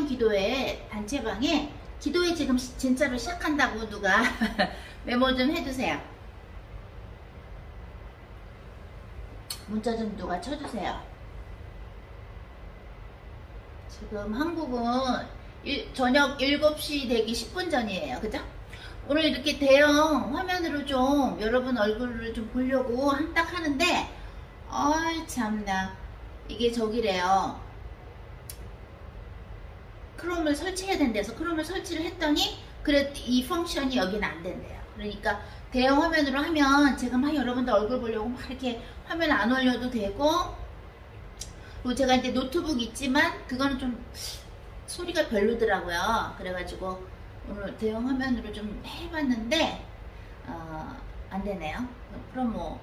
기도회 단체방에 기도회 지금 진짜로 시작한다고 누가 메모 좀 해주세요. 문자 좀 누가 쳐주세요. 지금 한국은 저녁 7시 되기 10분 전이에요. 그죠? 오늘 이렇게 대형 화면으로 좀 여러분 얼굴을 좀 보려고 한딱 하는데 어이 참나 이게 저기래요. 크롬을 설치해야 된대서 크롬을 설치를 했더니 그래 이 펑션이 여기는 안 된대요. 그러니까 대형 화면으로 하면 제가 막 여러분들 얼굴 보려고 막 이렇게 화면 안 올려도 되고, 그리고 제가 이제 노트북 있지만 그거는 좀 소리가 별로더라고요. 그래가지고 오늘 대형 화면으로 좀 해봤는데 안 되네요. 그럼 뭐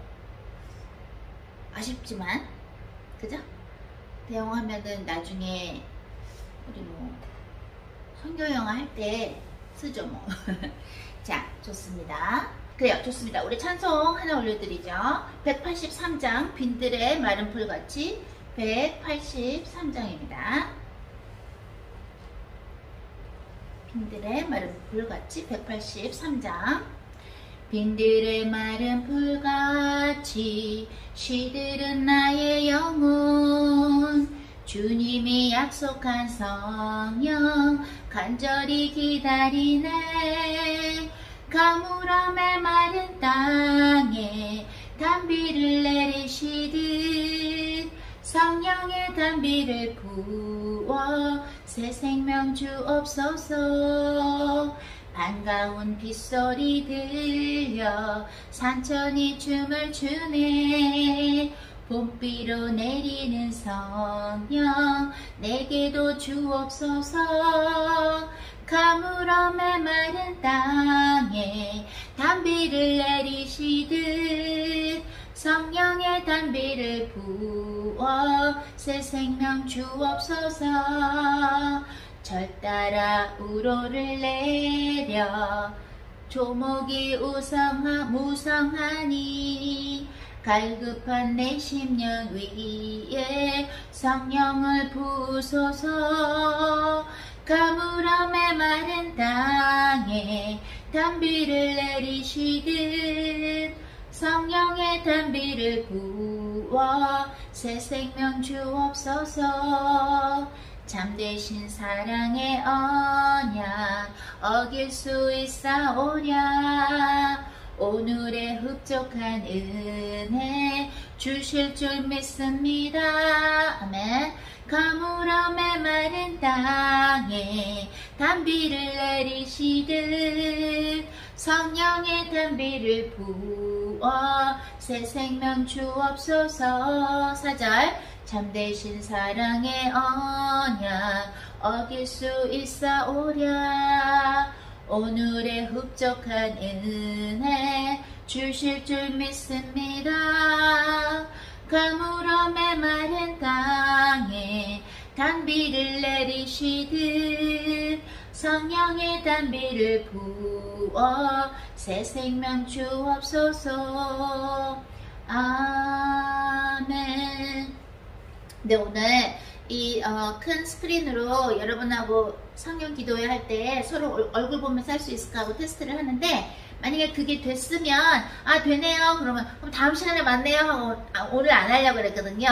아쉽지만 그죠? 대형 화면은 나중에 우리 뭐 선교영화 할 때 쓰죠 뭐. 자, 좋습니다. 그래요, 좋습니다. 우리 찬송 하나 올려드리죠. 183장 빈들의 마른 풀같이 183장입니다. 빈들의 마른 풀같이 183장. 빈들의 마른 풀같이 시들은 나의 영혼, 주님이 약속한 성령 간절히 기다리네. 가물음의 마른 땅에 단비를 내리시듯 성령의 단비를 부어 새 생명 주옵소서. 반가운 빗소리 들려 산천이 춤을 추네. 봄비로 내리는 성령 내게도 주옵소서. 가물음의 마른 땅에 단비를 내리시듯 성령의 단비를 부어 새 생명 주옵소서. 절 따라 우로를 내려 조목이 무성하니 갈급한 내 심령 위에 성령을 부으소서. 가물음의 마른 땅에 단비를 내리시듯 성령의 단비를 부어 새 생명 주옵소서. 참되신 사랑의 언약 어길 수 있사오랴. 오늘의 흡족한 은혜 주실 줄 믿습니다. 아멘. 가물음의 마른 땅에 단비를 내리시듯 성령의 단비를 부어 새 생명 주옵소서. 4절. 참되신 사랑의 언약 어길 수 있사오랴. 오늘의 흡족한 은혜 주실 줄 믿습니다. 가물음의 마른 땅에 단비를 내리시듯 성령의 단비를 부어 새 생명 주옵소서. 아멘. 네, 오늘 이 큰 스크린으로 여러분하고 성경 기도회 할 때 서로 얼굴 보면서 할 수 있을까 하고 테스트를 하는데, 만약에 그게 됐으면 되네요 그러면 그럼 다음 시간에 만나요 하고 오늘 안 하려고 그랬거든요.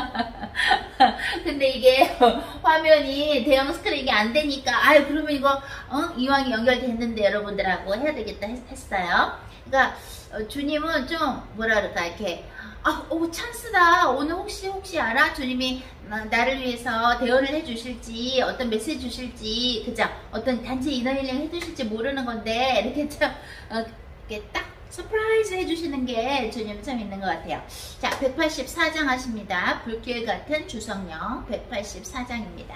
근데 이게 화면이 대형 스크린 이게 안 되니까 그러면 이거 이왕이 연결됐는데 여러분들하고 해야 되겠다 했어요. 그러니까 주님은 좀 뭐라 그럴까 이렇게 찬스다. 오늘 혹시 알아? 주님이 나를 위해서 대화를 해주실지, 어떤 메시지 주실지, 그죠? 어떤 단체 이너힐링 해주실지 모르는 건데, 이렇게 참, 이렇게 딱 서프라이즈 해주시는 게 주님 참 있는 것 같아요. 자, 184장 하십니다. 불길 같은 주성령 184장입니다.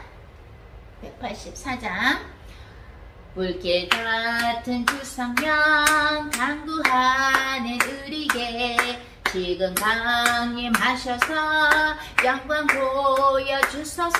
184장. 불길 같은 주성령 강구하는 우리에게 지금 강림하셔서 영광 보여주소서.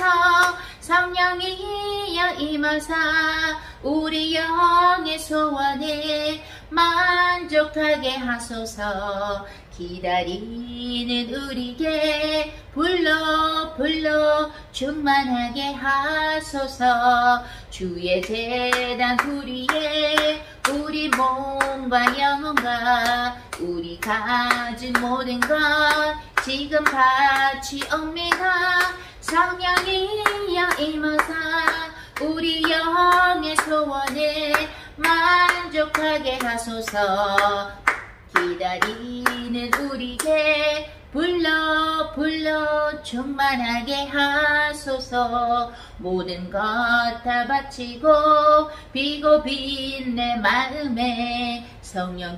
성령이여 임하사 우리 영의 소원을 만져주소서. 만족하게 하소서. 기다리는 우리에게 불러 충만하게 하소서. 주의 제단 불위에 우리 몸과 영혼과 우리 가진 모든 것 지금 바치옵니다. 성령이여 임하사 우리 영의 소원을 만족하게 하소서. 기다리는 우리에게 불러 충만하게 하소서. 모든 것 다 바치고 비고 빈 내 마음에 성령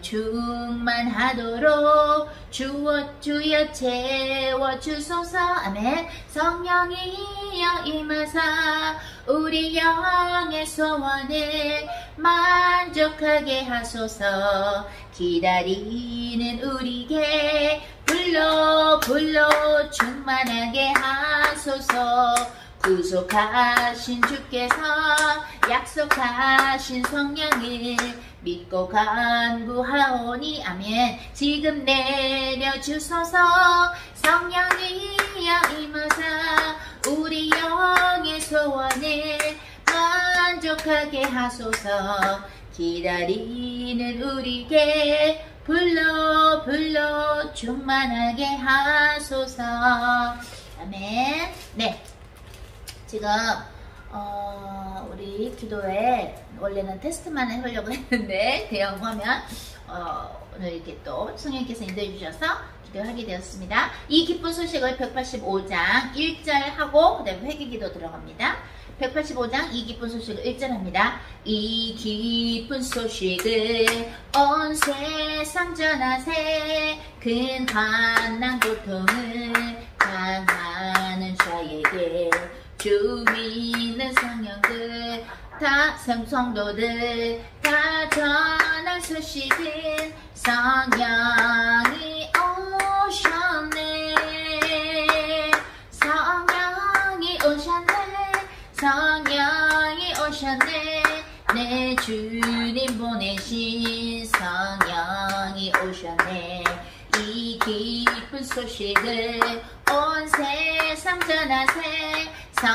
충만하도록 주여 채워주소서. 아멘. 성령이여 임하사 우리 영의 소원을 만족하게 하소서. 기다리는 우리에게 불러 충만하게 하소서. 구속하신 주께서 약속하신 성령을 믿고 간구하오니 아멘. 지금 내려주소서. 성령이여 임하사 우리 영의 소원을 만족하게 하소서. 기다리는 우리에게 불러 충만하게 하소서. 아멘. 네, 지금 우리 기도에 원래는 테스트만 해보려고 했는데 대형 화면 오늘 이렇게 또 성령님께서 인도해 주셔서 기도하게 되었습니다. 이 기쁜 소식을 185장 1절 하고 그 다음에 회개기도 들어갑니다. 185장 이 기쁜 소식을 1절 합니다. 이 기쁜 소식을 온 세상 전하세. 큰 환난 고통을 당하는 자에게 주 믿는 성령들 다 성도들 다 전할 소식은 성령이 오셨네. 성령이 오셨네. 내 주님 보내신 성령이 오셨네. 이 기쁜 소식을 온 세상 전하세.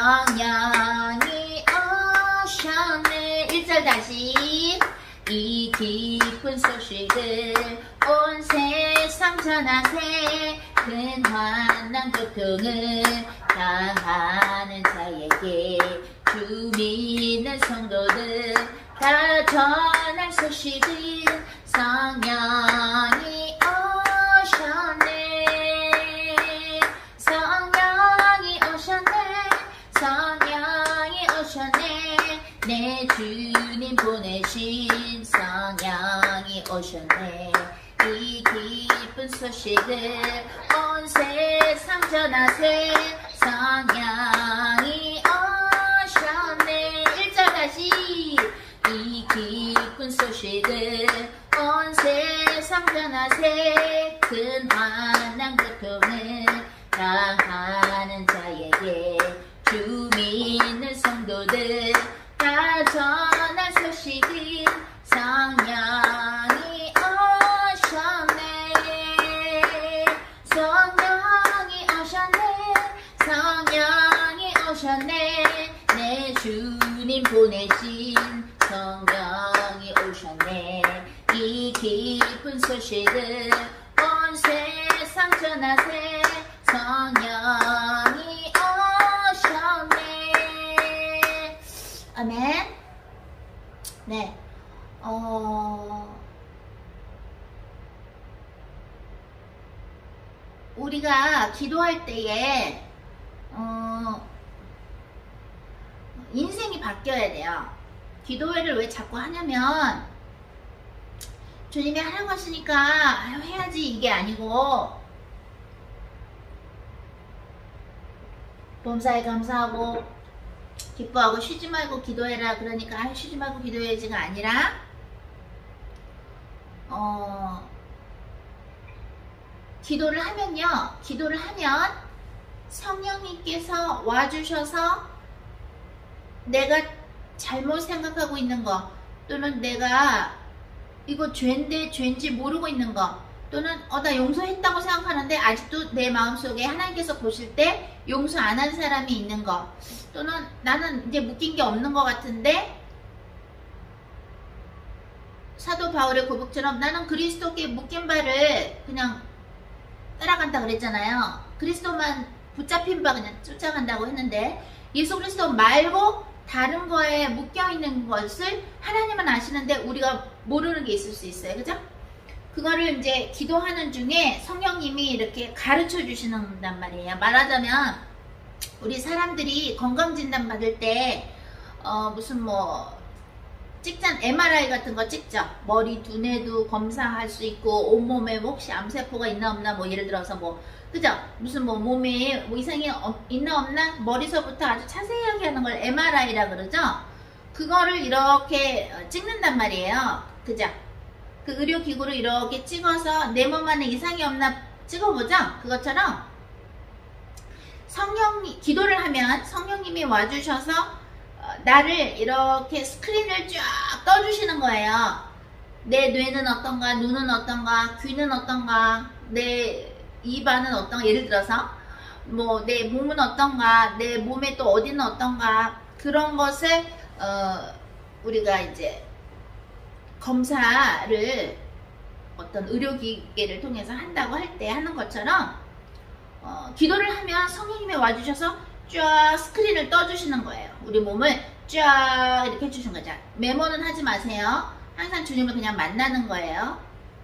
성령이 오셨네. 1절 다시. 이 기쁜 소식을 온 세상 전하세. 큰 환난 고통을 당하는 자에게 주 믿는 성도들 다 전할 소식은 성령이 오셨네. 성령이 오셨네. 내 주님 보내신 성령이 오셨네. 이 기쁜 소식을 온 세상 전하세. 성령이 오셨네. 1절 다시. 이 기쁜 소식을 온 세상 전하세. 큰 환난 고통을 당하는 자에게 주 믿는 성도들 다 전할 소식은 성령이 오셨네. 성령이 오셨네. 내 주님 보내신 성령이 오셨네. 이 기쁜 소식을 온 세상 전하세. 성령이 오셨네. 아멘. 네. 우리가 기도할 때에 인생이 바뀌어야 돼요. 기도회를 왜 자꾸 하냐면 주님이 하라고 하시니까 해야지 이게 아니고 범사에 감사하고 기뻐하고 쉬지 말고 기도해라 그러니까 쉬지 말고 기도해야지가 아니라 기도를 하면 성령님께서 와주셔서 내가 잘못 생각하고 있는 거 또는 내가 이거 죄인데 죄인지 모르고 있는 거, 또는 나 용서했다고 생각하는데 아직도 내 마음속에 하나님께서 보실 때 용서 안 한 사람이 있는 거, 또는 나는 이제 묶인 게 없는 것 같은데 사도 바울의 고백처럼 나는 그리스도께 묶인 바를 그냥 따라간다 그랬잖아요. 그리스도만 붙잡힌 바 그냥 쫓아간다고 했는데, 예수 그리스도 말고 다른 거에 묶여있는 것을 하나님은 아시는데 우리가 모르는 게 있을 수 있어요. 그죠? 그거를 이제 기도하는 중에 성령님이 이렇게 가르쳐 주시는단 말이에요. 말하자면 우리 사람들이 건강진단 받을 때 무슨 뭐 찍잖, MRI 같은 거 찍죠. 머리 두뇌도 검사할 수 있고, 온몸에 뭐 혹시 암세포가 있나 없나, 뭐 예를 들어서 뭐, 그죠? 무슨 뭐 몸에 뭐 이상이 있나 없나, 머리서부터 아주 자세하게 하는 걸 MRI라 그러죠. 그거를 이렇게 찍는단 말이에요. 그죠? 그 의료기구로 이렇게 찍어서 내 몸 안에 이상이 없나 찍어보죠. 그것처럼 기도를 하면 성령님이 와주셔서 나를 이렇게 스크린을 쫙 떠주시는 거예요. 내 뇌는 어떤가, 눈은 어떤가, 귀는 어떤가, 내 입안은 어떤가, 예를 들어서 뭐 내 몸은 어떤가, 내 몸에 또 어디는 어떤가, 그런 것을 우리가 이제 검사를 어떤 의료기계를 통해서 한다고 할 때 하는 것처럼 기도를 하면 성령님이 와주셔서 쫙 스크린을 떠주시는 거예요. 우리 몸을 쫙 이렇게 해주신 거죠. 메모는 하지 마세요. 항상 주님을 그냥 만나는 거예요.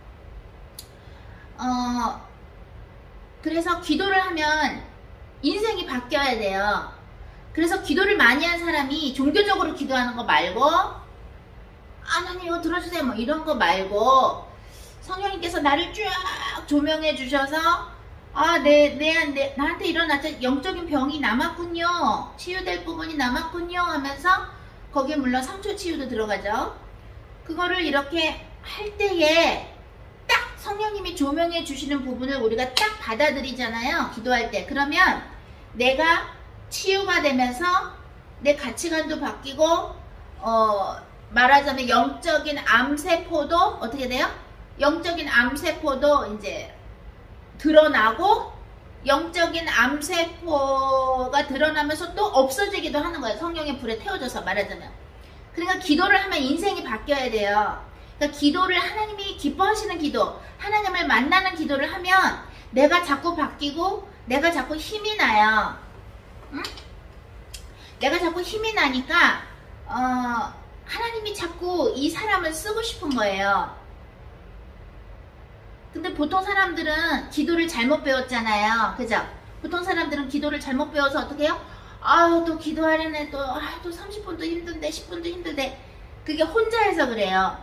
그래서 기도를 하면 인생이 바뀌어야 돼요. 그래서 기도를 많이 한 사람이 종교적으로 기도하는 거 말고, 하나님 이거 들어주세요 뭐 이런 거 말고, 성령님께서 나를 쫙 조명해 주셔서 나한테 일어났던 영적인 병이 남았군요, 치유될 부분이 남았군요 하면서, 거기에 물론 상처 치유도 들어가죠. 그거를 이렇게 할 때에 딱 성령님이 조명해 주시는 부분을 우리가 딱 받아들이잖아요, 기도할 때. 그러면 내가 치유가 되면서 내 가치관도 바뀌고, 말하자면 영적인 암세포도 어떻게 돼요? 영적인 암세포도 이제 드러나고, 영적인 암세포가 드러나면서 또 없어지기도 하는 거예요. 성령의 불에 태워져서, 말하자면. 그러니까 기도를 하면 인생이 바뀌어야 돼요. 그러니까 기도를, 하나님이 기뻐하시는 기도, 하나님을 만나는 기도를 하면 내가 자꾸 바뀌고 내가 자꾸 힘이 나요. 응? 내가 자꾸 힘이 나니까 하나님이 자꾸 이 사람을 쓰고 싶은 거예요. 근데 보통 사람들은 기도를 잘못 배웠잖아요. 그죠? 보통 사람들은 기도를 잘못 배워서 어떻게 해요? 또 기도하려네, 또 30분도 힘든데, 10분도 힘들대. 그게 혼자 해서 그래요.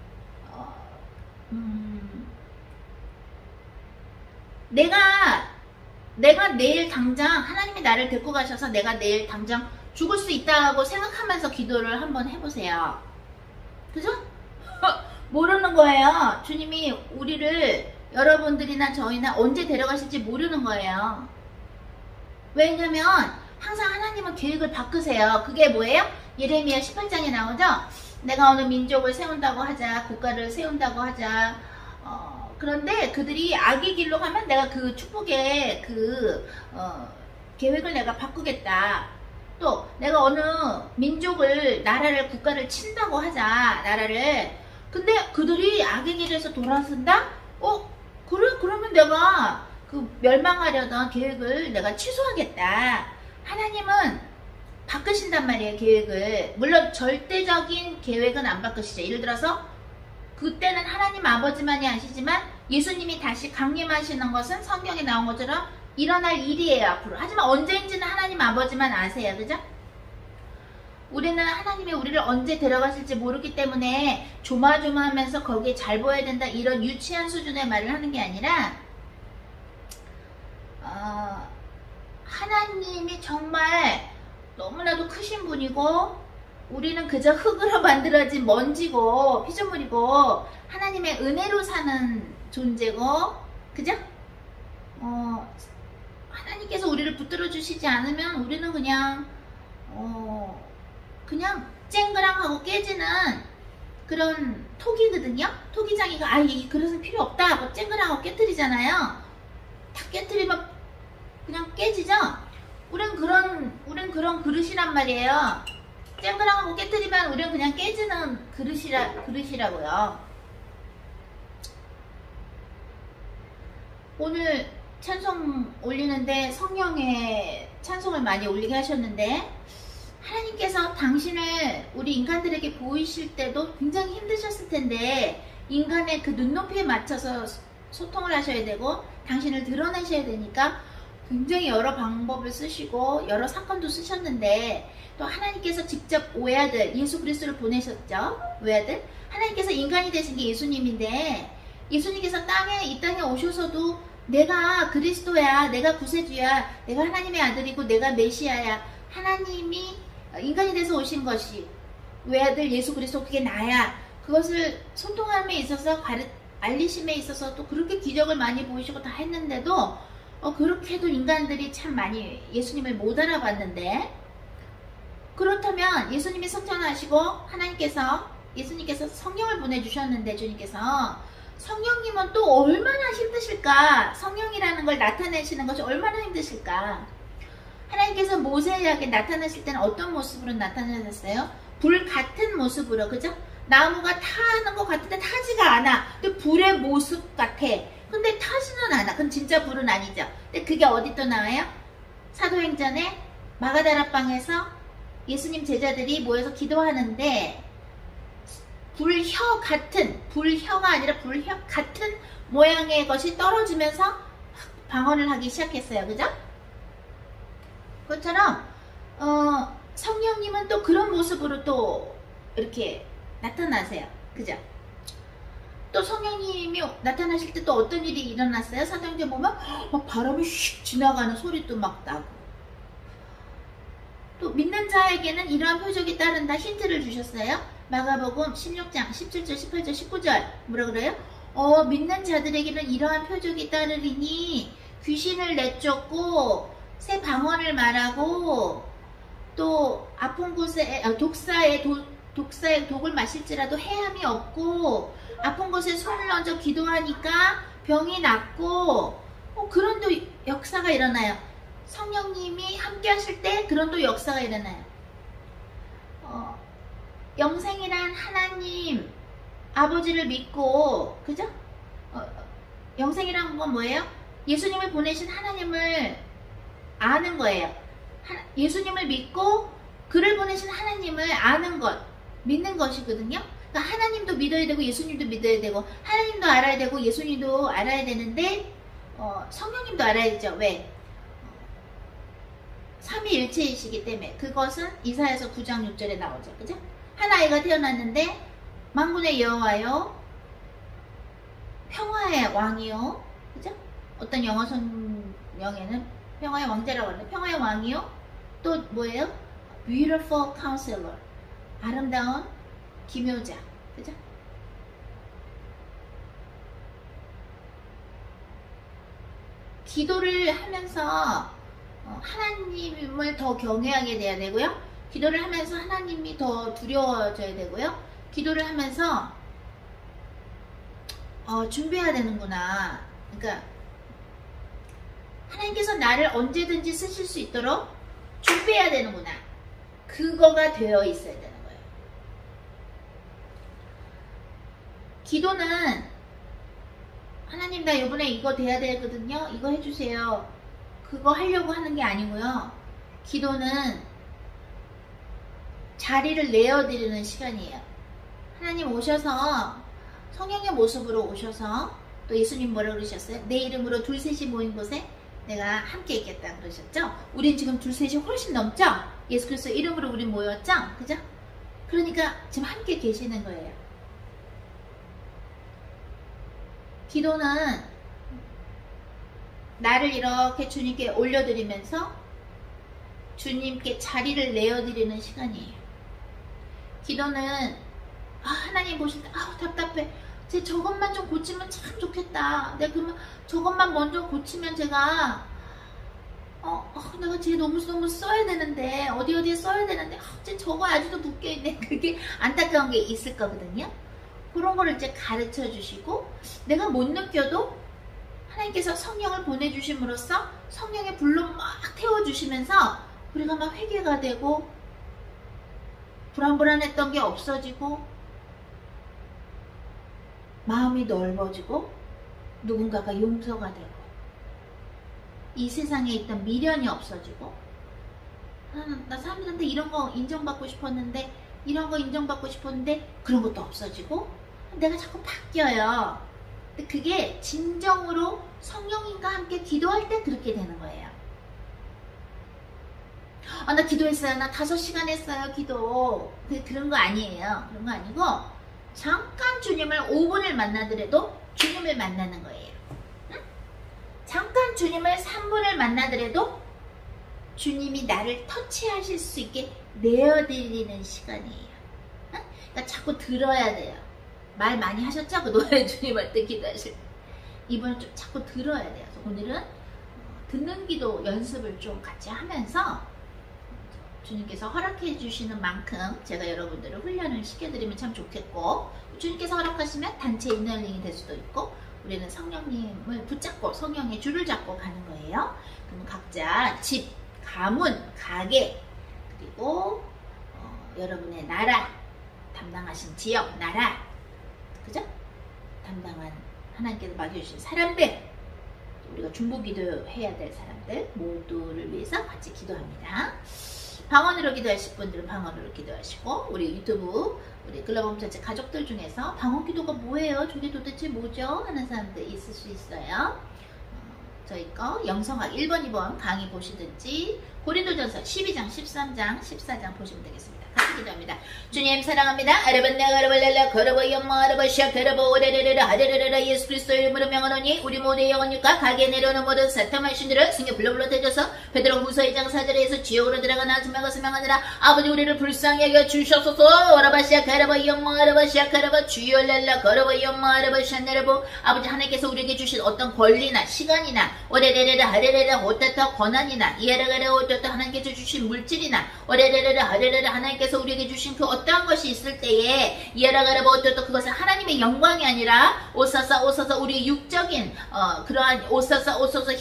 내가 내일 당장 하나님이 나를 데리고 가셔서 내가 내일 당장 죽을 수 있다고 생각하면서 기도를 한번 해보세요. 그죠? 모르는 거예요. 주님이 우리를, 여러분들이나 저희나 언제 데려가실지 모르는 거예요. 왜냐면 항상 하나님은 계획을 바꾸세요. 그게 뭐예요? 예레미야 18장에 나오죠? 내가 어느 민족을 세운다고 하자, 국가를 세운다고 하자. 그런데 그들이 악의 길로 가면 내가 그 축복의 계획을 내가 바꾸겠다. 또 내가 어느 민족을, 나라를, 국가를 친다고 하자, 나라를. 근데 그들이 악의 길에서 돌아선다? 그래? 그러면 내가 그 멸망하려던 계획을 내가 취소하겠다. 하나님은 바꾸신단 말이에요, 계획을. 물론 절대적인 계획은 안 바꾸시죠. 예를 들어서 그때는 하나님 아버지만이 아시지만 예수님이 다시 강림하시는 것은 성경에 나온 것처럼 일어날 일이에요, 앞으로. 하지만 언제인지는 하나님 아버지만 아세요. 그죠? 우리는 하나님이 우리를 언제 데려가실지 모르기 때문에 조마조마하면서 거기에 잘 보여야 된다, 이런 유치한 수준의 말을 하는 게 아니라, 하나님이 정말 너무나도 크신 분이고, 우리는 그저 흙으로 만들어진 먼지고 피조물이고 하나님의 은혜로 사는 존재고, 그죠? 하나님께서 우리를 붙들어 주시지 않으면 우리는 그냥 쨍그랑하고 깨지는 그런 토기거든요. 토기장이가 아 이 그릇은 필요 없다 하고 쨍그랑하고 깨뜨리잖아요. 다 깨뜨리면 그냥 깨지죠. 우린 그런 그릇이란 말이에요. 쨍그랑하고 깨뜨리면 우린 그냥 깨지는 그릇이라고요. 오늘 찬송 올리는데 성령의 찬송을 많이 올리게 하셨는데, 하나님께서 당신을 우리 인간들에게 보이실 때도 굉장히 힘드셨을 텐데, 인간의 그 눈높이에 맞춰서 소통을 하셔야 되고 당신을 드러내셔야 되니까 굉장히 여러 방법을 쓰시고 여러 사건도 쓰셨는데, 또 하나님께서 직접 외아들 예수 그리스도를 보내셨죠. 외아들 하나님께서 인간이 되신 게 예수님인데, 예수님께서 이 땅에 오셔서도 내가 그리스도야, 내가 구세주야, 내가 하나님의 아들이고 내가 메시아야, 하나님이 인간이 돼서 오신 것이 외아들 예수 그리스도, 그게 나야, 그것을 소통함에 있어서 알리심에 있어서 또 그렇게 기적을 많이 보이시고 다 했는데도 그렇게도 인간들이 참 많이 예수님을 못 알아봤는데, 그렇다면 예수님이 성천하시고 예수님께서 성령을 보내주셨는데, 주님께서 성령님은 또 얼마나 힘드실까? 성령이라는 걸 나타내시는 것이 얼마나 힘드실까? 하나님께서 모세에게 나타나실 때는 어떤 모습으로 나타나셨어요? 불 같은 모습으로, 그죠? 나무가 타는 것 같은데 타지가 않아. 근데 불의 모습 같아. 근데 타지는 않아. 그건 진짜 불은 아니죠. 근데 그게 어디 또 나와요? 사도행전에 마가다락방에서 예수님 제자들이 모여서 기도하는데, 불혀가 아니라 불혀 같은 모양의 것이 떨어지면서 방언을 하기 시작했어요. 그죠? 그것처럼 성령님은 또 그런 모습으로 또 이렇게 나타나세요. 그죠? 또 성령님이 나타나실 때 또 어떤 일이 일어났어요? 사도행전 보면 막 바람이 휙 지나가는 소리도 막 나고, 또 믿는 자에게는 이러한 표적이 따른다 힌트를 주셨어요. 마가복음 16장 17절 18절 19절 뭐라 그래요? 믿는 자들에게는 이러한 표적이 따르리니 귀신을 내쫓고 새 방언을 말하고, 또 아픈 곳에 독사의 독을 마실지라도 해함이 없고, 아픈 곳에 손을 얹어 기도하니까 병이 낫고, 그런 또 역사가 일어나요. 성령님이 함께 하실 때 그런 또 역사가 일어나요. 영생이란 하나님 아버지를 믿고, 그죠? 영생이란 건 뭐예요? 예수님을 보내신 하나님을 아는 거예요. 예수님을 믿고 그를 보내신 하나님을 아는 것, 믿는 것이거든요. 그러니까 하나님도 믿어야 되고 예수님도 믿어야 되고, 하나님도 알아야 되고 예수님도 알아야 되는데, 성령님도 알아야 되죠. 왜? 삼위일체이시기 때문에. 그것은 이사야서 9장 6절에 나오죠. 그죠? 한 아이가 태어났는데 만군의 여호와요, 평화의 왕이요, 그죠? 어떤 영어 성경에는 평화의 왕자라고 하는데, 평화의 왕이요, 또 뭐예요? Beautiful Counselor, 아름다운 기묘자, 그죠? 기도를 하면서 하나님을 더 경외하게 돼야 되고요. 기도를 하면서 하나님이 더 두려워져야 되고요. 기도를 하면서 준비해야 되는구나. 그러니까 하나님께서 나를 언제든지 쓰실 수 있도록 준비해야 되는구나. 그거가 되어 있어야 되는 거예요. 기도는 하나님 나 이번에 이거 돼야 되거든요. 이거 해주세요. 그거 하려고 하는 게 아니고요. 기도는 자리를 내어드리는 시간이에요. 하나님 오셔서 성령의 모습으로 오셔서, 또 예수님 뭐라고 그러셨어요? 내 이름으로 둘 셋이 모인 곳에 내가 함께 있겠다 그러셨죠? 우린 지금 둘 셋이 훨씬 넘죠? 예수 그리스도 이름으로 우린 모였죠? 그죠? 그러니까 지금 함께 계시는 거예요. 기도는 나를 이렇게 주님께 올려드리면서 주님께 자리를 내어드리는 시간이에요. 기도는 하나님 보실 때 답답해. 제 저것만 좀 고치면 참 좋겠다. 내가 그러면 저것만 먼저 고치면 제가 내가 쟤 너무 써야 되는데, 어디에 써야 되는데, 쟤 저거 아직도 묶여있네. 그게 안타까운 게 있을 거거든요. 그런 거를 이제 가르쳐 주시고, 내가 못 느껴도 하나님께서 성령을 보내주심으로써 성령의 불로 막 태워주시면서 우리가 막 회개가 되고, 불안했던 게 없어지고, 마음이 넓어지고, 누군가가 용서가 되고, 이 세상에 있던 미련이 없어지고, 나 사람들한테 이런 거 인정받고 싶었는데, 이런 거 인정받고 싶었는데 그런 것도 없어지고, 내가 자꾸 바뀌어요. 근데 그게 진정으로 성령님과 함께 기도할 때 그렇게 되는 거예요. 나 기도했어요. 나 5시간 했어요, 기도. 그런 거 아니에요. 그런 거 아니고, 잠깐 주님을 5분을 만나더라도 주님을 만나는 거예요. 잠깐 주님을 3분을 만나더라도 주님이 나를 터치하실 수 있게 내어드리는 시간이에요. 그러니까 자꾸 들어야 돼요. 말 많이 하셨죠? 그 노래 주님할 때 기도하실 때. 이번엔 좀 자꾸 들어야 돼요. 그래서 오늘은 듣는 기도 연습을 좀 같이 하면서 주님께서 허락해 주시는 만큼 제가 여러분들을 훈련을 시켜드리면 참 좋겠고, 주님께서 허락하시면 단체 인너링이 될 수도 있고, 우리는 성령님을 붙잡고 성령의 줄을 잡고 가는 거예요. 그럼 각자 집, 가문, 가게, 그리고 여러분의 나라, 담당하신 지역, 나라, 그죠? 담당한 하나님께서 맡겨주신 사람들, 우리가 중보기도해야 될 사람들 모두를 위해서 같이 기도합니다. 방언으로 기도하실 분들은 방언으로 기도하시고, 우리 유튜브 우리 글로벌 전체 가족들 중에서 방언 기도가 뭐예요? 저게 도대체 뭐죠? 하는 사람들 있을 수 있어요. 저희 거 영성학 1번, 2번 강의 보시든지 고린도전서 12장, 13장, 14장 보시면 되겠습니다. 같이 기도합니다. 주님 사랑합니다. 아르반나 가르발랄라 거러버 영마 아르바샤 거러버 오레레레라 하레레레라 예수 그리스도의 이름으로 명하노니 우리 모두의 영혼육과 가게 내려오는 모든 사탄의 신들을 승에 불러불러 대줘서 베드로 후서 2장 4절에서 지옥으로 들어가 나중에 가서 명하느라 아버지 우리를 불쌍히 여겨 주셔소서. 오라바샤 거러버 영마 아르바샤 거러버 주열랄라 거러버 영마 아르바샤 내려보. 아버지 하나님께서 우리에게 주신 어떤 권리나 시간이나 오레레레라 하레레레라 호타타 권한이나 이에라가라 호타타 하나님께서 주신 물질이나 오레레레라 하레레라 하나님께서 우리에게 주신 그 어떠한 것이 있을 때에 이에라가라 호타타 그것은 하나님의 영광이 아니라 오사사 우리 육적인 그러한 오사사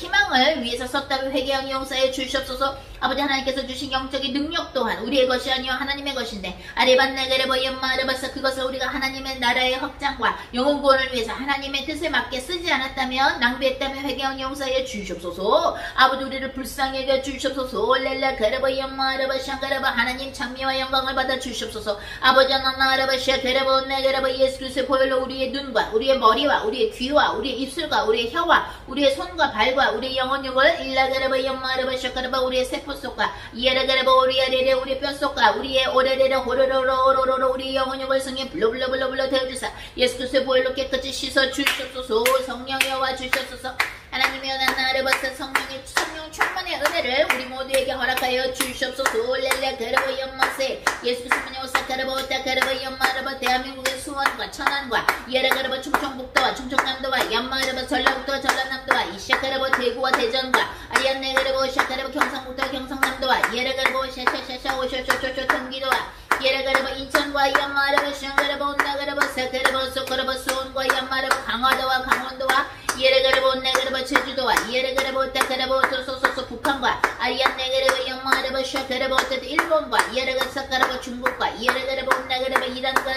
희망을 위해서 썼다면 회개하여 용서해 주시옵소서. 아버지 하나님께서 주신 영적인 능력 또한 우리의 것이 아니요 하나님의 것인데 아레반나게레버 연마레바사 그것을 우리가 하나님의 나라의 확장과 영혼 구원을 위해서 하나님의 뜻에 맞게 쓰지 않았다면 낭비했다면 회개하여 용서해 주시옵소서. 아버지 우리를 불쌍히 여겨 주시옵소서. 렐라 게레버 연마레바샤 게레버 하나님 찬미와 영광을 받아 주시옵소서. 아버지 나나레바샤 게레버 네게레버 예수 그리스도의 보혈로 우리의 눈과 우리의 머리와 우리의 귀와 우리의 입술과 우리의 혀와 우리의 손과 발과 우리의 영혼육을 일라게레버 연마레바샤 게레버 우리의 세포 속과 이에레게레버 우리의 우리의 뼈 속과 우리의 오레레레 호로로로로로로 우리의 영혼육을 성에 불러불러 태워주사 예수 그리스도의 보혈로 깨끗이 씻어 주시옵소서. 성령이여 와 주시옵소서. 하나님의 은혜는 아르바사 성령 충만의 은혜를 우리 모두에게 허락하여 주시옵소서. 렐레 게르보 연마세 예수 그리스도의 오사카르보 오타카르보 연마르보 대한민국의 수원과 천안과 예레가르보 충청북도와 충청남도와 연마르보 전라북도와 전라남도와 이샤카르보 대구와 대전과 아리안네가르보 샤카르보 경상북도와 경상남도와 예레가르보 샤샤샤샤 오쇼쇼쇼쇼 경기도와 예레가르보 인천과 연마르보 샹가르보 온나가르보 사카르보 소카르보 수원과 연마르보 강화도와 강원도와 예레가르보 온나가르보 제주도와 예레가르보 오타카르보 소소소소 북한과 아리안네가르보 연마르보 샤카르보 오타드 일본과 예레가르보 사카르보 중국과 예레가르보 온나가르보 이란과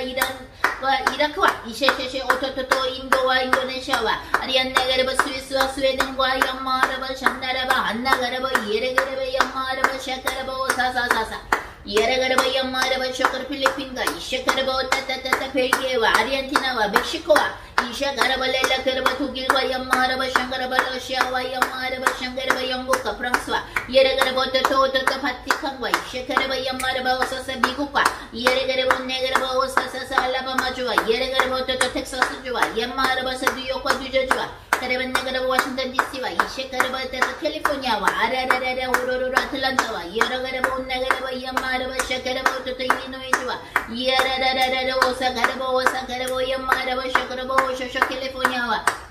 이라크와 이셰셰셰 오토토토 인도와 인도네시아와 아리안네가르보 스위스와 스웨덴과 연마르보 샹나르보 안나가르보 예레가르보 연마르보 샤카르보 사사사사 예레가르보 연마르보 쇼카르 필리핀과 이샤카르보 따따따따 벨기에와 아르헨티나와 멕시코와 이샤카르보 렐라카르보 독일과 연마르보 샹가르보 러시아와 연마르보 샹가르보 영국과 프랑스와 예레가르보 토토토토 바티칸과 이샤카르보 연마르보 오사사 미국과 예레가르보 네가르보 오사사사 알라바마주와 예레가르보 토토 텍사스주와 연마르보사 뉴욕과 뉴저지와 카레반네가르보 워싱턴 DC와 이샤카르보 따따 캘리포니아와 아라라라라 오로로로 아틀란타와 여러가르보 온나가르보 연마르보 샤카르보 토토 일리노이주와 이아라라라라 오사카르보 연마르보 샤카르보 쇼쇼 캘리포니아와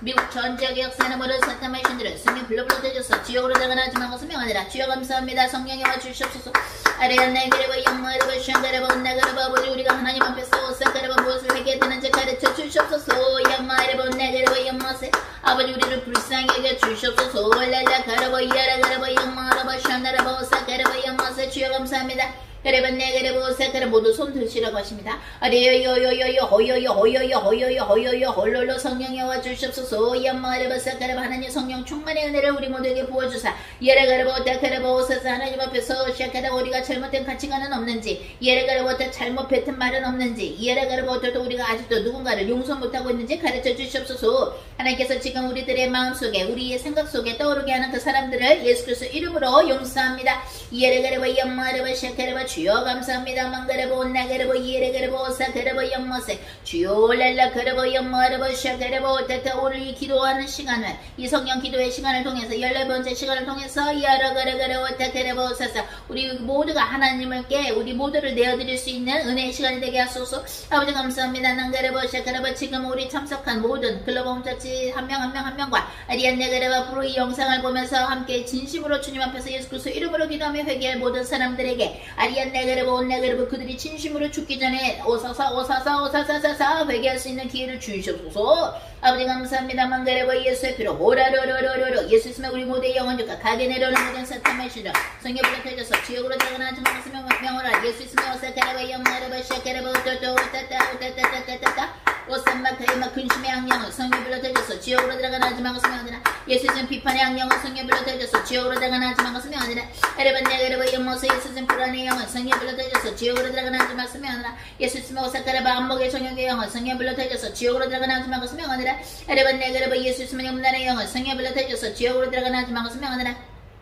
미국 전 지역의 역사는 모든 사탄 마신들은 승리 불러불러 되졌어. 지역으로 들어가지 말고 명하느라. 주여 감사합니다. 성령의 와 주시옵소서. 아래였네 그래봐 영마르바 샹가르바 온나가르바 아버지 우리가 하나님 앞에서 오사가르바 무엇을 하게 되는지 가르쳐 주시옵소서. 영마르바 온나가르바 영마세 아버지 우리를 불쌍히 여겨 주시옵소서. 랄라 가르바 이야라가르바 영마르바 샹가르바 오사가르바 영마세 주여 감사합니다. 그래봤네 그래보세 모두 손 드시라고 하십니다. 아리요요요요요 호요요 호요요 호요요 호요요 홀롤로 성령이 와 주시옵소서. 야마레바사 가르바 하나님 성령 충만의 은혜를 우리 모두에게 부어주사. 예레가르보다 가르보사사 하나님 앞에서 시작하다 우리가 잘못된 가치관은 없는지, 예레가르보다 잘못 뱉은 말은 없는지, 예레가르보다도 우리가 아직도 누군가를 용서 못하고 있는지 가르쳐 주시옵소서. 하나님께서 지금 우리들의 마음속에 우리의 생각 속에 떠오르게 하는 그 사람들을 예수 그리스도 이름으로 용서합니다. 예레가르바 야마레바 샤카르바 주여 감사합니다. 망가르보 온나가르보 이에레가르보 오사가르보 영모세 주여 랄라가르보 영모르보 샤가르보 테타 오늘 이 기도하는 시간을 이 성령 기도의 시간을 통해서 14번째 시간을 통해서 야라가르가르보 타가르보 오사사 우리 모두가 하나님께 우리 모두를 내어드릴 수 있는 은혜의 시간이 되게 하소서. 아버지 감사합니다. 난가르보 샤가르보 지금 우리 참석한 모든 글로벌 홈처치 한 명 한 명과 아리안네가르바 프로 이 영상을 보면서 함께 진심으로 주님 앞에서 예수 그리스도 이름으로 기도하며 회개할 모든 사람들에게 아리안네가르보 온나가르보 그들이 진심으로 죽기 전에 오사사 회개할 수 있는 기회를 주시옵소서. 아버지 감사합니다. 망가르보 예수의 피로 오라로로로로로 예수 있으면 우리 모두의 영혼주가 가게 내려오는 모든 사탄의 시력 성령 불러펴져서 지옥으로 들어가는 하지 명하라. 예수 있으면 오사카르보 영마르보 샤카르보 또또 우타타우타타타타타 오산마카이마 근심의 악령을 성령 불러펴져서 지옥으로 들어가는 하지 명하라. 예수 있으면 비판의 악령을 성령 불러펴져서 지옥으로 들어가는 하지 명하라. 에레반네가르보 영모스 예수 있으면 불안의 영을 성령 불러펴져서 지옥으로 들어가는 하지 명하라. 예수 있으면 오사카르보 안목의 정욕의 영을 성령 불러펴져서 지옥으로 들어가는 하지 명하라. 에레반네가르보 예수 있으면 염난의 영을 성령 불러펴져서 지옥으로 들어가는 하지 명하라.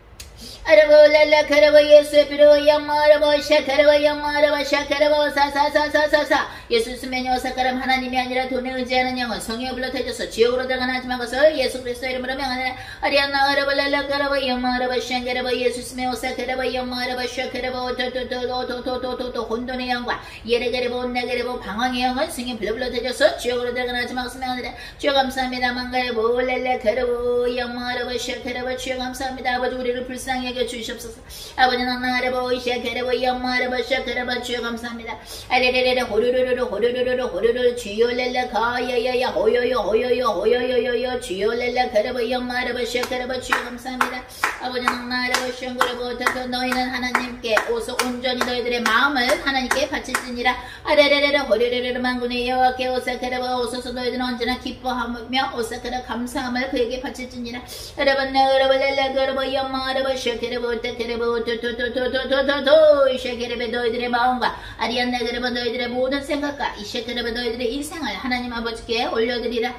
아르보랄라 카르보 예수의 피로 영마르보 샤카르보 영마르보 샤카르보 사사사사사사 예수 있으면 오사카람 하나님이 아니라 돈에 의지하는 영은 성령에 불러태져서 지옥으로 들어가는 하지 말고서 예수 그리스도 이름으로 명하느라. 아리안나 아르보랄라 카르보 영마르보 샹가르보 예수 있으면 오사카르보 영마르보 샤카르보 도도도도도도도도 혼돈의 영과 예레가르보 온나가르보 방황의 영은 성령에 불러태져서 지옥으로 들어가는 하지 말고서 명하느라. 주여 감사합니다. 망가르보 랄라 카르보 영마르보 샤카르보 주여 감사합니다. 아버지 우리를 불쌍히 여겨 주시옵소서. 아버지 나나르보 샤카르보 영마르보 샤카르보 주여 감사합니다. 아레레레레 호루루루루 호루루루루 호루루 주여 렐라 가야야야 호요요 호요요 호요요요요 주여 렐라 카르보 영마르보 샤카르보 주여 감사합니다. 아버지 나나르보 샹그르보 타토 너희는 하나님께 오서 온전히 너희들의 마음을 하나님께 바칠지니라. 아레레레레 호루루루루 만군의 여호와께 오사카르보 오소서 너희들은 언제나 기뻐하며 오사카르 감사함을 그에게 바칠지니라. 여러분 나르보 렐라 카르보 영마르보 샤카르보 타카르보 토토토토토토토 샤카르보 너희들의 마음과 아리안나그르보 너희들의 모든 생각과 이샤카르보 너희들의 인생을 하나님 아버지께 올려드리라.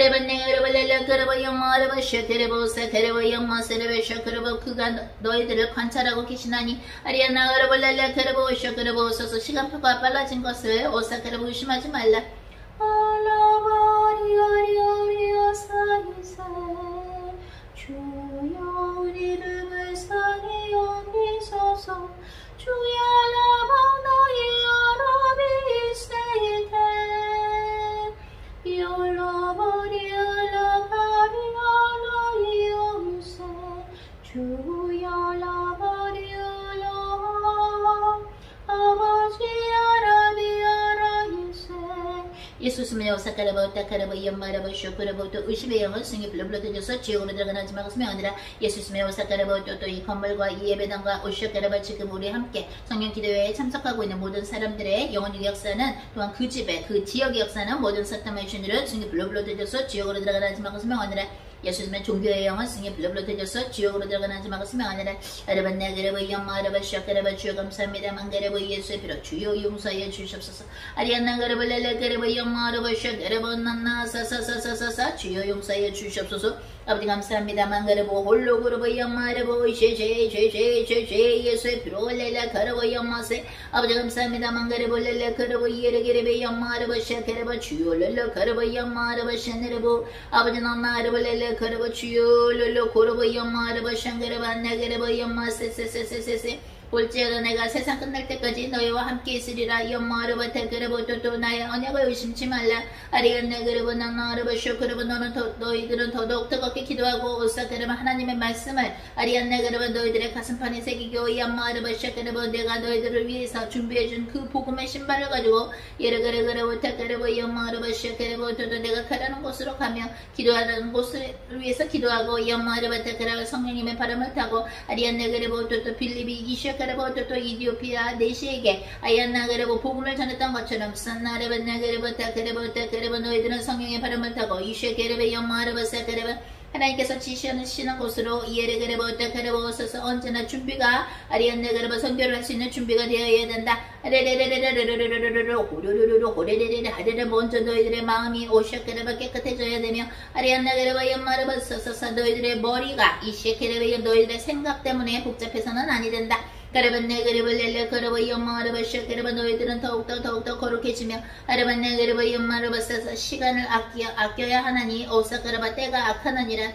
카르바네그르보 영마르보 샤카르보 사카르보 영마세르보 샤카르보 그가 너희들을 관찰하고 계시나니 아리안나그르보 랄라카르보 샤카르보 오소서 시간표가 빨라진 것을 오사카르보 의심하지 말라. 주여 우리를 불쌍히 여기소서. 주여 라바 너희 아랍이 있으이되 열라버리라 가리라 너희 오세. 주여 라버리라 아버지 아라비아라 이세. 예수 스며 오사카르보 타카르보 영마르보 쇼크르보 또 의심의 영은 승이 불러불러져서 지옥으로 들어가는 하지 말고서며 아니라 예수 스며 오사카르보 또 이 건물과 이 예배당과 오쇼카르보 지금 우리 함께 성령 기도회에 참석하고 있는 모든 사람들의 영혼의 역사는 또한 그 집에 그 지역의 역사는 모든 사탄의 신들은 승이 불러불러져서 지옥으로 들어가는 하지 말고서며 아니라 예수 스며 종교의 영은 승이 불러불러져서 지옥으로 들어가는 하지 말고서며 아니라 여러분 나그르보 영마르보 쇼크르보 주여 감사합니다. 망가르보 예수의 피로 주여 용서해 주시옵소서. 아리안나그르보 렐라그르보 영마르보 쇼크르보 나나사사사사사 주여 용서해 주시옵소서. 아버지 감사합니다. 망가르보 홀로그르보 영마르보 쉐쉐쉐쉐쉐 예수의 피로 렐라그르보 영마세 아버지 감사합니다. 망가르보 렐라그르보 예레게르보 영마르보 샤케르보 주여 렐라그르보 영마르보 샤네르보 아버지 나나르보 렐라그르보 주여 렐라그르보 영마르보 샹그르보 나그르보 영마세세세세세 볼지어다 내가 세상 끝날 때까지 너희와 함께 있으리라. 연마하르바타 그레보토토 나의 언약을 의심치 말라. 아리안네 그레보 나나르바쇼 그레보 너희들은 더더욱 뜨겁게 기도하고 오사 그레보 하나님의 말씀을 아리안네 그레보 너희들의 가슴판에 새기고 연마하르바쇼 그레보 내가 너희들을 위해서 준비해준 그 복음의 신발을 가지고 예르그레 그레보타 그레보 연마하르바쇼 그레보토토 내가 가라는 곳으로 가며 기도하는 곳을 위해서 기도하고 연마하르바타 그레보 성령님의 바람을 타고 아리안네 그레보토토 빌리비 이시아카레보토토 이디오피아 내시에게 아이안나 그레보 복음을 전했던 것처럼 산나레바나 그레보타 그레보타 그레보 너희들은 성령의 바람을 타고 이시아케레베 연마하르바사 그레보 하나님께서 지시하시는 곳으로 이에레그레보타 그레보 오소서 언제나 준비가 아리안네 그레보 선교를 할 수 있는 준비가 되어야 된다. 레레레레레레레레레레레 호르르르르 호레레레레 하레레 먼저 너희들의 마음이 오시아케레바 깨끗해져야 되며 아리안네 그레보 연마르바소서 너희들의 머리가 이시아케레베 너희들의 생각 때문에 복잡해서는 아니 된다. 가르반네 그레벌렐레 그레버 연마르바쇼 그레버 너희들은 더욱더 거룩해지며 아르반네 그레버 연마르바사서 시간을 아껴야 하나니 오사그레바 때가 악하느니라.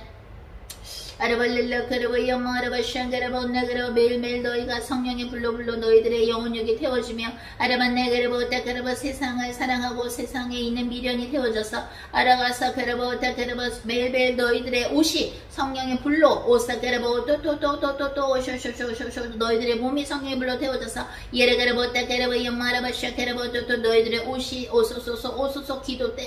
아르발렐라 그레버 연마르바쇼 그레버 온나 그레버 매일매일 너희가 성령의 불로 너희들의 영혼력이 태워지며 아르반네 그레버 오타 그레버 세상을 사랑하고 세상에 있는 미련이 태워져서 아라가사 그레버 오타 그레버 매일매일 너희들의 옷이 성령의 불로 오사 그레버 또또또또또또 오쇼쇼쇼쇼쇼 너희들의 몸이 성령의 불로 태워져서 예레 그레버 오타 그레버 연마르바쇼 그레버 또또 너희들의 옷이 오소소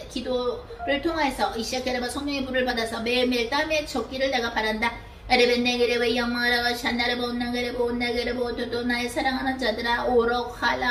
기도를 통해서 이시아 그레버 성령의 불을 받아서 매일매일 땀의 적기를 내가 바란다. 아레벤네 그레버 영마라바 샤나레보 온나 그레보 온나 그레보 오토토 나의 사랑하는 자들아 오로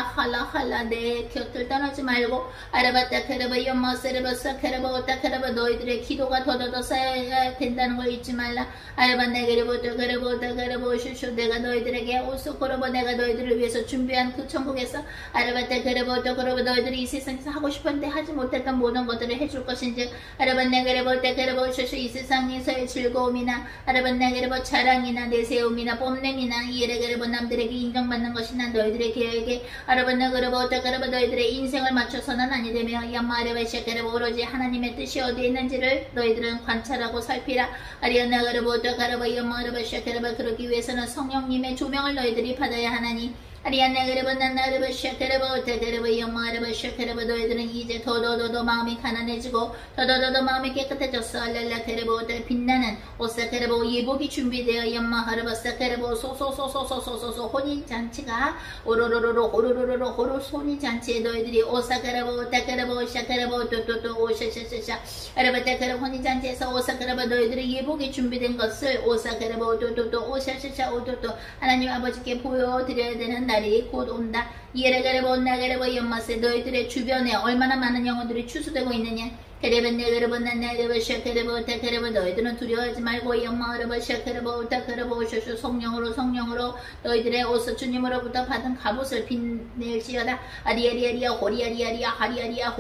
할라 내 곁을 떠나지 말고 아라바타 그레버 영마세레버사 그레보 오타 그레보 너희들의 기도가 더더더 쌓여야 된다는 걸 잊지 말라. 아라반네 그레보 오토 그레보 오타 그레보 오쇼쇼 내가 너희들에게 오소코로보 내가 너희들을 위해서 준비한 그 천국에서 아라바타 그레보 오토 그레보 너희들이 이 세상에서 하고 싶었는데 하지 못했던 모든 것들을 해줄 것인지 아라반네 그레보 오타 그레보 오쇼쇼 이 세상에서의 즐거움이나 아라반네 그레보 자랑이나 내세움이나 뽐냄이나 이에레 그레보 남들에게 인정받는 것이나 너희들의 계획에 아라반네 그레보 오타 그레보 너희들의 인생을 맞춰서는 아니 되며 야마레베시아 그레보 오로지 하나님의 뜻이 어디에 있는지를 너희들은 관찰하고 살피라. 아리아나 그레보 오타 그레보 야마레베시아 그레보 그러기 위해서는 성령님의 조명을 너희들이 받아야 하나니 아리안나 그레보 난나르바 샤케레보 오테레보 영마르바 샤케레보 너희들은 이제 더더더 마음이 가난해지고 더더더 마음이 깨끗해졌어. 알랄라 그레보 오테 빛나는 오사케레보 예복이 준비되어 연마하르바 사케레보 소소소소소소소 혼인잔치가 오로로로로 호로로로로 혼인잔치에 너희들이 오사케레보 오타케레보 샤케레보 또또또 오샤샤샤샤 아르바테케레보 혼인잔치에서 오사케레보 너희들의 예복이 준비된 것을 오사케레보 또또또 오샤샤샤 오또또 하나님 아버지께 보여드려야 되는 날이 곧 온다. 예레가레보 온나가레보 연마세 너희들의 주변에 얼마나 많은 영혼들이 추수되고 있느냐. 그레벤네 그레보 난나레보 샤케레보 오타케레보 너희들은 두려워하지 말고 연마하레보 샤케레보 오타케레보 오쇼쇼 성령으로 너희들의 옷을 주님으로부터 받은 갑옷을 빛낼지어다. 아리아리아리아 호리아리아리아 하리아리아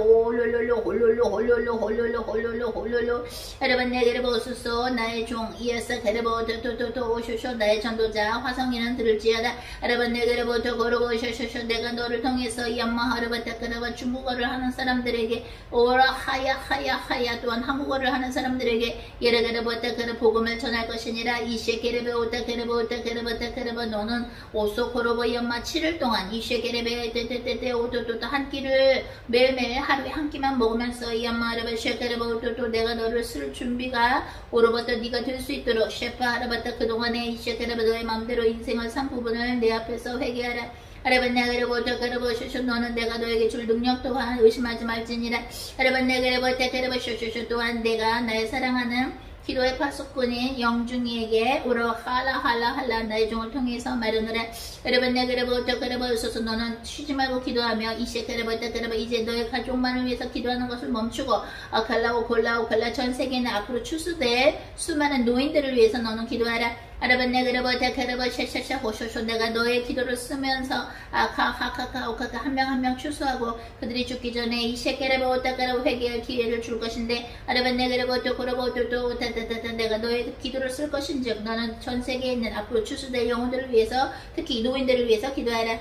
홀롤로 여러분네 그레보 오소서 나의 종 이에서 그레보 토토토 오쇼쇼 나의 전도자 화성이는 들을지어다. 여러분네 그레보 토고로 오쇼쇼쇼 내가 너를 통해서 연마하레보 타케레보 중국어를 하는 사람들에게 오라 하야 또한 한국어를 하는 사람들에게 예레게레보타케레 복음을 전할 것이니라. 이셰게레베 오타케레보 너는 오소코로보 연마 7일 동안 이셰게레베 테테테테 오토토토 한 끼를 매일매일 하루에 한 끼만 먹으면서 연마하레베 셰게레베 오토토 내가 너를 쓸 준비가 오로부터 네가 될 수 있도록 셰파 하라바타 그동안에 이셰게레베 너의 마음대로 인생을 산 부분을 내 앞에서 회개하라. 아레반네 그레보 오타케레보 쇼쇼 너는 내가 너에게 줄 능력 또한 의심하지 말지니라. 아레반네 그레보 오타케레보 쇼쇼쇼 또한 내가 나의 사랑하는 기도의 파수꾼인 영중이에게 오로 할라 나의 종을 통해서 마련하라. 아레반네 그레보 오타케레보 오소서 너는 쉬지 말고 기도하며 이셰케레보 오타케레보 이제 너의 가족만을 위해서 기도하는 것을 멈추고 아칼라 전 세계는 앞으로 추수될 수많은 노인들을 위해서 너는 기도하라. 아라반네 그레보 오타케레보 샤샤샤 호쇼쇼 내가 너의 기도를 쓰면서 오카카 한 명 한 명 추수하고 그들이 죽기 전에 이셰케레보 오타케레보 회개할 기회를 줄 것인데 아라반네 그레보 오토코레보 오토토 오타타타타 내가 너의 기도를 쓸 것인즉 너는 전 세계에 있는 앞으로 추수될 영혼들을 위해서 특히 노인들을 위해서 기도하라.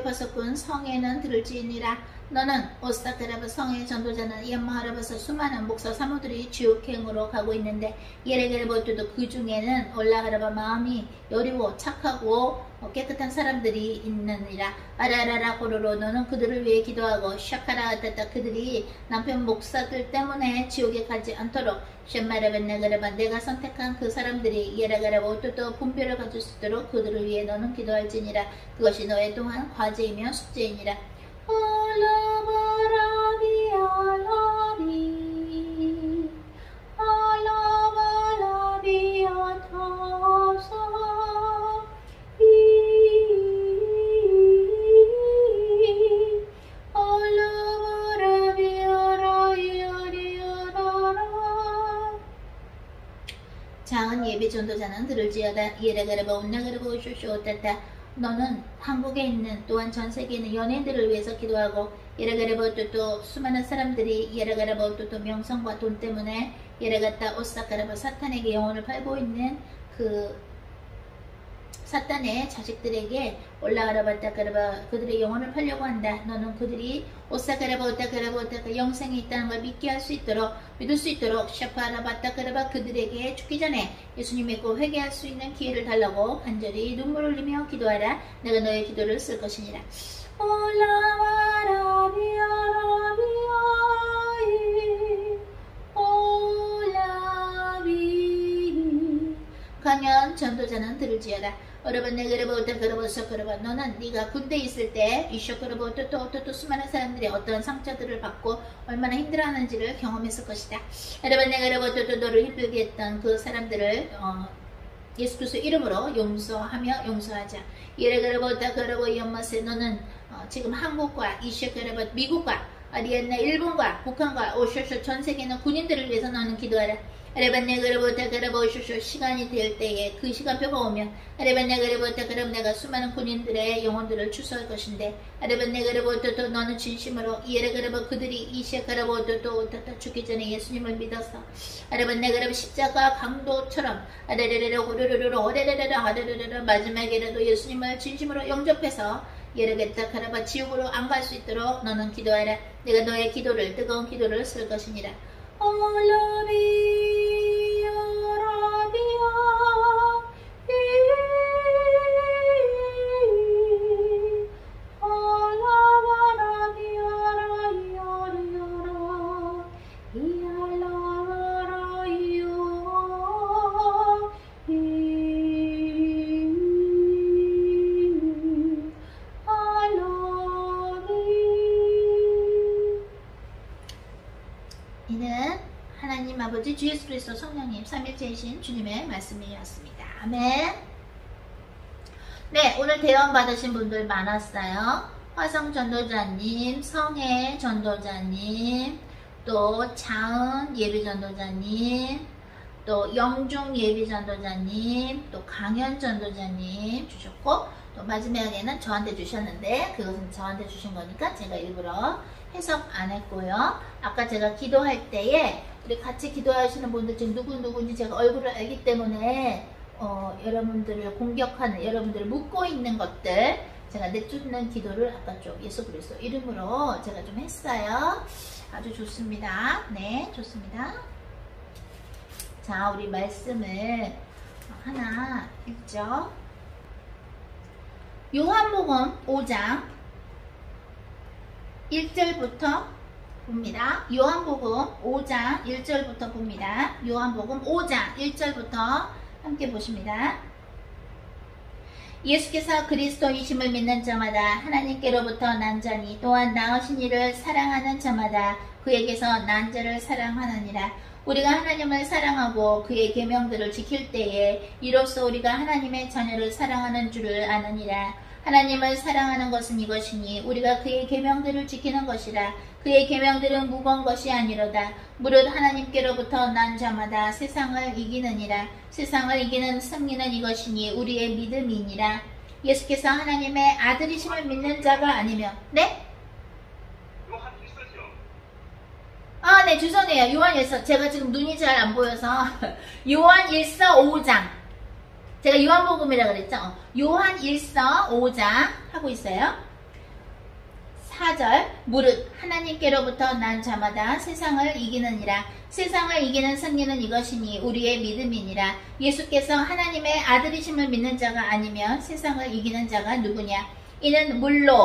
파석군 성에는 들을지니라. 너는 오사카라바 성의 전도자는 연마하라바서 수많은 목사 사모들이 지옥행으로 가고 있는데 예레게레보트도 그 중에는 올라가라바 마음이 여리고 착하고 깨끗한 사람들이 있느니라. 아라라라 고로로 너는 그들을 위해 기도하고 샤카라아따따 그들이 남편 목사들 때문에 지옥에 가지 않도록 쉔마라벤네가라바 내가 선택한 그 사람들이 예레게레보트도 분별을 가질 수 있도록 그들을 위해 너는 기도할지니라. 그것이 너의 또한 과제이며 숙제이니라. Alabarabi, alabi, alabarabi, atasa, alabarabi, arai, ari, arara. 작은 예배 전도자는 들을지어다. 예레가르바 온나가르바 오쇼쇼오따따 너는 한국에 있는 또한 전 세계에 있는 연예인들을 위해서 기도하고 예레가르바또 수많은 사람들이 예레가르바또 명성과 돈 때문에 예레가따 오사카라바 사탄에게 영혼을 팔고 있는 그 사탄의 자식들에게 올라가라바따가라바 그들의 영혼을 팔려고 한다. 너는 그들이 오사카라바 오타카라바 영생이 있다는 걸 믿게 할 수 있도록 믿을 수 있도록 샤파라바따가라바 그들에게 죽기 전에 예수님 믿고 회개할 수 있는 기회를 달라고 간절히 눈물을 흘리며 기도하라. 내가 너의 기도를 쓸 것이니라. Olabarabi, arabi, olabi. 강연 전도자는 들을지어다. 여러분 내그레바 오타그레바 서그레바 너는 네가 군대에 있을 때 이쇼그레바 오토토 수많은 사람들이 어떤 상처들을 받고 얼마나 힘들어하는지를 경험했을 것이다. 여러분 내그레바 오토토 너를 힘들게 했던 그 사람들을 예수 그리스도 이름으로 용서하며 용서하자. 예레그레바 오타그레바 연마세 너는 지금 한국과 이쇼그레바 미국과 아리엔나 일본과 북한과 오쇼쇼 전 세계 있는 군인들을 위해서 너는 기도하라. 아레반네그레보타그레보쇼쇼 시간이 될 때에 그 시간표가 오면 아레반네그레보타그레 내가 수많은 군인들의 영혼들을 추수할 것인데 아레반네그레보토토 너는 진심으로 예레그레보 그들이 이시에그레보토토 죽기 전에 예수님을 믿어서 아레반네그레보 십자가 강도처럼 아레레레레 호르르르 오레레레레 아레레레레 마지막에라도 예수님을 진심으로 영접해서 예레게타 카라바 지옥으로 안 갈 수 있도록 너는 기도하라. 내가 너의 기도를 뜨거운 기도를 쓸 것이니라. Alabi, arabia, alabarabi, arai, ari, ara, alabarabi, 이는 하나님 아버지 주 예수 그리스도 성령님 삼일체이신 주님의 말씀이었습니다. 아멘. 네, 오늘 대원 받으신 분들 많았어요. 화성 전도자님, 성혜 전도자님, 또 차은 예비 전도자님, 또 영중 예비 전도자님, 또 강현 전도자님 주셨고, 또 마지막에는 저한테 주셨는데 그것은 저한테 주신 거니까 제가 일부러 해석 안 했고요. 아까 제가 기도할 때에 우리 같이 기도하시는 분들 지금 누군지 제가 얼굴을 알기 때문에 여러분들을 공격하는, 여러분들을 묻고 있는 것들 제가 내쫓는 기도를 아까 좀 예수 그리스도 이름으로 제가 좀 했어요. 아주 좋습니다. 네, 좋습니다. 자, 우리 말씀을 하나 읽죠. 요한복음 5장 1절부터 봅니다. 요한복음 5장 1절부터 봅니다. 요한복음 5장 1절부터 함께 보십니다. 예수께서 그리스도이심을 믿는 자마다 하나님께로부터 난 자니 또한 나으신 이를 사랑하는 자마다 그에게서 난 자를 사랑하느니라. 우리가 하나님을 사랑하고 그의 계명들을 지킬 때에 이로써 우리가 하나님의 자녀를 사랑하는 줄을 아느니라. 하나님을 사랑하는 것은 이것이니 우리가 그의 계명들을 지키는 것이라. 그의 계명들은 무거운 것이 아니로다. 무릇 하나님께로부터 난 자마다 세상을 이기느니라. 세상을 이기는 승리는 이것이니 우리의 믿음이니라. 예수께서 하나님의 아들이심을 믿는 자가 아니면 네? 아, 네, 죄송해요. 요한 1서 제가 지금 눈이 잘 안 보여서 요한 1서 5장 제가 요한복음이라 그랬죠. 요한 1서 5장 하고 있어요. 4절 무릇 하나님께로부터 난 자마다 세상을 이기느니라. 세상을 이기는 승리는 이것이니 우리의 믿음이니라. 예수께서 하나님의 아들이심을 믿는 자가 아니면 세상을 이기는 자가 누구냐. 이는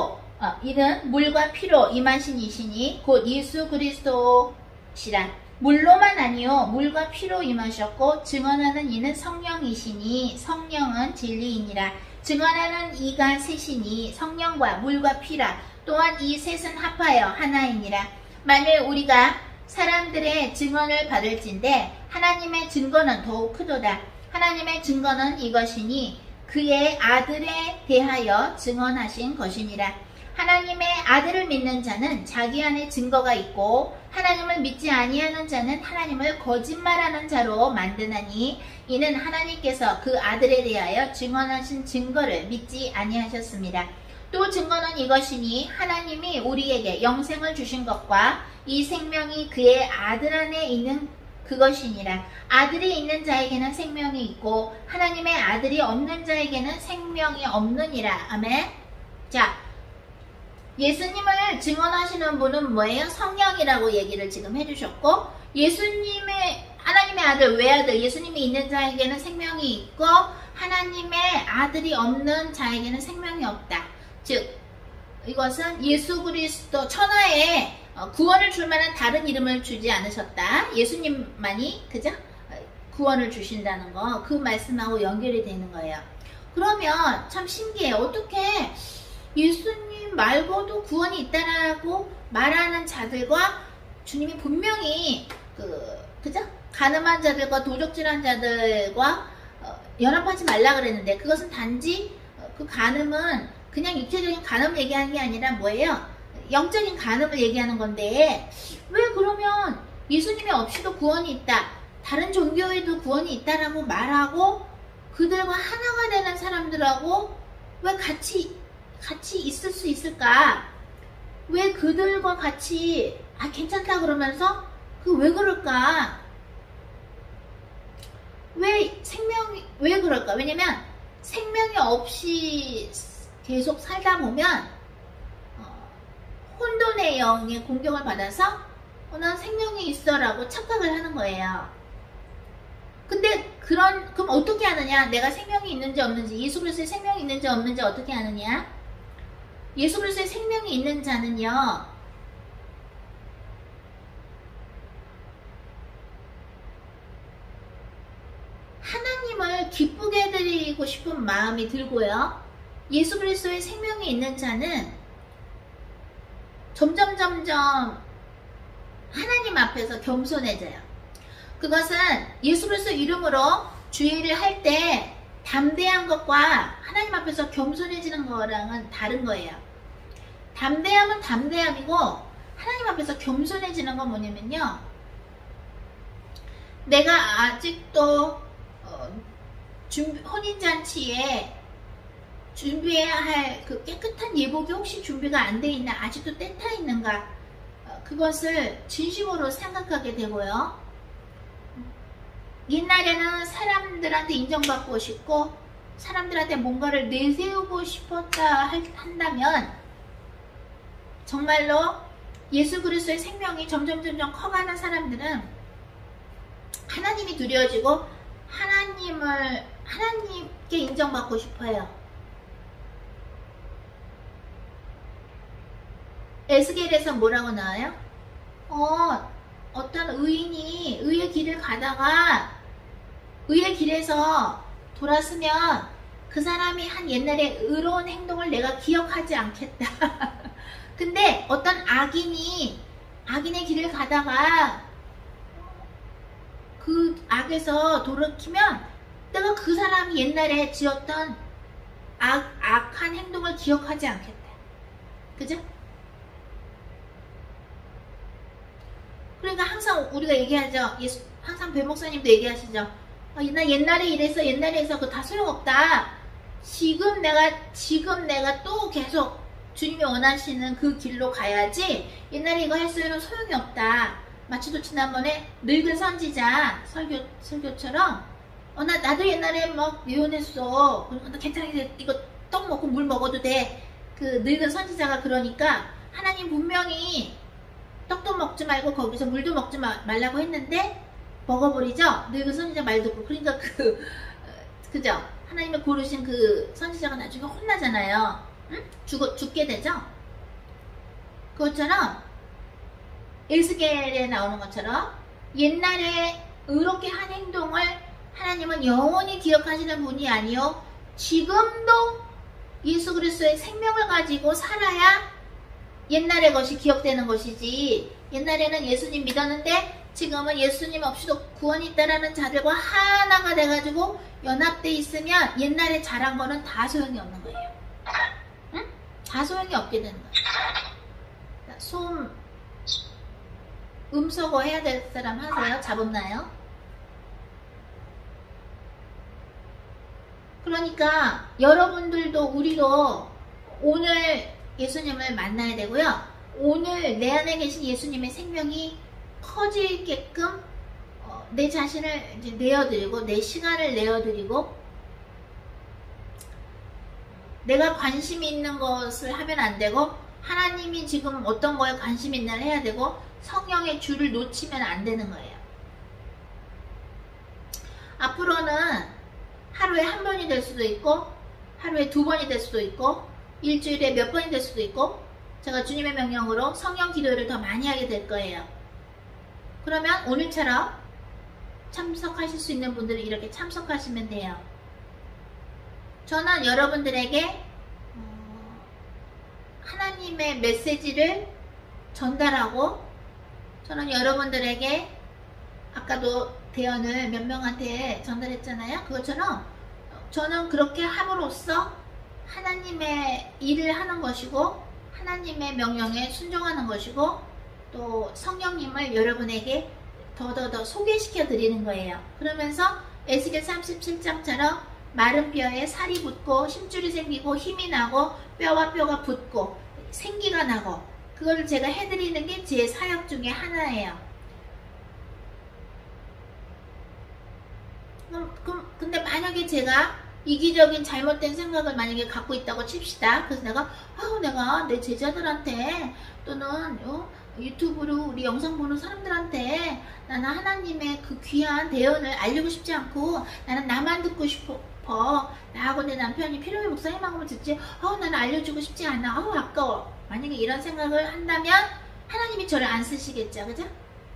물과 피로 임하신 이시니 곧 예수 그리스도시라. 물로만 아니요 물과 피로 임하셨고 증언하는 이는 성령이시니 성령은 진리이니라. 증언하는 이가 셋이니 성령과 물과 피라. 또한 이 셋은 합하여 하나이니라. 만일 우리가 사람들의 증언을 받을진대 하나님의 증거는 더욱 크도다. 하나님의 증거는 이것이니 그의 아들에 대하여 증언하신 것이니라. 하나님의 아들을 믿는 자는 자기 안에 증거가 있고 하나님을 믿지 아니하는 자는 하나님을 거짓말하는 자로 만드나니 이는 하나님께서 그 아들에 대하여 증언하신 증거를 믿지 아니하셨습니다. 또 증거는 이것이니 하나님이 우리에게 영생을 주신 것과 이 생명이 그의 아들 안에 있는 그것이니라. 아들이 있는 자에게는 생명이 있고 하나님의 아들이 없는 자에게는 생명이 없느니라. 아멘. 자, 예수님을 증언하시는 분은 뭐예요? 성령이라고 얘기를 지금 해주셨고, 예수님의 하나님의 아들, 외아들, 예수님이 있는 자에게는 생명이 있고 하나님의 아들이 없는 자에게는 생명이 없다. 즉 이것은 예수 그리스도 천하에 구원을 줄 만한 다른 이름을 주지 않으셨다. 예수님만이 그죠? 구원을 주신다는 거, 그 말씀하고 연결이 되는 거예요. 그러면 참 신기해요. 어떻게 예수님 말고도 구원이 있다라고 말하는 자들과 주님이 분명히 그죠? 가늠한 자들과 도적질한 자들과 연합하지 말라 그랬는데, 그것은 단지 그 간음은 그냥 육체적인 간음을 얘기하는 게 아니라 뭐예요? 영적인 간음을 얘기하는 건데, 왜 그러면 예수님이 없이도 구원이 있다, 다른 종교에도 구원이 있다라고 말하고 그들과 하나가 되는 사람들하고 왜 같이 있을 수 있을까? 왜 그들과 같이 괜찮다 그러면서 왜 그럴까? 왜 그럴까? 왜냐면 생명이 없이 계속 살다 보면 혼돈의 영의 공격을 받아서 난 생명이 있어라고 착각을 하는 거예요. 근데 그럼 어떻게 하느냐? 내가 생명이 있는지 없는지, 예수 그리스도의 생명이 있는지 없는지 어떻게 하느냐? 예수 그리스도의 생명이 있는 자는요, 하나님을 기쁘게 해드리고 싶은 마음이 들고요, 예수 그리스도의 생명이 있는 자는 점점 하나님 앞에서 겸손해져요. 그것은 예수 그리스도 이름으로 주의를 할 때 담대한 것과 하나님 앞에서 겸손해지는 거랑은 다른 거예요. 담대함은 담대함이고 하나님 앞에서 겸손해지는 건 뭐냐면요, 내가 아직도 혼인잔치에 준비해야 할 그 깨끗한 예복이 혹시 준비가 안 돼 있나, 아직도 때타 있는가, 그것을 진심으로 생각하게 되고요. 옛날에는 사람들한테 인정받고 싶고 사람들한테 뭔가를 내세우고 싶었다 한다면, 정말로 예수 그리스도의 생명이 점점 커가는 사람들은 하나님이 두려워지고 하나님께 인정받고 싶어요. 에스겔에서 뭐라고 나와요? 어떤 의인이 의의 길을 가다가 의의 길에서 돌았으면 그 사람이 한 옛날에 의로운 행동을 내가 기억하지 않겠다. 근데 어떤 악인의 길을 가다가 그 악에서 돌이키면 내가 그 사람이 옛날에 지었던 악한 행동을 기억하지 않겠다. 그죠? 그러니까 항상 우리가 얘기하죠. 항상 배 목사님도 얘기하시죠. 나 옛날에 이래서 그거 다 소용없다. 지금 내가 또 계속 주님이 원하시는 그 길로 가야지, 옛날에 이거 했으면 소용이 없다. 마치도 지난번에 늙은 선지자 설교처럼 나도 옛날에 막 예언했어. 나 괜찮아. 이거 떡 먹고 물 먹어도 돼. 그 늙은 선지자가 그러니까 하나님 분명히 떡도 먹지 말고 거기서 물도 먹지 말라고 했는데 먹어버리죠? 늙은 선지자 말 듣고. 그러니까 그죠? 하나님의 고르신 그 선지자가 나중에 혼나잖아요. 응? 죽게 되죠? 그것처럼 에스겔에 나오는 것처럼 옛날에 의롭게 한 행동을 하나님은 영원히 기억하시는 분이 아니요 지금도 예수 그리스도의 생명을 가지고 살아야 옛날의 것이 기억되는 것이지. 옛날에는 예수님 믿었는데 지금은 예수님 없이도 구원이 있다라는 자들과 하나가 돼가지고 연합돼 있으면 옛날에 잘한 거는 다 소용이 없는 거예요. 응? 다 소용이 없게 되는 거예요. 소음 음소거 해야 될 사람 하세요? 잡았나요? 그러니까 여러분들도 우리도 오늘 예수님을 만나야 되고요. 오늘 내 안에 계신 예수님의 생명이 커지게끔 내 자신을 이제 내어드리고 내 시간을 내어드리고 내가 관심 있는 것을 하면 안 되고 하나님이 지금 어떤 거에 관심 있는 해야 되고 성령의 줄을 놓치면 안 되는 거예요. 앞으로는 하루에 한 번이 될 수도 있고 하루에 2번이 될 수도 있고 일주일에 몇 번이 될 수도 있고 제가 주님의 명령으로 성령 기도를 더 많이 하게 될 거예요. 그러면 오늘처럼 참석하실 수 있는 분들은 이렇게 참석하시면 돼요. 저는 여러분들에게 하나님의 메시지를 전달하고 저는 여러분들에게 아까도 대언을 몇 명한테 전달했잖아요. 그것처럼 저는 그렇게 함으로써 하나님의 일을 하는 것이고 하나님의 명령에 순종하는 것이고 또 성령님을 여러분에게 더 소개시켜 드리는 거예요. 그러면서 에스겔 37장처럼 마른 뼈에 살이 붙고 힘줄이 생기고 힘이 나고 뼈와 뼈가 붙고 생기가 나고 그거를 제가 해드리는 게 제 사역 중에 하나예요. 근데 만약에 제가 이기적인 잘못된 생각을 만약에 갖고 있다고 칩시다. 그래서 내가 내 제자들한테 또는 유튜브로 우리 영상 보는 사람들한테 나는 하나님의 그 귀한 대언을 알리고 싶지 않고 나는 나만 듣고 싶어. 나하고 내 남편이 필요해 목사님하고만 듣지 나는 알려주고 싶지 않아. 아까워. 만약에 이런 생각을 한다면 하나님이 저를 안 쓰시겠죠. 그죠?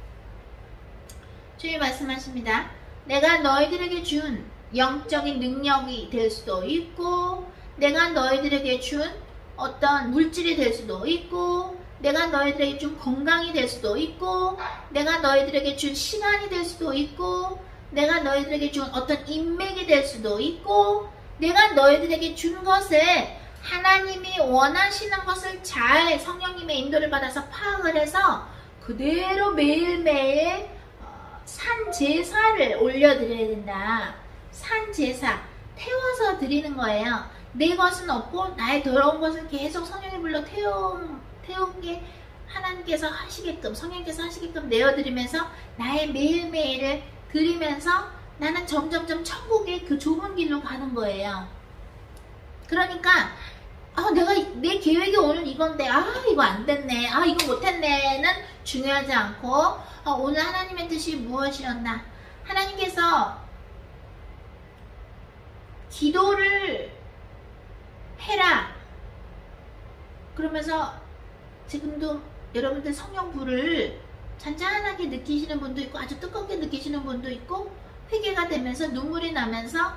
주님 말씀하십니다. 내가 너희들에게 준 영적인 능력이 될 수도 있고 내가 너희들에게 준 어떤 물질이 될 수도 있고 내가 너희들에게 준 건강이 될 수도 있고 내가 너희들에게 준 시간이 될 수도 있고 내가 너희들에게 준 어떤 인맥이 될 수도 있고 내가 너희들에게 준 것을 하나님이 원하시는 것을 잘 성령님의 인도를 받아서 파악을 해서 그대로 매일매일 산 제사를 올려드려야 된다. 산 제사 태워서 드리는 거예요. 내 것은 없고 나의 더러운 것을 계속 성령이 불러 태운 게 하나님께서 하시게끔 성령께서 하시게끔 내어드리면서 나의 매일매일을 드리면서 나는 점점점 천국의 그 좁은 길로 가는 거예요. 그러니까 내가 내 계획이 오늘 이건데 이거 안 됐네 이거 못했네는 중요하지 않고 오늘 하나님의 뜻이 무엇이었나 하나님께서 기도를 해라 그러면서 지금도 여러분들 성령 불을 잔잔하게 느끼시는 분도 있고 아주 뜨겁게 느끼시는 분도 있고 회개가 되면서 눈물이 나면서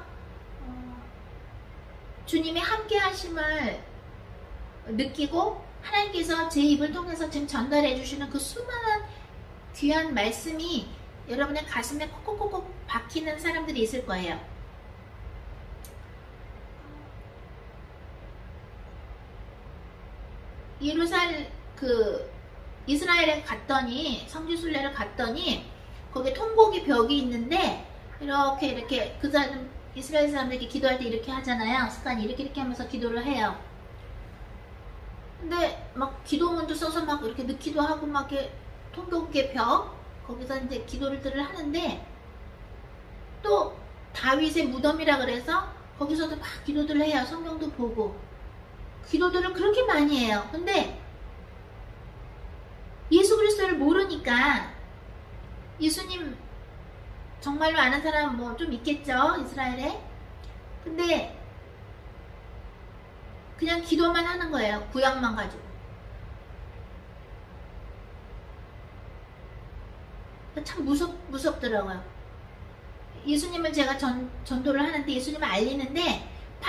주님의 함께 하심을 느끼고 하나님께서 제 입을 통해서 지금 전달해 주시는 그 수많은 귀한 말씀이 여러분의 가슴에 콕콕콕콕 박히는 사람들이 있을 거예요. 이스라엘에 갔더니 성지순례를 갔더니 거기 통곡이 벽이 있는데 이렇게 그 사람 이스라엘 사람들이 기도할 때 이렇게 하잖아요. 습관이 이렇게 하면서 기도를 해요. 근데 막 기도문도 써서 막 이렇게 넣기도 하고 막 이렇게 통곡의 벽 거기서 이제 기도를 하는데 또 다윗의 무덤이라 그래서 거기서도 막 기도들을 해요. 성경도 보고 기도들을 그렇게 많이 해요. 근데 그리스도를 모르니까 예수님 정말로 아는 사람 뭐 좀 있겠죠, 이스라엘에. 근데 그냥 기도만 하는 거예요. 구약만 가지고. 참 무섭더라고요. 예수님을 제가 전도를 하는데, 예수님을 알리는데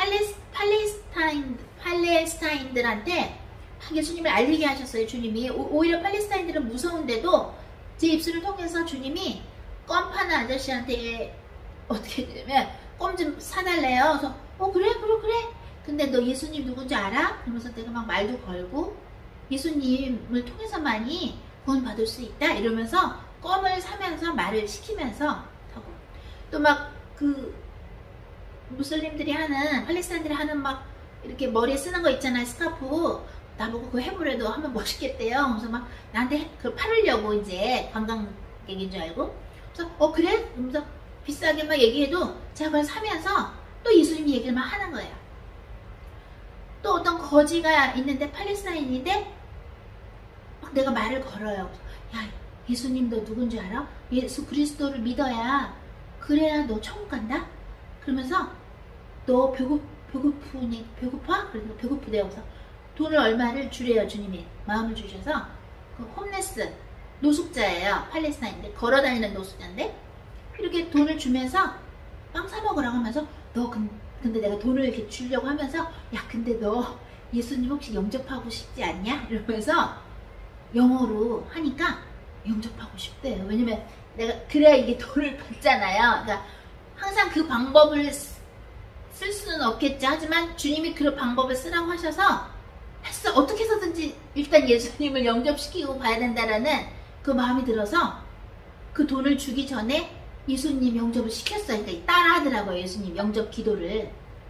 팔레스타인들한테 예수님을 알리게 하셨어요. 주님이. 오히려 팔레스타인들은 무서운데도 제 입술을 통해서 주님이 껌 파는 아저씨한테 어떻게 되냐면 껌 좀 사달래요. 그래서 그래. 근데 너 예수님 누군지 알아? 그러면서 내가 막 말도 걸고 예수님을 통해서만이 구원 받을 수 있다 이러면서 껌을 사면서 말을 시키면서 하고, 또 막 그 무슬림들이 하는, 팔레스타인들이 하는 막 이렇게 머리에 쓰는 거 있잖아요, 스카프. 나보고 그거 해보래도 하면 멋있겠대요. 그래서 막 나한테 그걸 팔으려고, 이제 관광객인 줄 알고. 그래서 그래? 그러면서 비싸게 막 얘기해도 제가 그걸 사면서 또 예수님 얘기를 막 하는 거예요. 또 어떤 거지가 있는데 팔레스타인인데 막 내가 말을 걸어요. 야, 예수님 너 누군지 알아? 예수 그리스도를 믿어야, 그래야 너 천국 간다? 그러면서 너 배고파? 그래서 배고프대요. 그래서 돈을 얼마를 주래요. 주님이 마음을 주셔서. 그 홈레스 노숙자예요. 팔레스타인인데, 걸어다니는 노숙자인데 이렇게 돈을 주면서 빵 사 먹으라고 하면서, 너 근데 내가 돈을 이렇게 주려고 하면서, 야 근데 너 예수님 혹시 영접하고 싶지 않냐? 이러면서 영어로 하니까 영접하고 싶대요. 왜냐면 내가 그래야 이게 돈을 받잖아요. 그러니까 항상 그 방법을 쓸 수는 없겠죠. 하지만 주님이 그 방법을 쓰라고 하셔서 했어. 어떻게 해서든지 일단 예수님을 영접시키고 봐야 된다라는 그 마음이 들어서 그 돈을 주기 전에 예수님 영접을 시켰어요. 그러니까 따라 하더라고요. 예수님 영접 기도를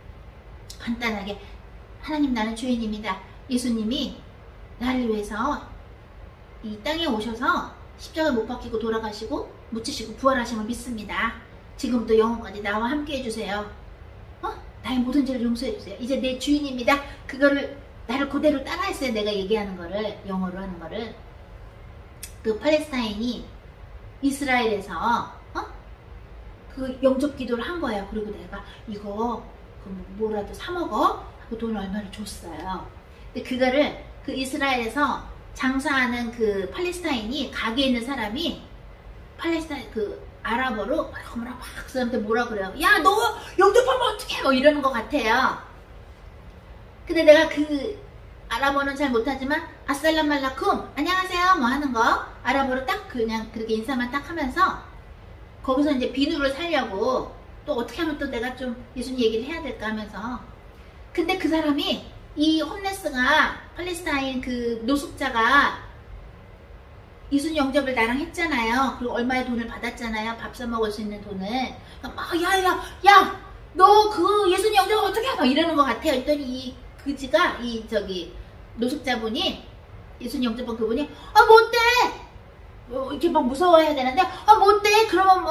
간단하게, 하나님 나는 죄인입니다. 예수님이 나를 위해서 이 땅에 오셔서 십자가를 못 박히고 돌아가시고 묻히시고 부활하심을 믿습니다. 지금부터 영원까지 나와 함께 해주세요. 나의 모든 죄를 용서해주세요. 이제 내 주인입니다. 그거를 나를 그대로 따라했어요. 내가 얘기하는 거를, 영어로 하는 거를. 그 팔레스타인이 이스라엘에서 그 영접 기도를 한 거예요. 그리고 내가 이거 뭐라도 사 먹어 하고 돈을 얼마를 줬어요. 근데 그거를 그 이스라엘에서 장사하는 그 팔레스타인이, 가게에 있는 사람이 팔레스타인 그 아랍어로 막 그 사람한테 뭐라 그래요. 야 너 영접하면 어떡해, 뭐 이러는 것 같아요. 근데 내가 그 아랍어는 잘 못하지만 아살람말라쿰 안녕하세요 뭐 하는 거 아랍어로 딱 그냥 그렇게 인사만 딱 하면서, 거기서 이제 비누를 사려고 또 어떻게 하면 또 내가 좀 예수님 얘기를 해야 될까 하면서. 근데 그 사람이, 이 홈레스가, 팔레스타인 그 노숙자가 예수님 영접을 나랑 했잖아요. 그리고 얼마의 돈을 받았잖아요. 밥 사 먹을 수 있는 돈을. 막 야 너 그 예수님 영접 어떻게 해? 막 이러는 것 같아요. 그랬더니 이 그지가, 이 저기 노숙자분이, 예수님 영접한 그분이 못돼, 이렇게 막 무서워해야 되는데 못돼, 그러면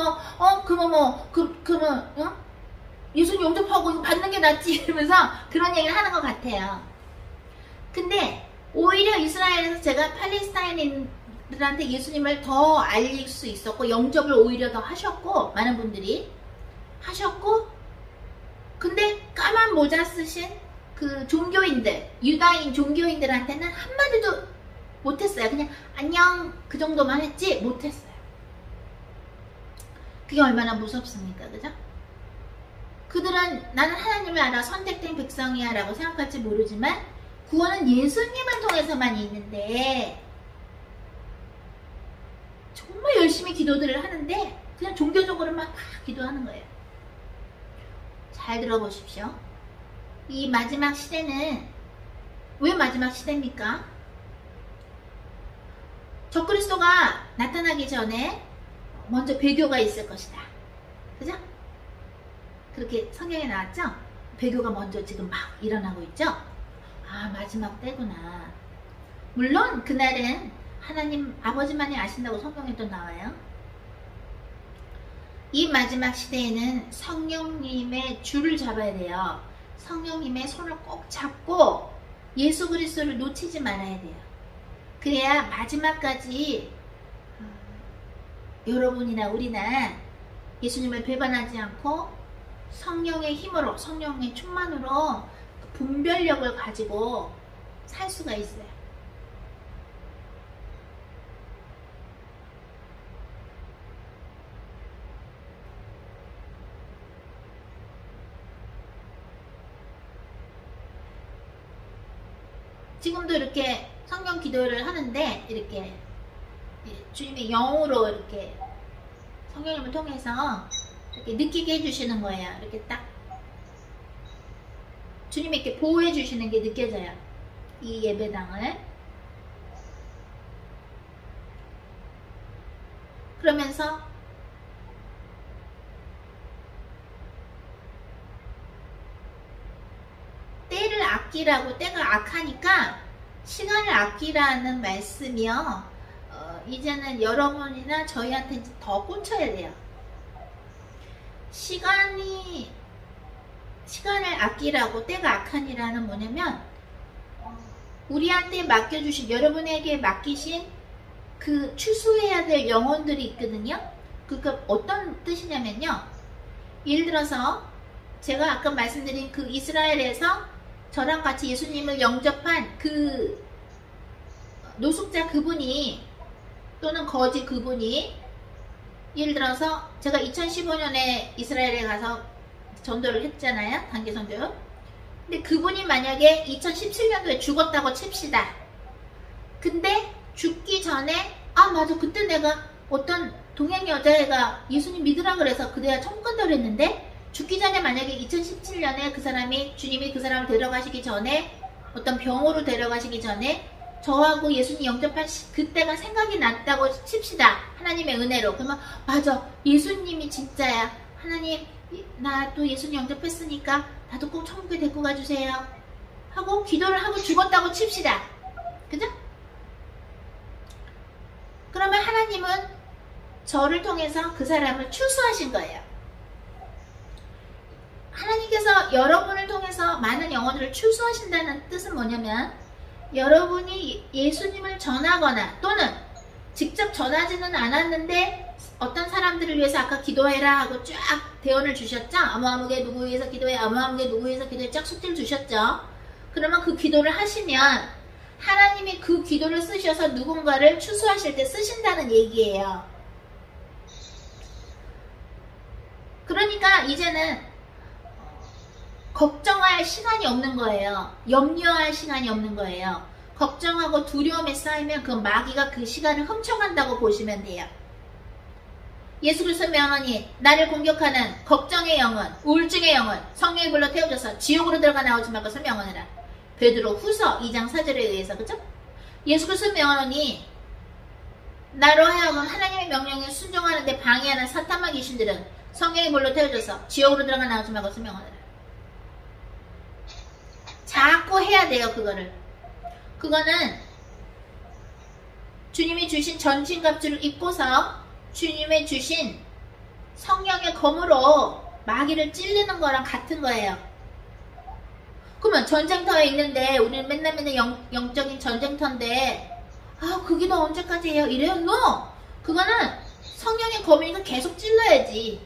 그러면 예수님 영접하고 이거 받는 게 낫지 이러면서 그런 얘기를 하는 것 같아요. 근데 오히려 이스라엘에서 제가 팔레스타인인들한테 예수님을 더 알릴 수 있었고, 영접을 오히려 더 하셨고, 많은 분들이 하셨고, 근데 까만 모자 쓰신 그 종교인들, 유다인 종교인들한테는 한마디도 못했어요. 그냥 안녕 그 정도만 했지 못했어요. 그게 얼마나 무섭습니까? 그죠? 그들은 나는 하나님을 알아, 선택된 백성이야 라고 생각할지 모르지만 구원은 예수님을 통해서만 있는데, 정말 열심히 기도들을 하는데 그냥 종교적으로만 막 기도하는 거예요. 잘 들어보십시오. 이 마지막 시대는 왜 마지막 시대입니까? 적그리스도가 나타나기 전에 먼저 배교가 있을 것이다. 그죠? 그렇게 성경에 나왔죠? 배교가 먼저 지금 막 일어나고 있죠? 아, 마지막 때구나. 물론 그날은 하나님 아버지만이 아신다고 성경에도 나와요. 이 마지막 시대에는 성령님의 줄을 잡아야 돼요. 성령님의 손을 꼭 잡고 예수 그리스도를 놓치지 말아야 돼요. 그래야 마지막까지 여러분이나 우리나 예수님을 배반하지 않고 성령의 힘으로, 성령의 충만으로 분별력을 가지고 살 수가 있어요. 지금도 이렇게 성경 기도를 하는데 이렇게 주님의 영으로 이렇게 성령님을 통해서 이렇게 느끼게 해주시는 거예요. 이렇게 딱 주님이 이렇게 보호해 주시는 게 느껴져요. 이 예배당을. 그러면서 때를 아끼라고, 때가 악하니까 시간을 아끼라는 말씀이요. 이제는 여러분이나 저희한테 더 꽂혀야 돼요. 시간을 아끼라고, 때가 악하니라는 뭐냐면 우리한테 맡겨주신, 여러분에게 맡기신 그 추수해야 될 영혼들이 있거든요. 그러니까 어떤 뜻이냐면요, 예를 들어서 제가 아까 말씀드린 그 이스라엘에서 저랑 같이 예수님을 영접한 그 노숙자 그분이, 또는 거지 그분이, 예를 들어서 제가 2015년에 이스라엘에 가서 전도를 했잖아요. 단기 선교. 근데 그분이 만약에 2017년도에 죽었다고 칩시다. 근데 죽기 전에 맞아, 그때 내가 어떤 동양 여자애가 예수님 믿으라 그래서 그대가 천국 간다고 그랬는데, 죽기 전에 만약에 2017년에 그 사람이, 주님이 그 사람을 데려가시기 전에, 어떤 병으로 데려가시기 전에 저하고 예수님 영접한 그때가 생각이 났다고 칩시다. 하나님의 은혜로. 그러면 맞아, 예수님이 진짜야. 하나님, 나도 예수님 영접했으니까 나도 꼭 천국에 데리고 가주세요 하고 기도를 하고 죽었다고 칩시다. 그죠? 그러면 하나님은 저를 통해서 그 사람을 추수하신 거예요. 하나님께서 여러분을 통해서 많은 영혼들을 추수하신다는 뜻은 뭐냐면, 여러분이 예수님을 전하거나 또는 직접 전하지는 않았는데 어떤 사람들을 위해서 아까 기도해라 하고 쫙 대언을 주셨죠? 아무아무개 누구 위해서 기도해, 아무아무개 누구 위해서 기도해, 쫙 숙제를 주셨죠? 그러면 그 기도를 하시면 하나님이 그 기도를 쓰셔서 누군가를 추수하실 때 쓰신다는 얘기예요. 그러니까 이제는 걱정할 시간이 없는 거예요. 염려할 시간이 없는 거예요. 걱정하고 두려움에 쌓이면 그 마귀가 그 시간을 훔쳐간다고 보시면 돼요. 예수 그리스도 명언이 나를 공격하는 걱정의 영혼, 우울증의 영혼, 성령의 불로 태워져서 지옥으로 들어가 나오지 말 것을 명언하라. 베드로 후서 2장 4절에 의해서, 그죠? 예수 그리스도 명언이 나로 하여금 하나님의 명령에 순종하는데 방해하는 사탄마 귀신들은 성령의 불로 태워져서 지옥으로 들어가 나오지 말 것을 명언하라. 자꾸 해야 돼요. 그거는 주님이 주신 전신갑주를 입고서 주님의 주신 성령의 검으로 마귀를 찔리는 거랑 같은 거예요. 그러면 전쟁터에 있는데 우리는 맨날 영적인 전쟁터인데 그 기도 언제까지 해요? 이래요? No! 그거는 성령의 검이니까 계속 찔러야지.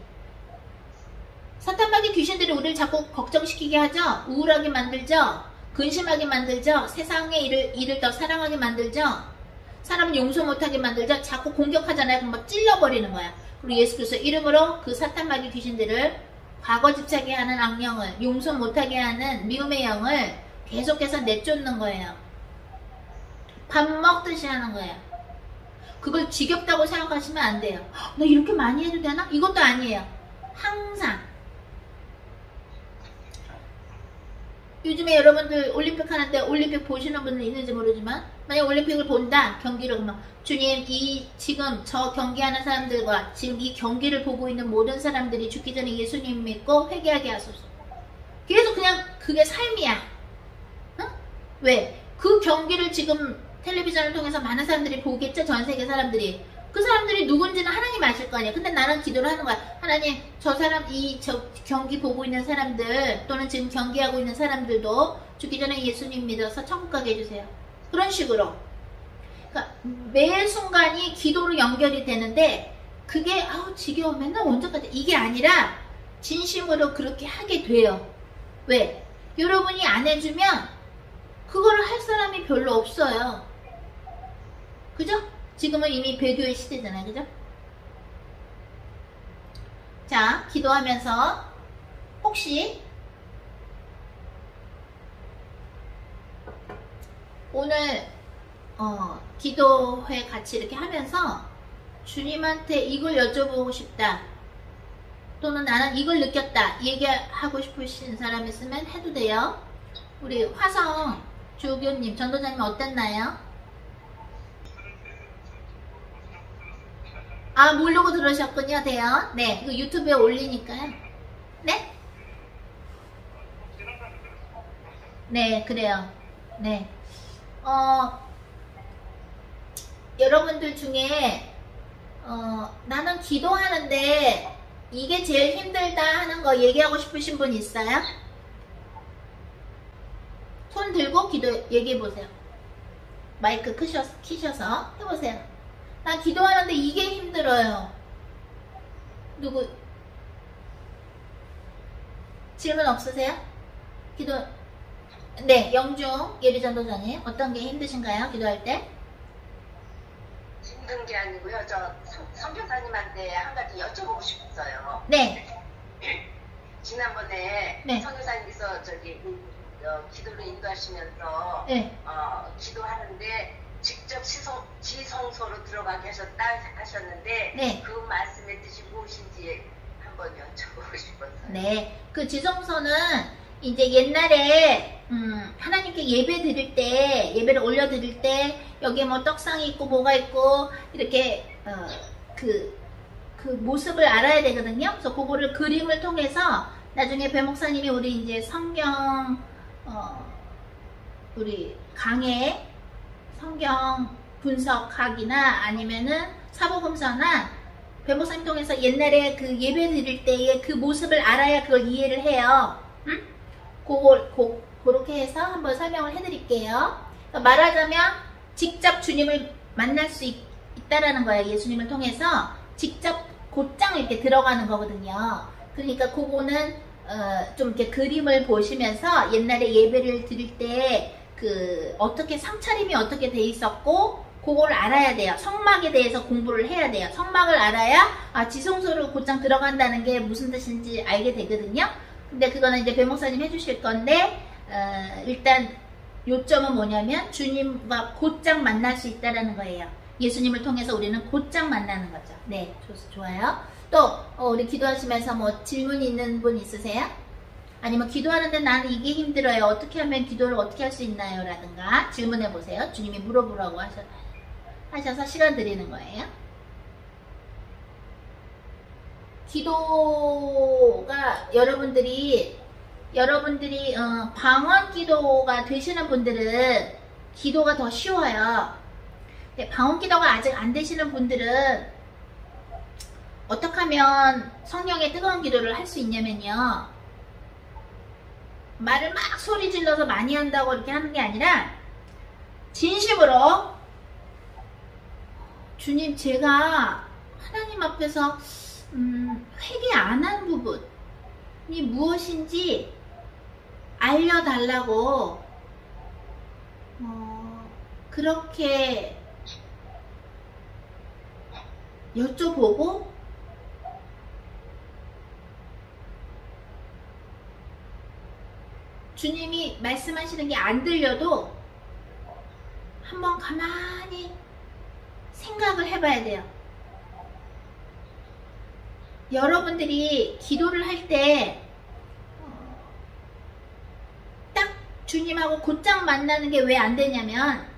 사탄마귀 귀신들이 우리를 자꾸 걱정시키게 하죠. 우울하게 만들죠. 근심하게 만들죠. 세상의 일을 더 사랑하게 만들죠. 사람 용서 못하게 만들죠. 자꾸 공격하잖아요. 그럼 막 찔러버리는 거야. 그리고 예수 그리스도 이름으로 그 사탄마귀 귀신들을, 과거 집착게 하는 악령을, 용서 못하게 하는 미움의 영을 계속해서 내쫓는 거예요. 밥 먹듯이 하는 거예요. 그걸 지겹다고 생각하시면 안 돼요. 나 이렇게 많이 해도 되나? 이것도 아니에요. 항상. 요즘에 여러분들 올림픽 하는데 올림픽 보시는 분들 있는지 모르지만, 만약 올림픽을 본다, 경기를, 그러면 주님, 지금 저 경기하는 사람들과 지금 이 경기를 보고 있는 모든 사람들이 죽기 전에 예수님 믿고 회개하게 하소서. 계속 그냥 그게 삶이야. 응? 왜? 그 경기를 지금 텔레비전을 통해서 많은 사람들이 보겠죠? 전 세계 사람들이. 그 사람들이 누군지는 하나님 아실 거 아니에요. 근데 나는 기도를 하는 거야. 하나님, 저 경기 보고 있는 사람들, 또는 지금 경기하고 있는 사람들도 죽기 전에 예수님 믿어서 천국 가게 해주세요. 그런 식으로. 그러니까 매 순간이 기도로 연결이 되는데, 그게 아우 지겨워 맨날 언제까지 이게 아니라 진심으로 그렇게 하게 돼요. 왜? 여러분이 안 해주면 그거를 할 사람이 별로 없어요. 그죠? 지금은 이미 배교의 시대잖아요. 그죠? 자, 기도하면서 혹시 오늘 기도회 같이 이렇게 하면서 주님한테 이걸 여쭤보고 싶다, 또는 나는 이걸 느꼈다 얘기하고 싶으신 사람 있으면 해도 돼요. 우리 화성 주교님, 전도자님 어땠나요? 아, 모르고 들으셨군요. 돼요. 네, 이거 유튜브에 올리니까요. 네? 네, 그래요. 네. 여러분들 중에 나는 기도하는데 이게 제일 힘들다 하는 거 얘기하고 싶으신 분 있어요? 손 들고 얘기해 보세요. 마이크 키셔서 해보세요. 나 기도하는데 이게 힘들어요. 누구? 질문 없으세요? 네, 영중 예리 전도자님 어떤 게 힘드신가요? 기도할 때? 힘든 게 아니고요. 저 선교사님한테 한 가지 여쭤보고 싶었어요. 네. 지난번에 네. 선교사님께서 기도를 인도하시면서 네. 기도하는데 직접 지성소로 들어가게 하셨다 하셨는데 네. 그 말씀의 뜻이 무엇인지 한번 여쭤보고 싶었어요. 네. 그 지성소는 이제 옛날에 하나님께 예배 드릴 때, 예배를 올려 드릴 때 여기에 뭐 떡상이 있고 뭐가 있고 이렇게 그 모습을 알아야 되거든요. 그래서 그거를 그림을 통해서 나중에 배 목사님이 우리 이제 성경 우리 강의 성경 분석학이나 아니면은 사복음서나 배 목사님 통해서 옛날에 그 예배 드릴 때의 그 모습을 알아야 그걸 이해를 해요. 응? 그렇게 해서 한번 설명을 해드릴게요. 그러니까 말하자면 직접 주님을 만날 수 있다라는 거예요. 예수님을 통해서 직접 곧장 이렇게 들어가는 거거든요. 그러니까 그거는 좀 이렇게 그림을 보시면서 옛날에 예배를 드릴 때 어떻게 상차림이 어떻게 돼 있었고 그걸 알아야 돼요. 성막에 대해서 공부를 해야 돼요. 성막을 알아야 지성소로 곧장 들어간다는 게 무슨 뜻인지 알게 되거든요. 근데 그거는 이제 배 목사님 해주실 건데 일단 요점은 뭐냐면 주님과 곧장 만날 수 있다는 거예요. 예수님을 통해서 우리는 곧장 만나는 거죠. 네, 좋아요. 또 우리 기도하시면서 뭐 질문 있는 분 있으세요? 아니면 기도하는데 나는 이게 힘들어요. 어떻게 하면 기도를 어떻게 할 수 있나요? 라든가 질문해 보세요. 주님이 물어보라고 하셔서 시간 드리는 거예요. 기도가 여러분들이 방언 기도가 되시는 분들은 기도가 더 쉬워요. 근데 방언 기도가 아직 안 되시는 분들은 어떻게 하면 성령의 뜨거운 기도를 할 수 있냐면요. 말을 막 소리 질러서 많이 한다고 이렇게 하는 게 아니라 진심으로 주님, 제가 하나님 앞에서 회개 안 한 부분이 무엇인지 알려달라고 그렇게 여쭤보고 주님이 말씀하시는 게 안 들려도 한번 가만히 생각을 해봐야 돼요. 여러분들이 기도를 할 때 딱 주님하고 곧장 만나는 게 왜 안 되냐면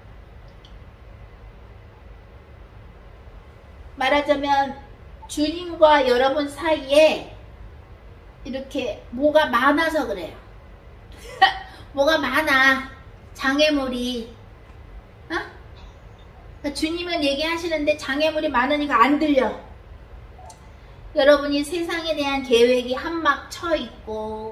말하자면 주님과 여러분 사이에 이렇게 뭐가 많아서 그래요. 뭐가 많아. 장애물이. 그러니까 주님은 얘기하시는데 장애물이 많으니까 안 들려. 여러분이 세상에 대한 계획이 한막 쳐 있고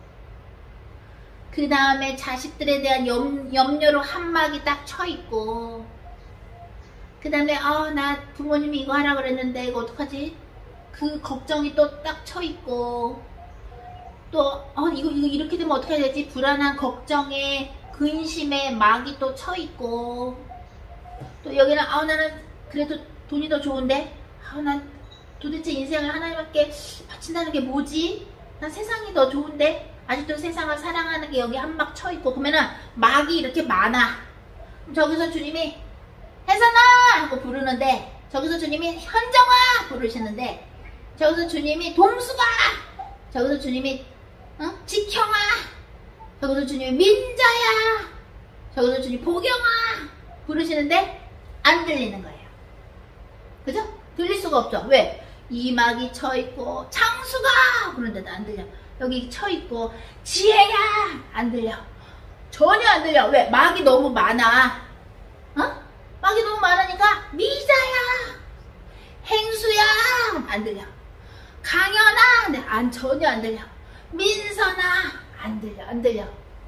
그 다음에 자식들에 대한 염려로 한막이 딱 쳐 있고 그 다음에 나 부모님이 이거 하라 그랬는데 이거 어떡하지? 그 걱정이 또 딱 쳐있고, 또 이거 이렇게 되면 어떻게 해야 되지? 불안한 걱정에 근심에 막이 또 쳐있고, 또 여기는 나는 그래도 돈이 더 좋은데 난 도대체 인생을 하나님께 바친다는 게 뭐지? 난 세상이 더 좋은데 아직도 세상을 사랑하는 게 여기 한 막 쳐있고, 그러면은 막이 이렇게 많아. 저기서 주님이 혜선아 하고 부르는데, 저기서 주님이 현정아 부르시는데, 저기서 주님이 동수가, 저기서 주님이 지경아, 저기서 주님이 민자야, 저기서 주님 보경아 부르시는데 안 들리는 거예요. 그죠? 들릴 수가 없죠. 왜? 이 막이 쳐있고, 창수가 부르는데도 안 들려. 여기 쳐있고, 지혜야 안 들려. 전혀 안 들려. 왜? 막이 너무 많아. 막이 너무 많으니까 미자야, 행수야 안 들려. 강연아 전혀 안 들려. 민선아 안 들려.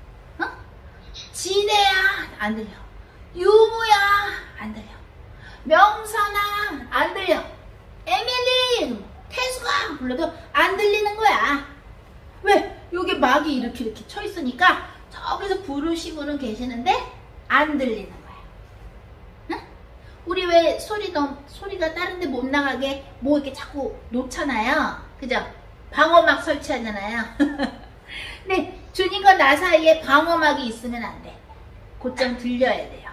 진혜야 안 들려. 유무야 안 들려. 명선아 안 들려. 에밀리 태수가 불러도 안 들리는 거야. 왜? 여기 막이 이렇게 쳐 있으니까 저기서 부르시고는 계시는데 안 들리는 거야. 응? 우리 왜 소리가 다른 데 못 나가게 뭐 이렇게 자꾸 놓잖아요. 그죠? 방어막 설치하잖아요. 근데 주님과 나 사이에 방어막이 있으면 안 돼. 곧장 들려야 돼요.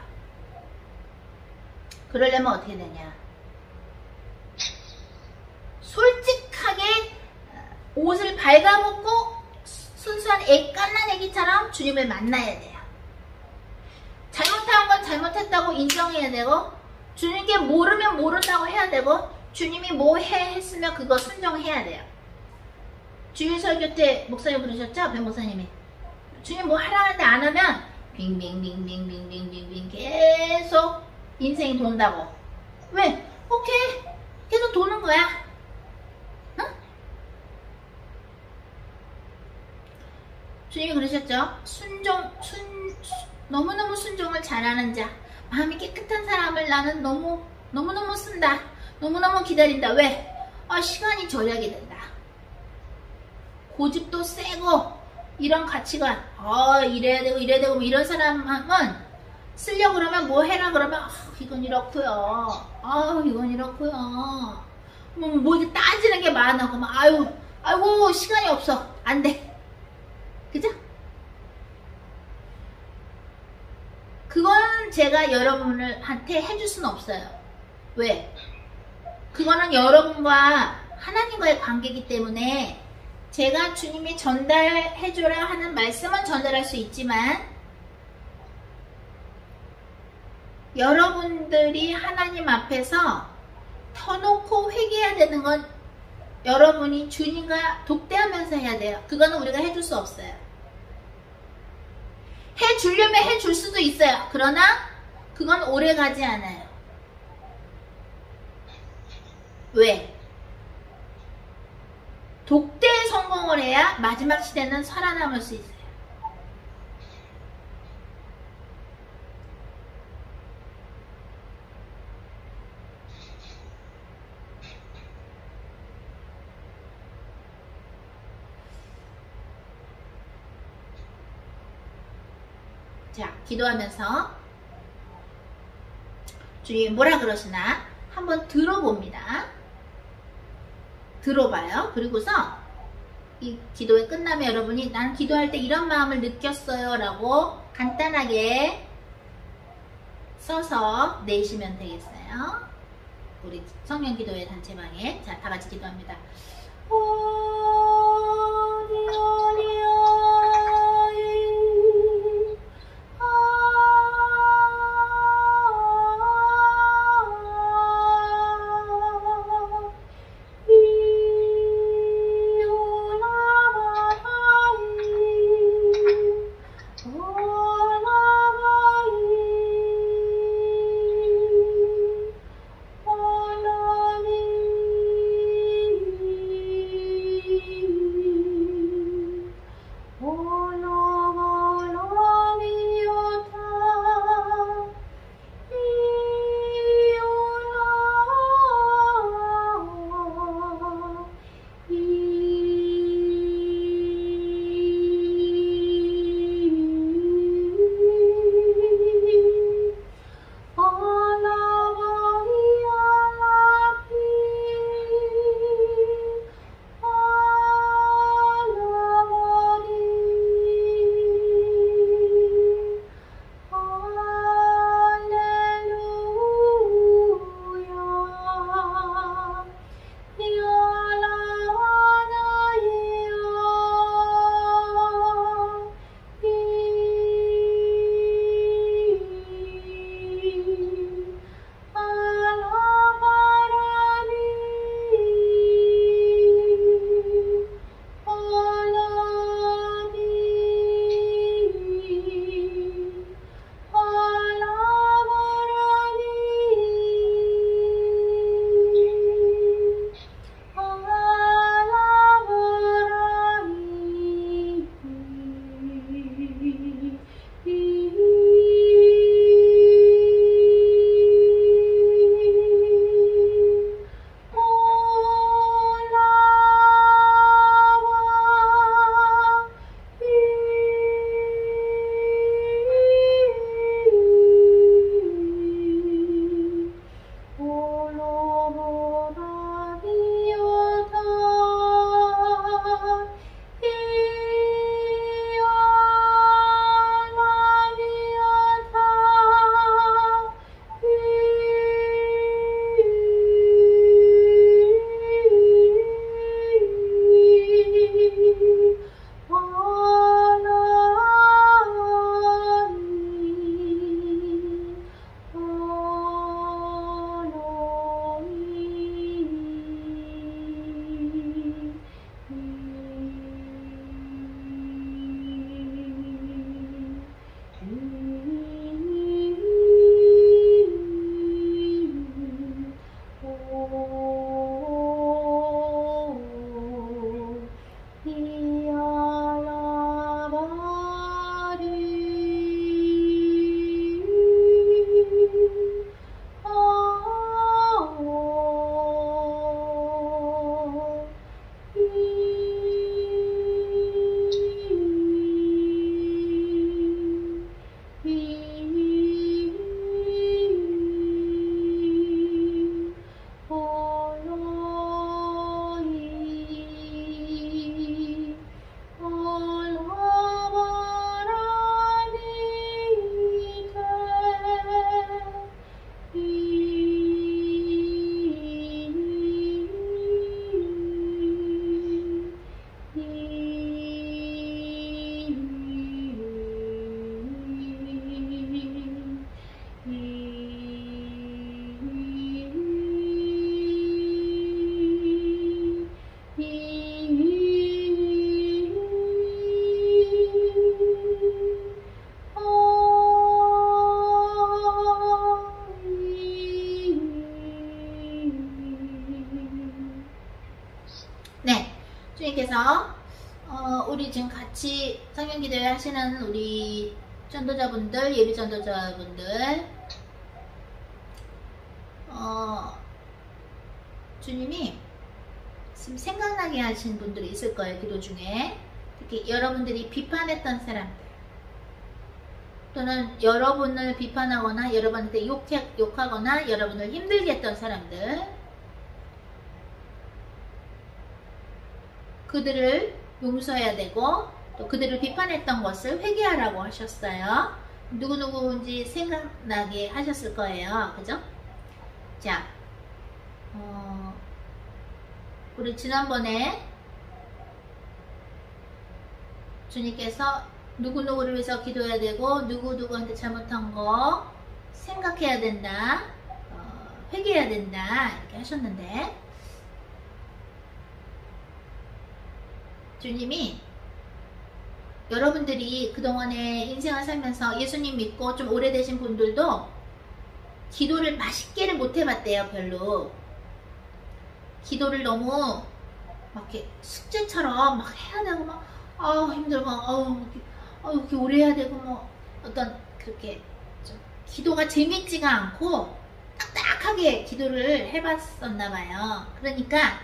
그러려면 어떻게 되냐? 솔직하게 옷을 발가벗고 순수한 깐난 애기처럼 주님을 만나야 돼요. 잘못한 건 잘못했다고 인정해야 되고, 주님께 모르면 모른다고 해야 되고, 주님이 뭐 했으면 그거 순종해야 돼요. 주일 설교 때 목사님 부르셨죠? 배 목사님이. 주님 뭐 하라는데 안 하면 빙빙빙빙빙빙빙빙 계속 인생이 돈다고. 왜? 오케이. 계속 도는 거야. 응? 주님이 그러셨죠? 너무너무 순종을 잘하는 자, 마음이 깨끗한 사람을 나는 너무너무 쓴다. 너무너무 기다린다. 왜? 시간이 절약이 된다. 고집도 세고, 이런 가치관, 이래야 되고 뭐 이런 사람은 쓰려고 그러면 뭐 해라 그러면 이건 이렇고요. 이건 이렇고요. 뭐 이렇게 따지는 게 많아. 그러면 아이고 시간이 없어. 안 돼. 그죠? 그건 제가 여러분한테 해줄 수는 없어요. 왜? 그거는 여러분과 하나님과의 관계이기 때문에 제가 주님이 전달해줘라 하는 말씀은 전달할 수 있지만, 여러분들이 하나님 앞에서 터놓고 회개해야 되는 건 여러분이 주님과 독대하면서 해야 돼요. 그거는 우리가 해줄 수 없어요. 해주려면 해줄 수도 있어요. 그러나 그건 오래 가지 않아요. 왜? 독대에 성공을 해야 마지막 시대는 살아남을 수 있어요. 자, 기도하면서 주님 뭐라 그러시나 한번 들어봅니다. 들어봐요. 그리고서 이 기도가 끝나면 여러분이 난 기도할 때 이런 마음을 느꼈어요 라고 간단하게 써서 내시면 되겠어요. 우리 성령기도회 단체방에. 자, 다 같이 기도합니다. 주님께서 우리 지금 같이 성경 기도회 하시는 우리 전도자분들, 예비 전도자분들, 주님이 지금 생각나게 하신 분들이 있을 거예요. 기도 중에. 특히 여러분들이 비판했던 사람들, 또는 여러분을 비판하거나 여러분한테 욕하거나 여러분을 힘들게 했던 사람들, 그들을 용서해야 되고 또 그들을 비판했던 것을 회개하라고 하셨어요. 누구누구인지 생각나게 하셨을 거예요. 그죠? 자, 우리 지난번에 주님께서 누구누구를 위해서 기도해야 되고 누구누구한테 잘못한 거 생각해야 된다, 회개해야 된다 이렇게 하셨는데, 주님이 여러분들이 그동안에 인생을 살면서 예수님 믿고 좀 오래되신 분들도 기도를 맛있게를 못 해봤대요. 별로 기도를 너무 막 이렇게 숙제처럼 막 해야 되고 막 힘들고 이렇게 오래 해야 되고 뭐 어떤 그렇게 좀 기도가 재밌지가 않고 딱딱하게 기도를 해봤었나 봐요. 그러니까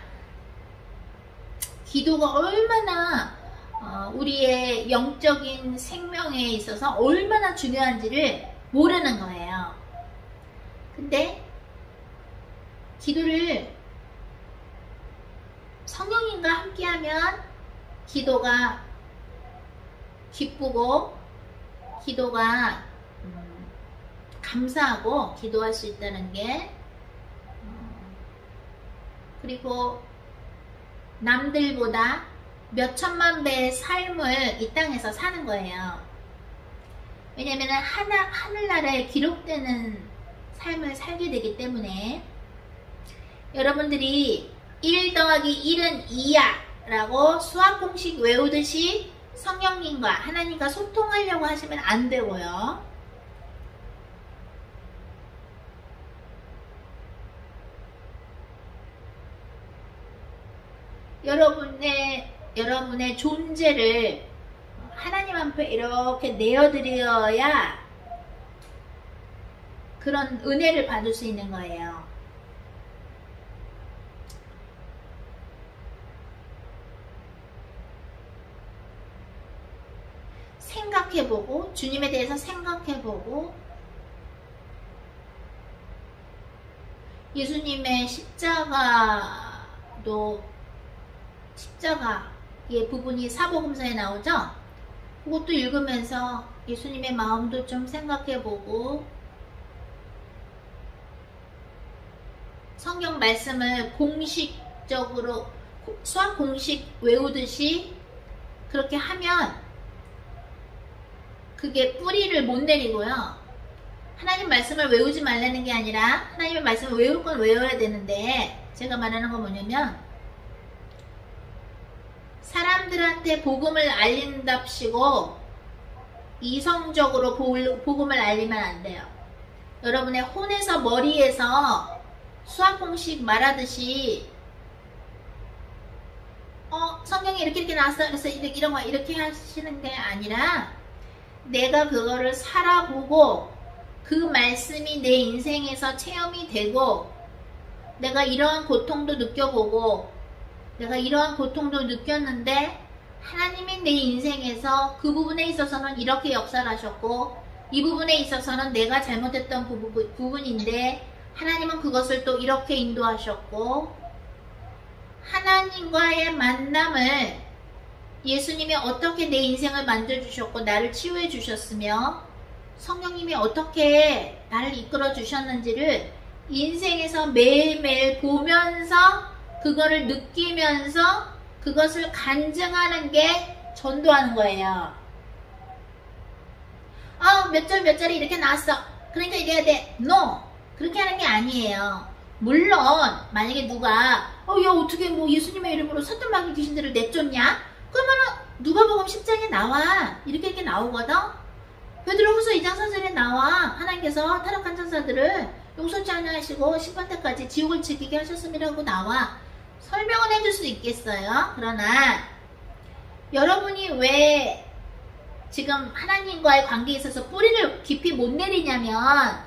기도가 얼마나 우리의 영적인 생명에 있어서 얼마나 중요한지를 모르는 거예요. 근데 기도를 성령님과 함께하면 기도가 기쁘고 기도가 감사하고 기도할 수 있다는 게, 그리고 남들보다 몇 천만 배의 삶을 이 땅에서 사는 거예요. 왜냐면 하늘나라에 기록되는 삶을 살게 되기 때문에, 여러분들이 1 더하기 1은 2야 라고 수학 공식 외우듯이 성령님과 하나님과 소통하려고 하시면 안 되고요. 여러분의 존재를 하나님 앞에 이렇게 내어드려야 그런 은혜를 받을 수 있는 거예요. 생각해보고, 주님에 대해서 생각해보고, 예수님의 십자가의 부분이 사복음서에 나오죠? 그것도 읽으면서 예수님의 마음도 좀 생각해보고, 성경 말씀을 공식적으로 수학 공식 외우듯이 그렇게 하면 그게 뿌리를 못 내리고요. 하나님 말씀을 외우지 말라는 게 아니라 하나님의 말씀을 외울 건 외워야 되는데, 제가 말하는 건 뭐냐면, 사람들한테 복음을 알린답시고 이성적으로 복음을 알리면 안 돼요. 여러분의 혼에서 머리에서 수학 공식 말하듯이 성경에 이렇게 나왔어 그래서 이런 거 이렇게 하시는 게 아니라, 내가 그거를 살아보고 그 말씀이 내 인생에서 체험이 되고, 내가 이러한 고통도 느껴보고, 내가 이러한 고통도 느꼈는데 하나님이 내 인생에서 그 부분에 있어서는 이렇게 역사를 하셨고, 이 부분에 있어서는 내가 잘못했던 부분인데 하나님은 그것을 또 이렇게 인도하셨고, 하나님과의 만남을 예수님이 어떻게 내 인생을 만져주셨고 나를 치유해 주셨으며 성령님이 어떻게 나를 이끌어 주셨는지를 인생에서 매일매일 보면서, 그거를 느끼면서 그것을 간증하는 게 전도하는 거예요. 몇 절 몇 절이 이렇게 나왔어, 그러니까 이래야 돼. No! 그렇게 하는 게 아니에요. 물론 만약에 누가 야 어떻게 뭐 예수님의 이름으로 사탄마귀 귀신들을 내쫓냐? 그러면은 누가복음 10장에 나와. 이렇게 나오거든. 베드로후서 2장 4절에 나와. 하나님께서 타락한 천사들을 용서치 않으시고 심판 때까지 지옥을 지키게 하셨음이라고 나와. 설명은 해줄 수 있겠어요. 그러나 여러분이 왜 지금 하나님과의 관계에 있어서 뿌리를 깊이 못 내리냐면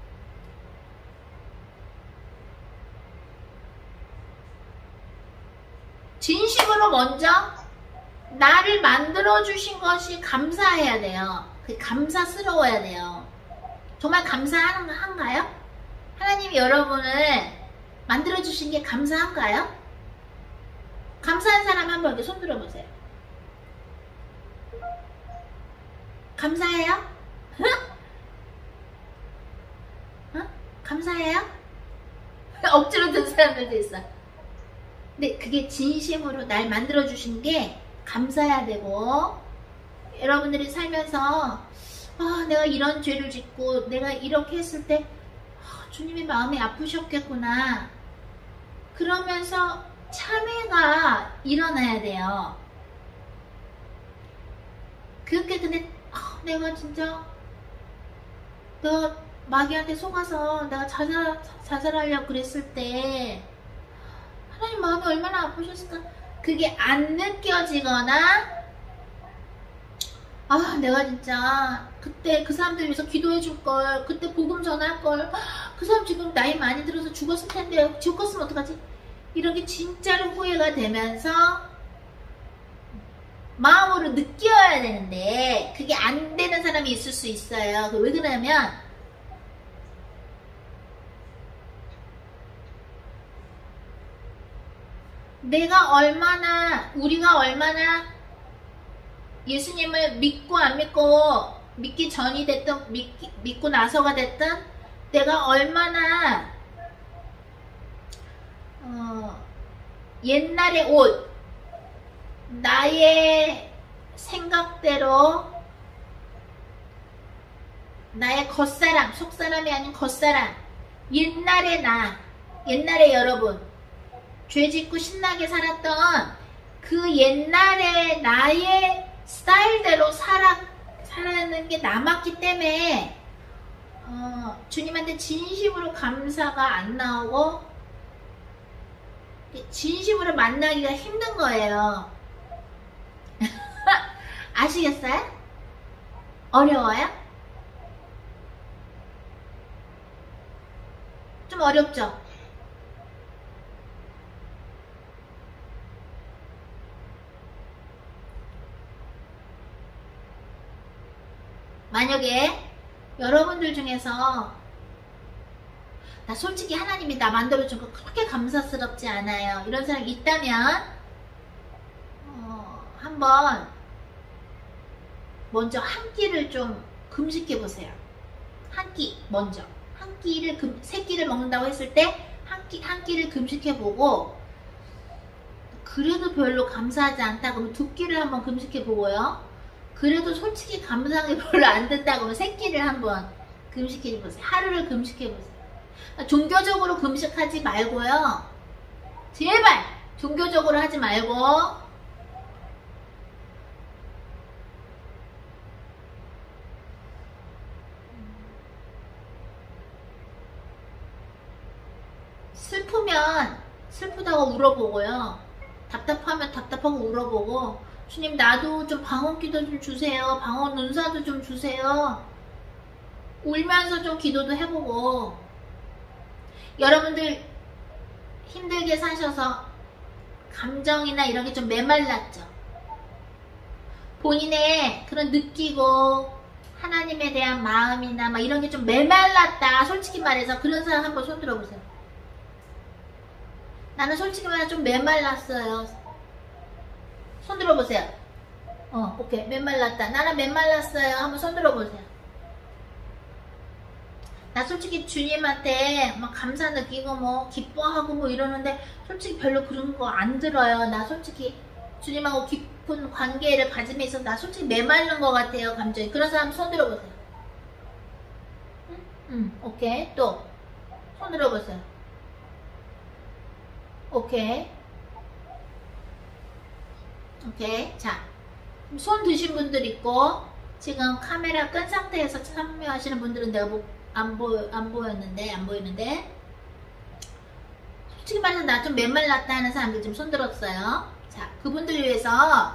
진심으로 먼저 나를 만들어주신 것이 감사해야 돼요. 감사스러워야 돼요. 정말 감사한가요? 하나님이 여러분을 만들어주신 게 감사한가요? 감사한 사람 한번 이렇게 손 들어보세요. 감사해요? 감사해요? 억지로 든 사람들도 있어. 근데 그게 진심으로 날 만들어주신 게 감사해야 되고, 여러분들이 살면서 내가 이런 죄를 짓고 내가 이렇게 했을 때 주님이 마음이 아프셨겠구나 그러면서 참회가 일어나야 돼요. 그렇게 근데 내가 진짜 내가 마귀한테 속아서 내가 자살하려고 그랬을 때 하나님 마음이 얼마나 아프셨을까, 그게 안 느껴지거나 내가 진짜 그때 그 사람들 위해서 기도해 줄걸, 그때 복음 전할걸, 그 사람 지금 나이 많이 들어서 죽었을 텐데 죽었으면 어떡하지, 이런 게 진짜로 후회가 되면서 마음으로 느껴야 되는데 그게 안 되는 사람이 있을 수 있어요. 왜 그러냐면 우리가 얼마나 예수님을 믿고 안 믿고, 믿기 전이 됐든 믿고 나서가 됐든 내가 얼마나 옛날의 옷, 나의 생각대로 나의 겉사람, 속사람이 아닌 겉사람, 옛날에 여러분 죄짓고 신나게 살았던 그 옛날의 나의 스타일대로 살아가는 게 남았기 때문에 주님한테 진심으로 감사가 안 나오고 진심으로 만나기가 힘든 거예요. 아시겠어요? 어려워요? 좀 어렵죠? 만약에 여러분들 중에서 나 솔직히 하나님이 나 만들어준 거 그렇게 감사스럽지 않아요, 이런 사람이 있다면 한번 먼저 한 끼를 좀 금식해 보세요. 한 끼 먼저 세 끼를 먹는다고 했을 때 한 끼를 금식해 보고 그래도 별로 감사하지 않다 그러면 두 끼를 한번 금식해 보고요. 그래도 솔직히 감사하게 별로 안 된다 그러면 세 끼를 한번 금식해 보세요. 하루를 금식해 보세요. 종교적으로 금식하지 말고요. 제발 종교적으로 하지 말고 슬프면 슬프다고 울어보고요. 답답하면 답답하고 울어보고, 주님 나도 좀 방언기도 좀 주세요. 방언 은사도 좀 주세요. 울면서 좀 기도도 해보고. 여러분들 힘들게 사셔서 감정이나 이런 게 좀 메말랐죠. 본인의 그런 느끼고 하나님에 대한 마음이나 막 이런 게 좀 메말랐다, 솔직히 말해서 그런 사람 한번 손 들어보세요. 나는 솔직히 말해 좀 메말랐어요. 손 들어보세요. 오케이. 메말랐다. 나는 메말랐어요. 한번 손 들어보세요. 나 솔직히 주님한테 막 감사 느끼고 뭐 기뻐하고 뭐 이러는데 솔직히 별로 그런 거 안 들어요. 나 솔직히 주님하고 깊은 관계를 가짐에 있어서 나 솔직히 메말른 것 같아요, 감정이. 그런 사람 손 들어보세요. 오케이. 또 손 들어보세요. 오케이. 자, 손 드신 분들 있고, 지금 카메라 끈 상태에서 참여하시는 분들은 내가 안 보이는데 솔직히 말해서 나 좀 메말랐다 하는 사람들 좀 손들었어요. 자, 그분들 위해서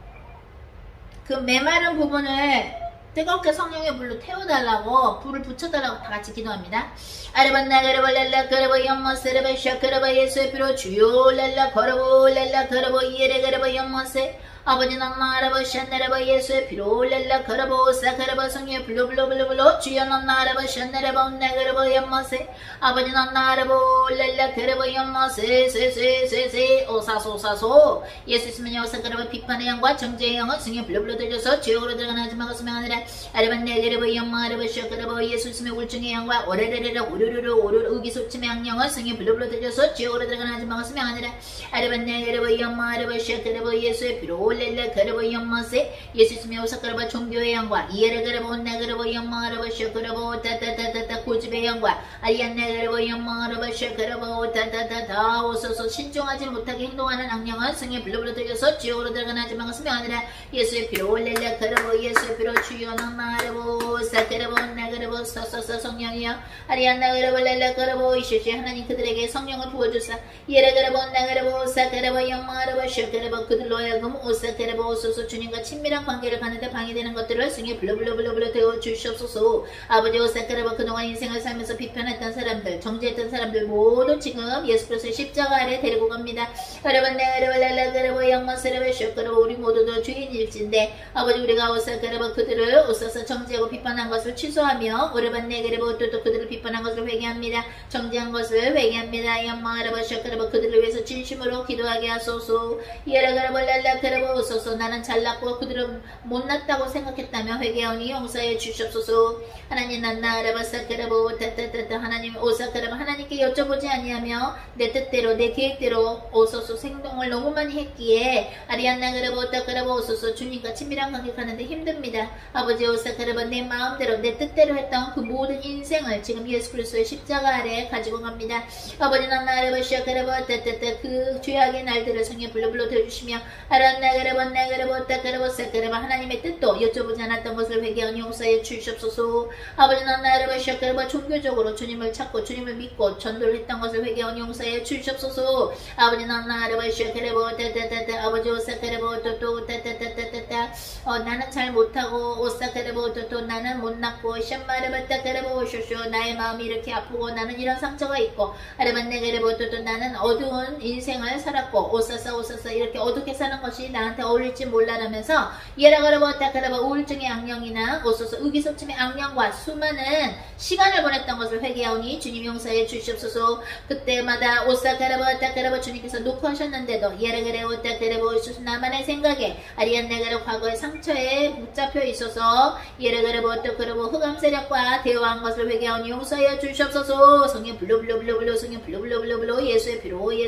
그 메마른 부분을 뜨겁게 성령의 불로 태워달라고 불을 붙여달라고 다 같이 기도합니다. 아르반나 그르바 랄라 그르바 연마세르바 샤크르바 예수의 피로 주요 랄라 걸어보 랄라 걸어보 이에레 그르바 연마세 아버지 남나라바 샤네라바 예수의 피로 랄라 걸어보 사그르바 성령의 불로 불로 주여 남나라바 샤네라바 온나 그르바 연마세 아버지 남나라보 랄라 그르바 연마세 세세세세 오사소사소 예수 있으면 여사 그르바 비판의 영과 정죄의 영은 성령의 불로 들려서 지옥으로 들어가는 하지 마겠으면 하느라 아르반나 그르바 연마라바 샤크르바 예수 있으면 울증의 영과 오레레레레 오르르르 의기소침의 악령은 성령의 불로 들려서 지옥으로 들어가는 하지 마겠으면 하느라 아르반나 그르바 연마라바 샤크르바 예수의 피로 렐레 그르바 연마세 예수 있으며 오사그르바 종교의 영과 이에레 그르바 온나 그르바 연마라바 샤크르바 따따따따따 고집의 영과 아리안나 그르바 연마라바 샤크르바 따따따따 오소서 신중하지 못하게 행동하는 악령은 성의 불로 들여서 지옥으로 들어가나 하지 마겠으며 하느라 예수의 피로 렐레 그르바 예수의 피로 주여 나마르바 사그르바 온나 그르바 서서서 성령이여 아리안나 그르바 렐레 그르바 이시시 하나님 그들에게 성령을 부어주사 이에레 그르바 온나 그르바 오사그르바 연마라바 샤크르바 그들로 하여금 오사그르바 오소서 주님과 친밀한 관계를 가는데 방해되는 것들을 승에 불러 되어 주시옵소서. 아버지 오사그르바 그동안 인생을 살면서 비판했던 사람들 정죄했던 사람들 모두 지금 예수 그리스도의 십자가 아래 데리고 갑니다. 여러분 내그르바 양마스르바 샤크르바 우리 모두도 주인일진데 아버지 우리가 오사그르바 그들을 오소서 정죄하고 비판한 것을 취소하며 오르반 내그르바 또 그들을 비판한 것을 회개합니다. 정죄한 것을 회개합니다. 양마르바 샤크르바 그들을 위해서 진심으로 기도하게 하소서. 예라그르바 랄라그르바 오소서 나는 잘났고 그들은 못났다고 생각했다며 회개하오니 용서해 주시옵소서. 하나님 난나라바사그르바 따따따따 하나님 오사그르바 하나님께 여쭤보지 아니하며 내 뜻대로 내 계획대로 오소서 행동을 너무 많이 했기에 아리안나그르바 오타그르바 오소서 주님과 친밀한 관계 가는데 힘듭니다. 아버지 오사그르바 내 마음대로 내 뜻대로 했던 그 모든 인생을 지금 예수 그리스도의 십자가 아래 가지고 갑니다. 아버지 난나라바 샤그르바 따따따 그 죄악의 날들을 성령 불러 들어주시며 아란나그르바 나그르바 오타그르바 사그르바 하나님의 뜻도 여쭤보지 않았던 것을 회개하니 용서해 주시옵소서. 아버지 난나라바 샤그르바 종교적으로 주님을 찾고 주님을 믿고 전도를 했던 것을 회개하니 용서해 주시옵소서. 아버지 난나라바 샤그르바 따따따따 아버지 오사그르바 오토토 따따따따따 나는 잘 못하고 오사그르바 오토토 나는 못났고 샴마르바 따그르바 오쇼쇼 나의 마음이 이렇게 아프고 나는 이런 상처가 있고 아르반네그르바 오토토 나는 어두운 인생을 살았고 오사사 이렇게 어둡게 사는 것이 나한테 어울릴지 몰라라면서 예라그르바 따그르바 우울증의 악령이나 오소서 의기소침의 악령과 수많은 시간을 보냈던 것을 회개하오니 주님 용서해 주시옵소서. 그때마다 오사그르바 따그르바 주님께서 녹화하셨는데도 예라그르바 따그르바 오소서 나만의 생각에 아리안네그르 과거의 상처에 붙잡혀 있어서 예라그르바 따그르바 흑암 세력과 대화한 것을 회개하오니 용서해 주시옵소서. 성령 불러 성령 불러 예수의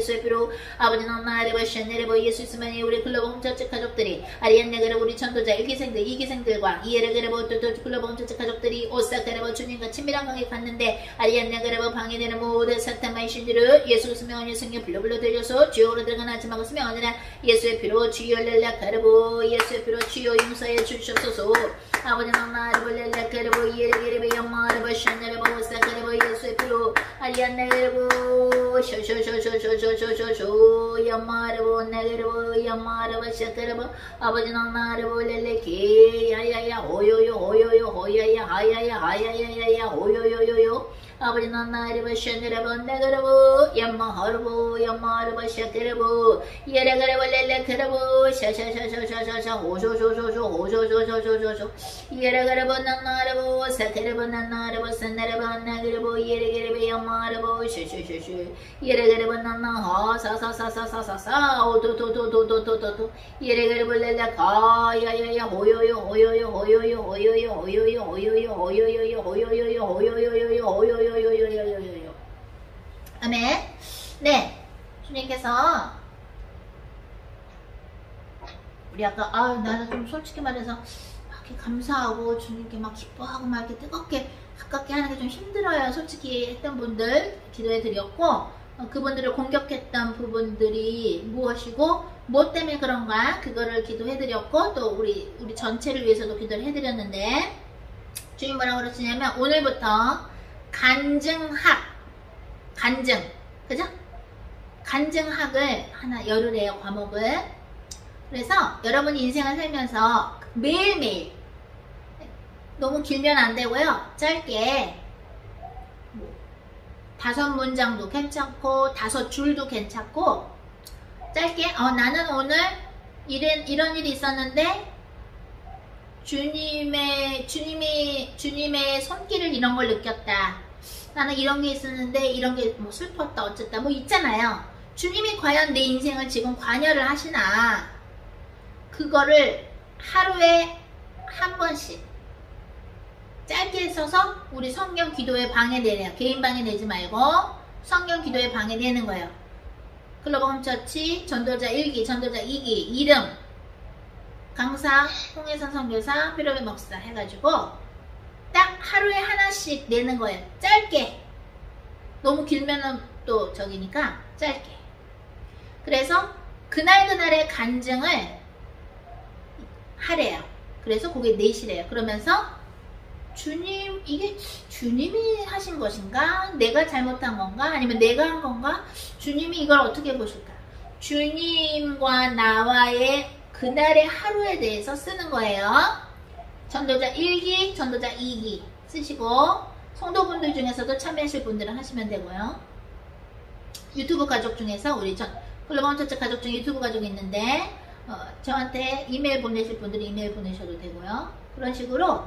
피로 아버지 너나레바 샤네레바 예수 있으면 우리 글로벌 홈처치 가족들이 아리안네그르 우리 전도자 1기생들 2기생들과 이에르그르바 또 글로벌 홈처치 가족들이 오사그르바 주님과 친밀한 관계 갔는데 아리안네그르바 방해되는 모든 사탄마의 신들을 예수 있으면 성령 불러 들려서 주요로 들어가나 하지 마겠으며 아니라 예수의 피로 주요 렐라그르보 예수의 피로 주요 용서해 주시옵소서. 아버지 너나레바 렐라그르보 이에르그르바 연마르바 샤네레바 오사그르바 예수의 피로 아리안네그르보 쇼쇼쇼쇼쇼쇼쇼쇼 연마르보 네그르보 연마르바 샤그르보 아버지 너나르보 렐레케 야야야 호요요 호야야 하야야 호요요요요 아버지 너나르바 샤네레보 네그르보 연마르보 샤그르보 예레그르보 렐레그르보 샤샤샤샤샤샤 호쇼쇼쇼쇼 예레그르보 너나르보 사그르보 너나르보 산나르보 나그르보 예레그르보 연마르보 쇼쇼쇼쇼 예레그르보 너나 사사사사사사 오도도도도도도도 예레그르보 렐레카 야야야 호요요 아멘. 네, 주님께서 우리 아까 나는 좀 솔직히 말해서 막 이렇게 감사하고 주님께 막 기뻐하고 막 이렇게 뜨겁게 가깝게 하는 게 좀 힘들어요. 솔직히 했던 분들 기도해 드렸고 그분들을 공격했던 부분들이 무엇이고 뭐 때문에 그런가 그거를 기도해 드렸고 또 우리 전체를 위해서도 기도를 해 드렸는데 주님 뭐라고 그러시냐면 오늘부터 간증 그죠? 간증학을 하나 열으래요, 과목을. 그래서 여러분이 인생을 살면서 매일매일, 너무 길면 안 되고요, 짧게 5문장도 괜찮고 5줄도 괜찮고, 짧게 나는 오늘 이런 일이 있었는데 주님의 손길을 이런 걸 느꼈다. 나는 이런 게 있었는데 이런 게 뭐 슬펐다 어쨌다 뭐 있잖아요. 주님이 과연 내 인생을 지금 관여를 하시나, 그거를 하루에 한 번씩 짧게 써서 우리 성경 기도에 방해내래요. 개인 방해내지 말고 성경 기도에 방해내는 거예요. 글로벌 홈처치 전도자 1기, 전도자 2기, 이름, 강사, 홍혜선 선교사, 피로의 목사 해가지고 딱 하루에 하나씩 내는 거예요. 짧게. 너무 길면은 또 저기니까 짧게. 그래서 그날그날의 간증을 하래요. 그래서 그게 내시래요. 그러면서 주님, 이게 주님이 하신 것인가? 내가 잘못한 건가? 아니면 내가 한 건가? 주님이 이걸 어떻게 보실까? 주님과 나와의 그날의 하루에 대해서 쓰는 거예요. 전도자 1기, 전도자 2기 쓰시고, 성도분들 중에서도 참여하실 분들은 하시면 되고요. 유튜브 가족 중에서 우리 글로벌 홈처치 가족 중에 유튜브 가족이 있는데 저한테 이메일 보내실 분들은 이메일 보내셔도 되고요. 그런 식으로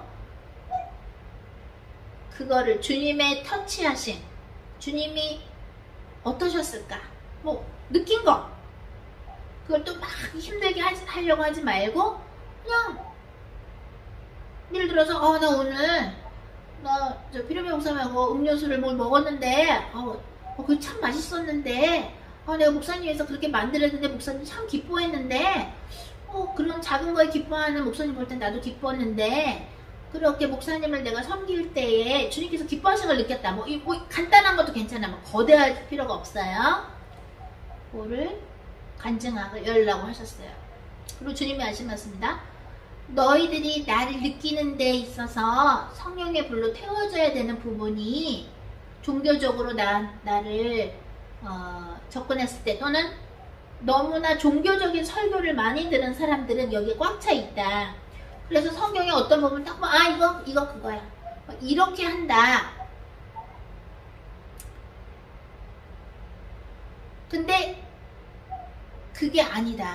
그거를 주님의 터치하심, 주님이 어떠셨을까, 뭐 느낀 거, 그걸 또 막 힘들게 하려고 하지 말고 그냥 예를 들어서 나 오늘 저 피로미 목사님하고 음료수를 뭘 먹었는데 그거 참 맛있었는데 내가 목사님에서 그렇게 만들었는데 목사님 참 기뻐했는데 그런 작은 거에 기뻐하는 목사님 볼 땐 나도 기뻤는데 그렇게 목사님을 내가 섬길 때에 주님께서 기뻐하신 걸 느꼈다. 뭐 간단한 것도 괜찮아. 뭐 거대할 필요가 없어요. 그거를 간증학을 열라고 하셨어요. 그리고 주님이 하시면습니다. 너희들이 나를 느끼는 데 있어서 성령의 불로 태워져야 되는 부분이 종교적으로 나를 접근했을 때, 또는 너무나 종교적인 설교를 많이 들은 사람들은 여기에 꽉 차 있다. 그래서 성경의 어떤 부분 딱 이거 그거야. 이렇게 한다. 근데 그게 아니다.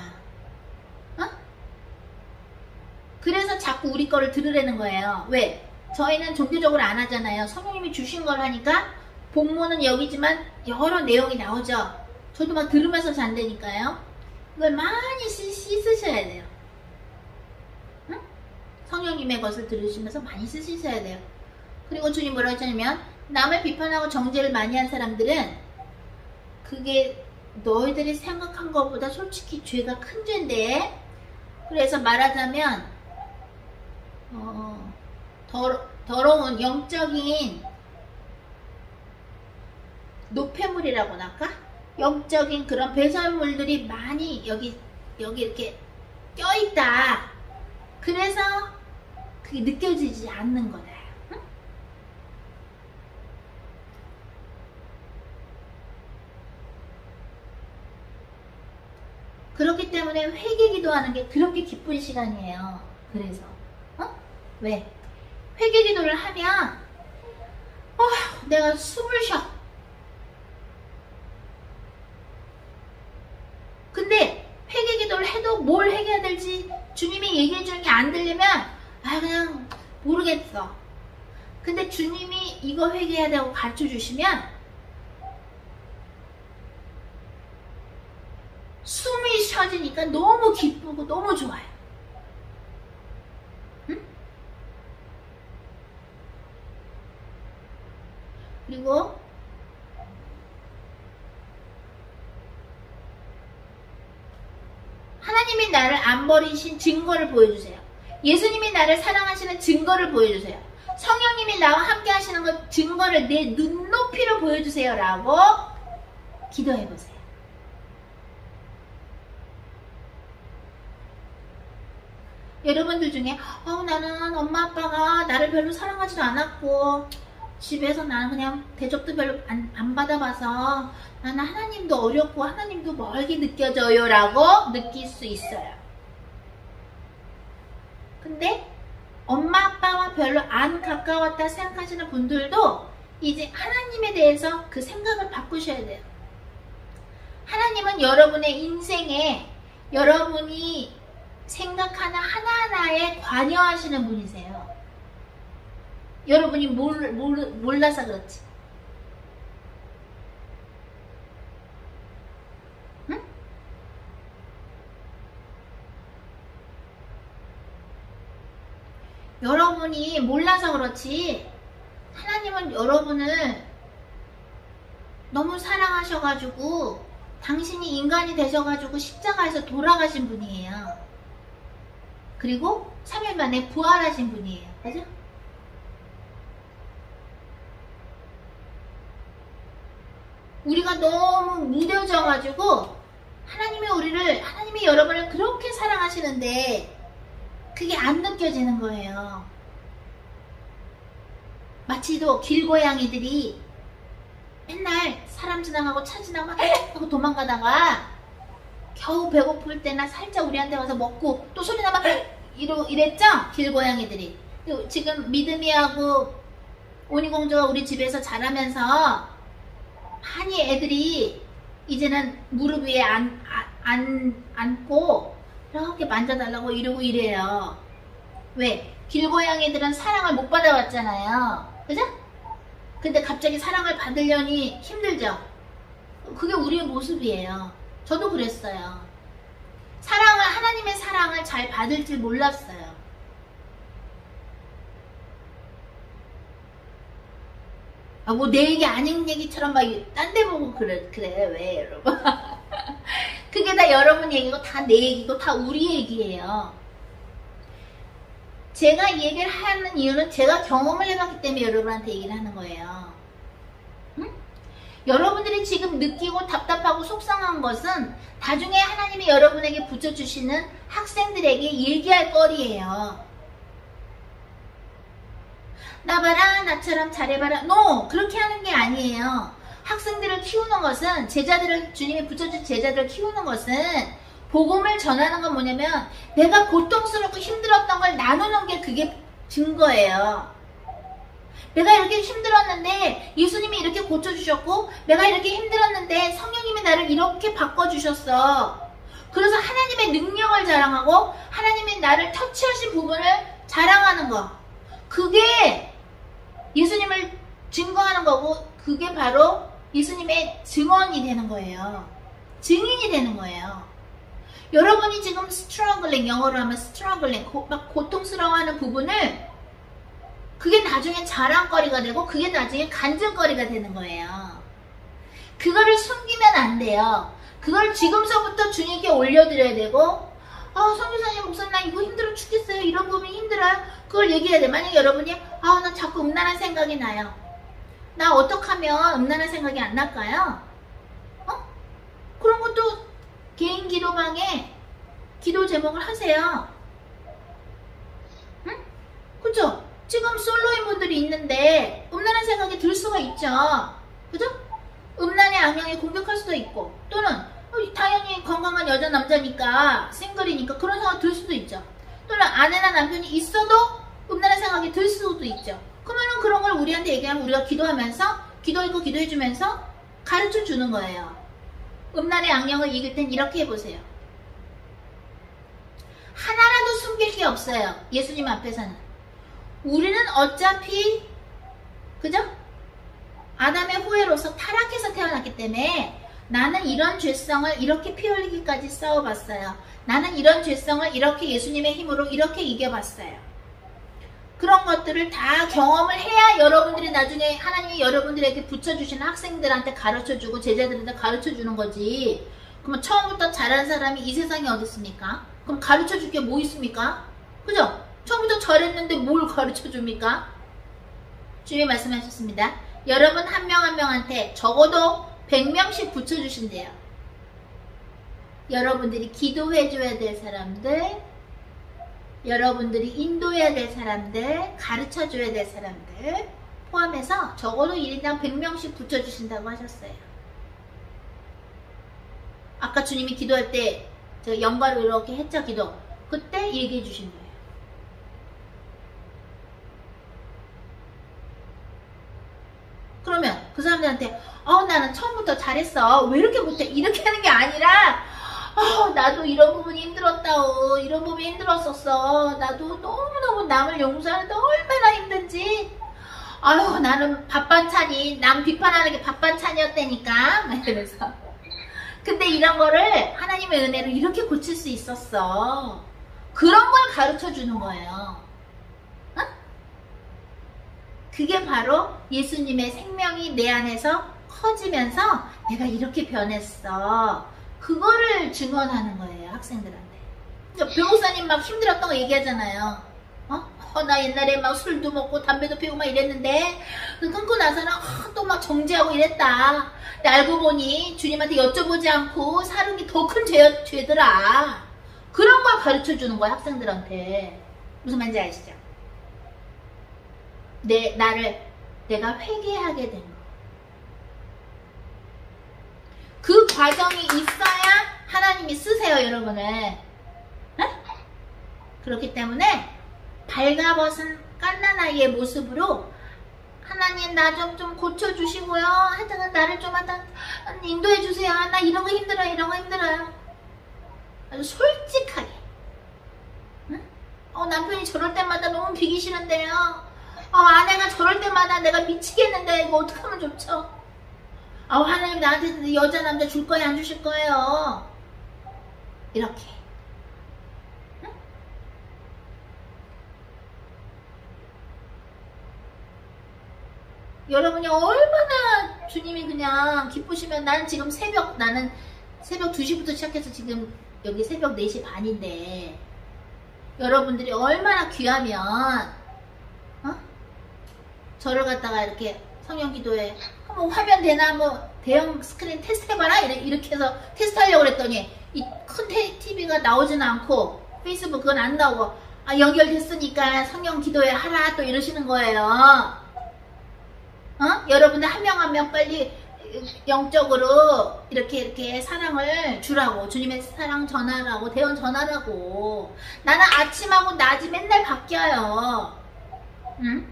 그래서 자꾸 우리 거를 들으라는 거예요. 왜? 저희는 종교적으로 안 하잖아요. 성령님이 주신 걸 하니까 본문은 여기지만 여러 내용이 나오죠. 저도 막 들으면서 잔다니까요. 그걸 많이 씻으셔야 돼요. 응? 성령님의 것을 들으시면서 많이 쓰셔야 돼요. 그리고 주님 뭐라고 했냐면, 남을 비판하고 정죄를 많이 한 사람들은 그게 너희들이 생각한 것보다 솔직히 죄가 큰 죄인데, 그래서 말하자면 더러운 영적인 노폐물이라고나 할까? 영적인 그런 배설물들이 많이 여기 이렇게 껴있다. 그래서 그게 느껴지지 않는 거다. 응? 그렇기 때문에 회개 기도하는 게 그렇게 기쁜 시간이에요. 그래서 왜? 회개 기도를 하면 내가 숨을 쉬어. 근데 회개 기도를 해도 뭘 회개해야 될지 주님이 얘기해 주는 게 안 들리면 그냥 모르겠어. 근데 주님이 이거 회개해야 되고 가르쳐 주시면 숨이 쉬어지니까 너무 기쁘고 너무 좋아요. 응? 그리고 하나님이 나를 안 버리신 증거를 보여주세요. 예수님이 나를 사랑하시는 증거를 보여주세요. 성령님이 나와 함께 하시는 것 증거를 내 눈높이로 보여주세요 라고 기도해보세요. 여러분들 중에 나는 엄마 아빠가 나를 별로 사랑하지도 않았고 집에서 나는 그냥 대접도 별로 안 받아봐서 나는 하나님도 어렵고 하나님도 멀게 느껴져요 라고 느낄 수 있어요. 근데 엄마 아빠와 별로 안 가까웠다 생각하시는 분들도 이제 하나님에 대해서 그 생각을 바꾸셔야 돼요. 하나님은 여러분의 인생에 여러분이 생각하는 하나하나에 관여하시는 분이세요. 여러분이 몰라서 그렇지. 응? 여러분이 몰라서 그렇지 하나님은 여러분을 너무 사랑하셔가지고 당신이 인간이 되셔가지고 십자가에서 돌아가신 분이에요. 그리고 3일 만에 부활하신 분이에요. 그죠? 우리가 너무 무뎌져가지고 하나님이 여러분을 그렇게 사랑하시는데 그게 안 느껴지는 거예요. 마치도 길고양이들이 맨날 사람 지나가고 차 지나가고 하고 도망가다가 겨우 배고플 때나 살짝 우리한테 와서 먹고 또 소리 나면 이랬죠? 길고양이들이. 지금 믿음이하고 오니공주가 우리 집에서 자라면서 많이 애들이 이제는 무릎 위에 앉고 이렇게 만져달라고 이러고 이래요. 왜? 길고양이들은 사랑을 못 받아왔잖아요. 그죠? 근데 갑자기 사랑을 받으려니 힘들죠? 그게 우리의 모습이에요. 저도 그랬어요. 하나님의 사랑을 잘 받을 줄 몰랐어요. 뭐 내 얘기 아닌 얘기처럼 막 딴 데 보고 그래 왜 여러분? 그게 다 여러분 얘기고 다 내 얘기고 다 우리 얘기예요. 제가 이 얘기를 하는 이유는 제가 경험을 해봤기 때문에 여러분한테 얘기를 하는 거예요. 응? 여러분들이 지금 느끼고 답답하고 속상한 것은 나중에 하나님이 여러분에게 붙여주시는 학생들에게 얘기할 거리예요. 나 봐라, 나처럼 잘해봐라. No! 그렇게 하는 게 아니에요. 학생들을 키우는 것은, 주님이 붙여준 제자들을 키우는 것은, 복음을 전하는 건 뭐냐면, 내가 고통스럽고 힘들었던 걸 나누는 게 그게 증거예요. 내가 이렇게 힘들었는데, 예수님이 이렇게 고쳐주셨고, 내가 이렇게 힘들었는데, 성령님이 나를 이렇게 바꿔주셨어. 그래서 하나님의 능력을 자랑하고, 하나님이 나를 터치하신 부분을 자랑하는 거. 그게 예수님을 증거하는 거고 그게 바로 예수님의 증언이 되는 거예요. 증인이 되는 거예요. 여러분이 지금 struggling, 영어로 하면 struggling, 막 고통스러워하는 부분을 그게 나중에 자랑거리가 되고 그게 나중에 간증거리가 되는 거예요. 그거를 숨기면 안 돼요. 그걸 지금서부터 주님께 올려드려야 되고 선교사님, 목사님 나 이거 힘들어 죽겠어요. 이런 부분이 힘들어요. 그걸 얘기해야 돼. 만약에 여러분이 나 자꾸 음란한 생각이 나요. 나 어떻게 하면 음란한 생각이 안 날까요? 그런 것도 개인 기도방에 기도 제목을 하세요. 응? 그죠? 지금 솔로인 분들이 있는데 음란한 생각이 들 수가 있죠. 그죠? 음란의 악령이 공격할 수도 있고 또는 당연히 건강한 여자 남자니까 싱글이니까 그런 생각 들 수도 있죠. 또는 아내나 남편이 있어도 음란한 생각이 들 수도 있죠. 그러면은 그런 걸 우리한테 얘기하면 우리가 기도하면서 기도하고 기도해주면서 가르쳐 주는 거예요. 음란의 악령을 이길 땐 이렇게 해보세요. 하나라도 숨길 게 없어요. 예수님 앞에서는. 우리는 어차피 그죠? 아담의 후예로서 타락해서 태어났기 때문에 나는 이런 죄성을 이렇게 피 흘리기까지 싸워봤어요. 나는 이런 죄성을 이렇게 예수님의 힘으로 이렇게 이겨봤어요. 그런 것들을 다 경험을 해야 여러분들이 나중에 하나님이 여러분들에게 붙여주시는 학생들한테 가르쳐주고 제자들한테 가르쳐주는 거지. 그러면 처음부터 잘한 사람이 이 세상에 어디 있습니까? 그럼 가르쳐줄 게 뭐 있습니까? 그죠? 처음부터 잘했는데 뭘 가르쳐줍니까? 주님이 말씀하셨습니다. 여러분 한 명 한 명한테 적어도 100명씩 붙여주신대요. 여러분들이 기도해줘야 될 사람들, 여러분들이 인도해야 될 사람들, 가르쳐줘야 될 사람들, 포함해서 적어도 1인당 100명씩 붙여주신다고 하셨어요. 아까 주님이 기도할 때 제가 연가로 이렇게 했죠, 기도. 그때 얘기해 주신 거예요. 그러면 그 사람들한테 나는 처음부터 잘했어. 왜 이렇게 못해? 이렇게 하는 게 아니라 나도 이런 부분이 힘들었다오. 이런 부분이 힘들었었어. 나도 너무너무 남을 용서하는데 얼마나 힘든지. 아유, 나는 밥반찬이 남 비판하는 게 밥반찬이었다니까. 막 이러면서. 근데 이런 거를 하나님의 은혜로 이렇게 고칠 수 있었어. 그런 걸 가르쳐 주는 거예요. 어? 그게 바로 예수님의 생명이 내 안에서 커지면서 내가 이렇게 변했어. 그거를 증언하는 거예요, 학생들한테. 그러니까 변호사님 막 힘들었던 거 얘기하잖아요. 나 옛날에 막 술도 먹고 담배도 피우고 막 이랬는데 끊고 나서는 또 막 정죄하고 이랬다. 근데 알고 보니 주님한테 여쭤보지 않고 사는 게 더 큰 죄더라. 그런 걸 가르쳐 주는 거야, 학생들한테. 무슨 말인지 아시죠? 내가 회개하게 된 거. 그 과정이 있어야 하나님이 쓰세요, 여러분을. 응? 그렇기 때문에 발가벗은 갓난아이의 모습으로 하나님 나 좀 고쳐주시고요. 하여튼 나를 좀 인도해주세요. 나 이런 거 힘들어요. 이런 거 힘들어요. 아주 솔직하게. 응? 남편이 저럴 때마다 너무 비기 싫은데요. 아내가 저럴 때마다 내가 미치겠는데 이거 어떻게 하면 좋죠? 하나님 나한테 여자 남자 줄 거예요? 안 주실 거예요? 이렇게. 응? 여러분이 얼마나 주님이 그냥 기쁘시면 나는 새벽 2시부터 시작해서 지금 여기 새벽 4시 반인데 여러분들이 얼마나 귀하면 저를 갖다가 이렇게 성령 기도에 뭐 화면 되나 뭐 대형 스크린 테스트 해봐라 이렇게 해서 테스트 하려고 그랬더니 이 큰 TV가 나오지는 않고 페이스북 그건 안 나오고 연결됐으니까 성령 기도에 하라 또 이러시는 거예요. 여러분들 한 명 한 명 빨리 영적으로 이렇게 사랑을 주라고, 주님의 사랑 전하라고, 대원 전하라고. 나는 아침하고 낮이 맨날 바뀌어요. 응?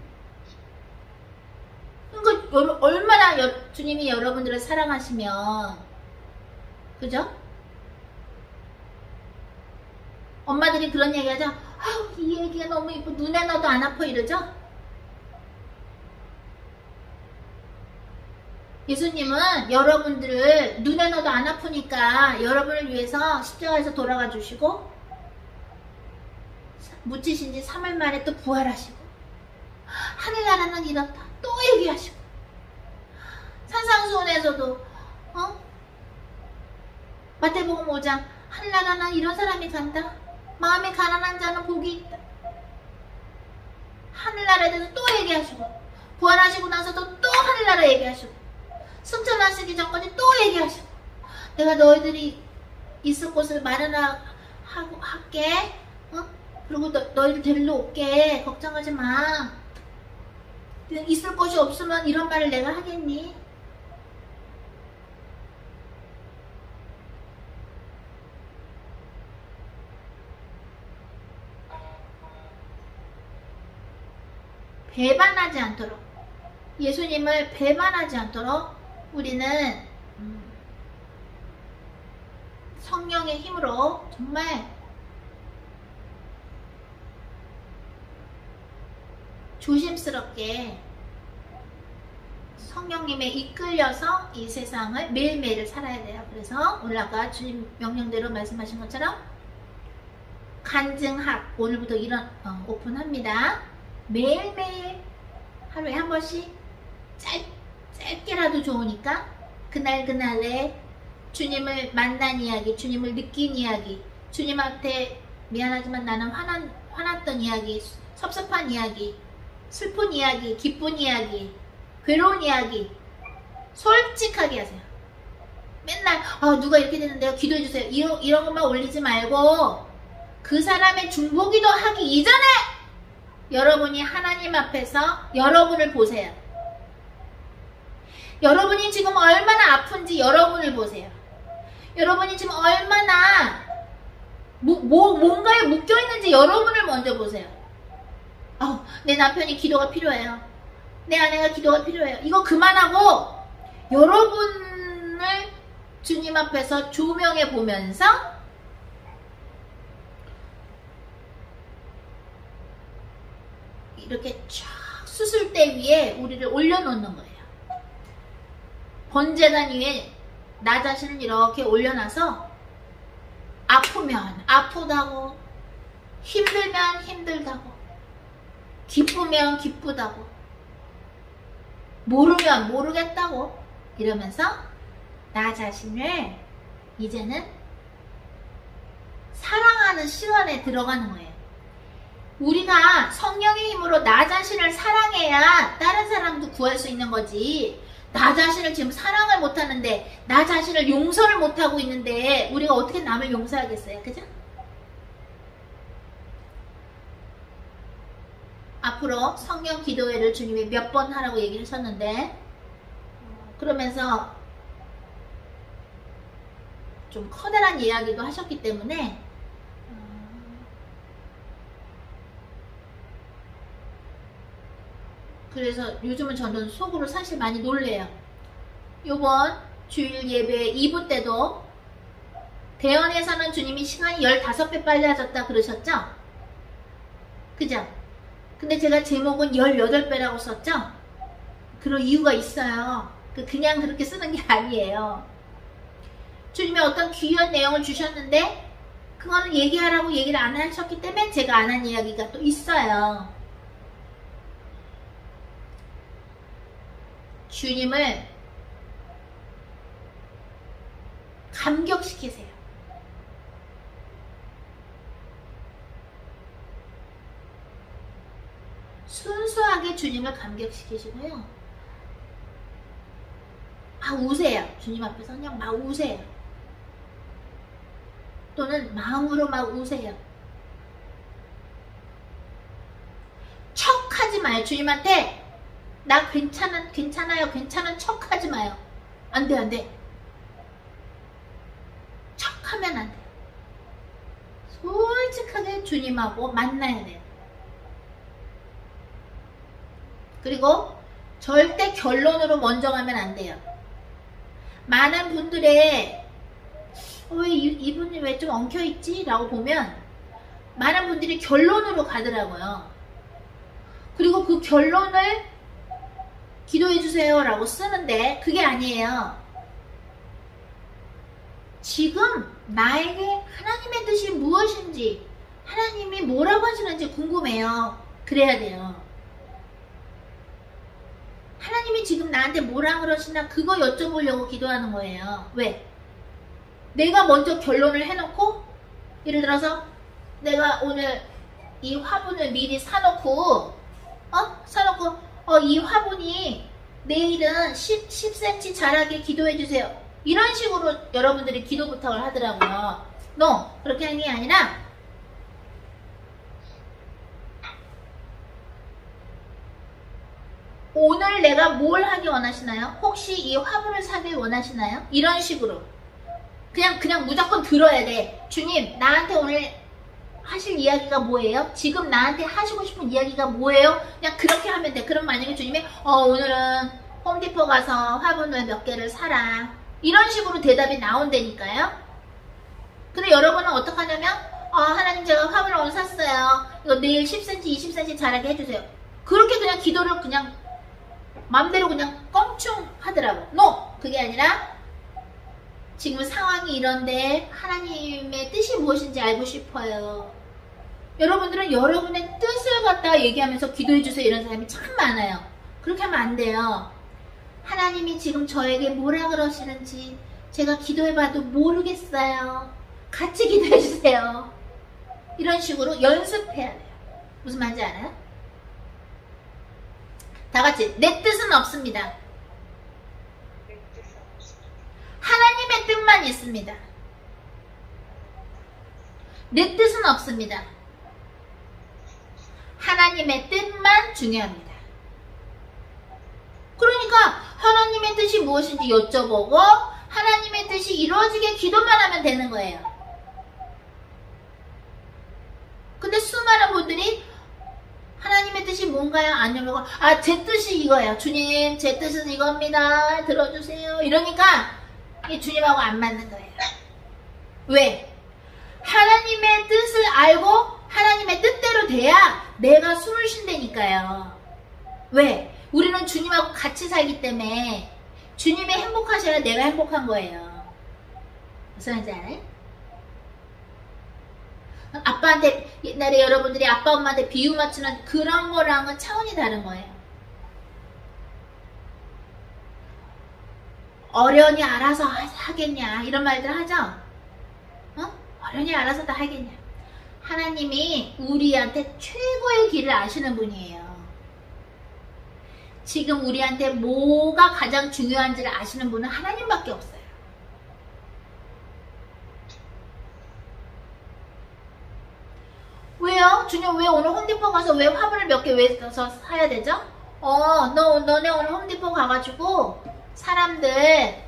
그러니까 얼마나 주님이 여러분들을 사랑하시면, 그죠? 엄마들이 그런 얘기 하죠. 아유, 이 얘기가 너무 이쁘, 눈에 넣어도 안 아파 이러죠? 예수님은 여러분들을 눈에 넣어도 안 아프니까 여러분을 위해서 십자가에서 돌아가 주시고 묻히신 지 3일 만에 또 부활하시고 하늘나라는 이렇다 또 얘기하시고 산상수훈에서도 마태복음 5장 하늘나라는 이런 사람이 간다. 마음이 가난한 자는 복이 있다. 하늘나라에 대해서 또 얘기하시고 부활하시고 나서도 또 하늘나라 얘기하시고 승천하시기 전까지 또 얘기하시고 내가 너희들이 있을 곳을 마련할게. 그리고 너희들 데리러 올게. 걱정하지 마. 있을 곳이 없으면 이런 말을 내가 하겠니? 배반하지 않도록, 예수님을 배반하지 않도록 우리는 성령의 힘으로 정말 조심스럽게 성령님에 이끌려서 이 세상을 매일매일 살아야 돼요. 그래서 오늘 아까 주님 명령대로 말씀하신 것처럼 간증학 오늘부터 오픈합니다. 매일매일 하루에 한 번씩 짧게라도 좋으니까 그날그날에 주님을 만난 이야기, 주님을 느낀 이야기, 주님한테 미안하지만 나는 화났던 이야기, 섭섭한 이야기, 슬픈 이야기, 기쁜 이야기, 괴로운 이야기 솔직하게 하세요. 맨날 누가 이렇게 됐는데요 기도해주세요 이런 것만 올리지 말고 그 사람의 중보기도 하기 이전에 여러분이 하나님 앞에서 여러분을 보세요. 여러분이 지금 얼마나 아픈지 여러분을 보세요. 여러분이 지금 얼마나 뭔가에 묶여있는지 여러분을 먼저 보세요. 내 남편이 기도가 필요해요. 내 아내가 기도가 필요해요. 이거 그만하고 여러분을 주님 앞에서 조명해 보면서 이렇게 쫙 수술대 위에 우리를 올려놓는 거예요. 번제단 위에 나 자신을 이렇게 올려놔서 아프면 아프다고, 힘들면 힘들다고, 기쁘면 기쁘다고, 모르면 모르겠다고 이러면서 나 자신을 이제는 사랑하는 시간에 들어가는 거예요. 우리가 성령의 힘으로 나 자신을 사랑해야 다른 사람도 구할 수 있는 거지. 나 자신을 지금 사랑을 못하는데, 나 자신을 용서를 못하고 있는데 우리가 어떻게 남을 용서하겠어요? 그죠? 앞으로 성령 기도회를 주님이 몇 번 하라고 얘기를 하셨는데, 그러면서 좀 커다란 이야기도 하셨기 때문에 그래서 요즘은 저는 속으로 사실 많이 놀래요. 요번 주일 예배 2부 때도 대연에서는 주님이 시간이 15배 빨리 하셨다 그러셨죠? 그죠? 근데 제가 제목은 18배라고 썼죠? 그런 이유가 있어요. 그냥 그렇게 쓰는 게 아니에요. 주님이 어떤 귀한 내용을 주셨는데 그거는 얘기하라고 얘기를 안 하셨기 때문에 제가 안 한 이야기가 또 있어요. 주님을 감격시키세요. 순수하게 주님을 감격시키시고요. 우세요. 주님 앞에서 그냥 막 우세요. 또는 마음으로 막 우세요. 척하지 마요. 주님한테 나 괜찮아요. 괜찮은 척하지 마요. 안 돼, 안 돼. 척하면 안 돼요. 솔직하게 주님하고 만나야 돼요. 그리고 절대 결론으로 먼저 가면 안 돼요. 많은 분들의 왜 이분이 왜 좀 엉켜있지? 라고 보면 많은 분들이 결론으로 가더라고요. 그리고 그 결론을 기도해주세요 라고 쓰는데 그게 아니에요. 지금 나에게 하나님의 뜻이 무엇인지, 하나님이 뭐라고 하시는지 궁금해요. 그래야 돼요. 하나님이 지금 나한테 뭐라 그러시나 그거 여쭤보려고 기도하는 거예요. 왜? 내가 먼저 결론을 해놓고, 예를 들어서 내가 오늘 이 화분을 미리 사놓고 이 화분이 내일은 10cm 자라게 기도해주세요. 이런 식으로 여러분들이 기도 부탁을 하더라고요. No, 그렇게 하는 게 아니라 오늘 내가 뭘 하기 원하시나요? 혹시 이 화분을 사길 원하시나요? 이런 식으로 그냥 무조건 들어야 돼. 주님, 나한테 오늘 하실 이야기가 뭐예요? 지금 나한테 하시고 싶은 이야기가 뭐예요? 그냥 그렇게 하면 돼. 그럼 만약에 주님이 오늘은 홈디포 가서 화분을 몇 개를 사라, 이런 식으로 대답이 나온다니까요. 근데 여러분은 어떡하냐면 하나님, 제가 화분을 오늘 샀어요. 이거 내일 10cm, 20cm 자라게 해주세요. 그렇게 그냥 기도를 그냥 맘대로 그냥 껑충 하더라고. No! 그게 아니라 지금 상황이 이런데 하나님의 뜻이 무엇인지 알고 싶어요. 여러분들은 여러분의 뜻을 갖다가 얘기하면서 기도해주세요 이런 사람이 참 많아요. 그렇게 하면 안 돼요. 하나님이 지금 저에게 뭐라 그러시는지 제가 기도해봐도 모르겠어요. 같이 기도해주세요. 이런 식으로 연습해야 돼요. 무슨 말인지 알아요? 다같이 내 뜻은 없습니다. 하나님의 뜻만 있습니다. 내 뜻은 없습니다. 하나님의 뜻만 중요합니다. 그러니까 하나님 하나님의 뜻이 무엇인지 여쭤보고 하나님의 뜻이 이루어지게 기도만 하면 되는 거예요. 근데 수많은 분들이 하나님의 뜻이 뭔가요? 아니면 제 뜻이 이거예요. 주님, 제 뜻은 이겁니다. 들어주세요. 이러니까 이게 주님하고 안 맞는 거예요. 왜? 하나님의 뜻을 알고 하나님의 뜻대로 돼야 내가 숨을 쉰다니까요. 왜? 우리는 주님하고 같이 살기 때문에 주님이 행복하셔야 내가 행복한 거예요. 무슨 말인지 알아요? 아빠한테 옛날에 여러분들이 아빠 엄마한테 비유 맞추는 그런 거랑은 차원이 다른 거예요. 어련히 알아서 하겠냐 이런 말들 하죠? 어련히 알아서 다 하겠냐. 하나님이 우리한테 최고의 길을 아시는 분이에요. 지금 우리한테 뭐가 가장 중요한지를 아시는 분은 하나님밖에 없어요. 왜요? 주님 왜 오늘 홈디포 가서 왜 화분을 몇 개 왜 써서 사야 되죠? 너네 오늘 홈디포 가가지고 사람들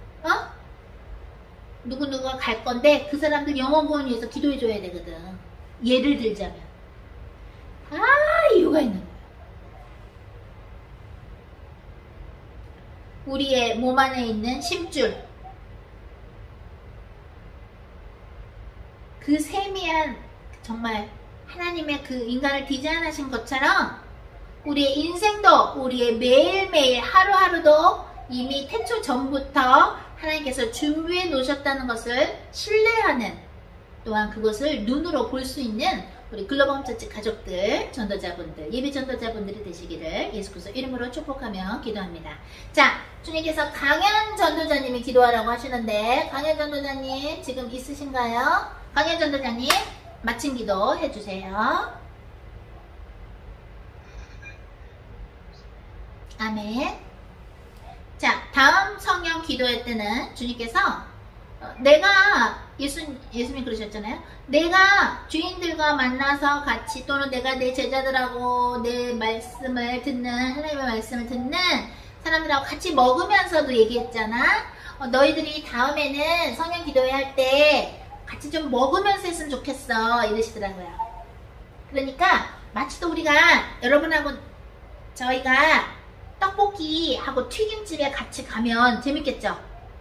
누구누구가 갈 건데 그 사람들 영혼 구원 위해서 기도해 줘야 되거든. 예를 들자면 이유가 있는 거야. 우리의 몸 안에 있는 심줄, 그 세미한 정말 하나님의 그 인간을 디자인하신 것처럼 우리의 인생도 우리의 매일매일 하루하루도 이미 태초 전부터 하나님께서 준비해 놓으셨다는 것을 신뢰하는, 또한 그것을 눈으로 볼 수 있는 우리 글로벌 홈처치 가족들, 전도자분들, 예배 전도자분들이 되시기를 예수 그리스도 이름으로 축복하며 기도합니다. 자, 주님께서 강현 전도자님이 기도하라고 하시는데 강현 전도자님 지금 있으신가요? 강현 전도자님 마친 기도 해주세요. 아멘. 자, 다음 성령 기도회 때는 주님께서 내가 예수님이 그러셨잖아요. 내가 주인들과 만나서 같이, 또는 내가 내 제자들하고 내 말씀을 듣는, 하나님의 말씀을 듣는 사람들하고 같이 먹으면서도 얘기했잖아. 너희들이 다음에는 성령 기도회 할 때 같이 좀 먹으면서 했으면 좋겠어 이러시더라고요. 그러니까 마치 또 우리가 여러분하고 저희가 떡볶이하고 튀김집에 같이 가면 재밌겠죠?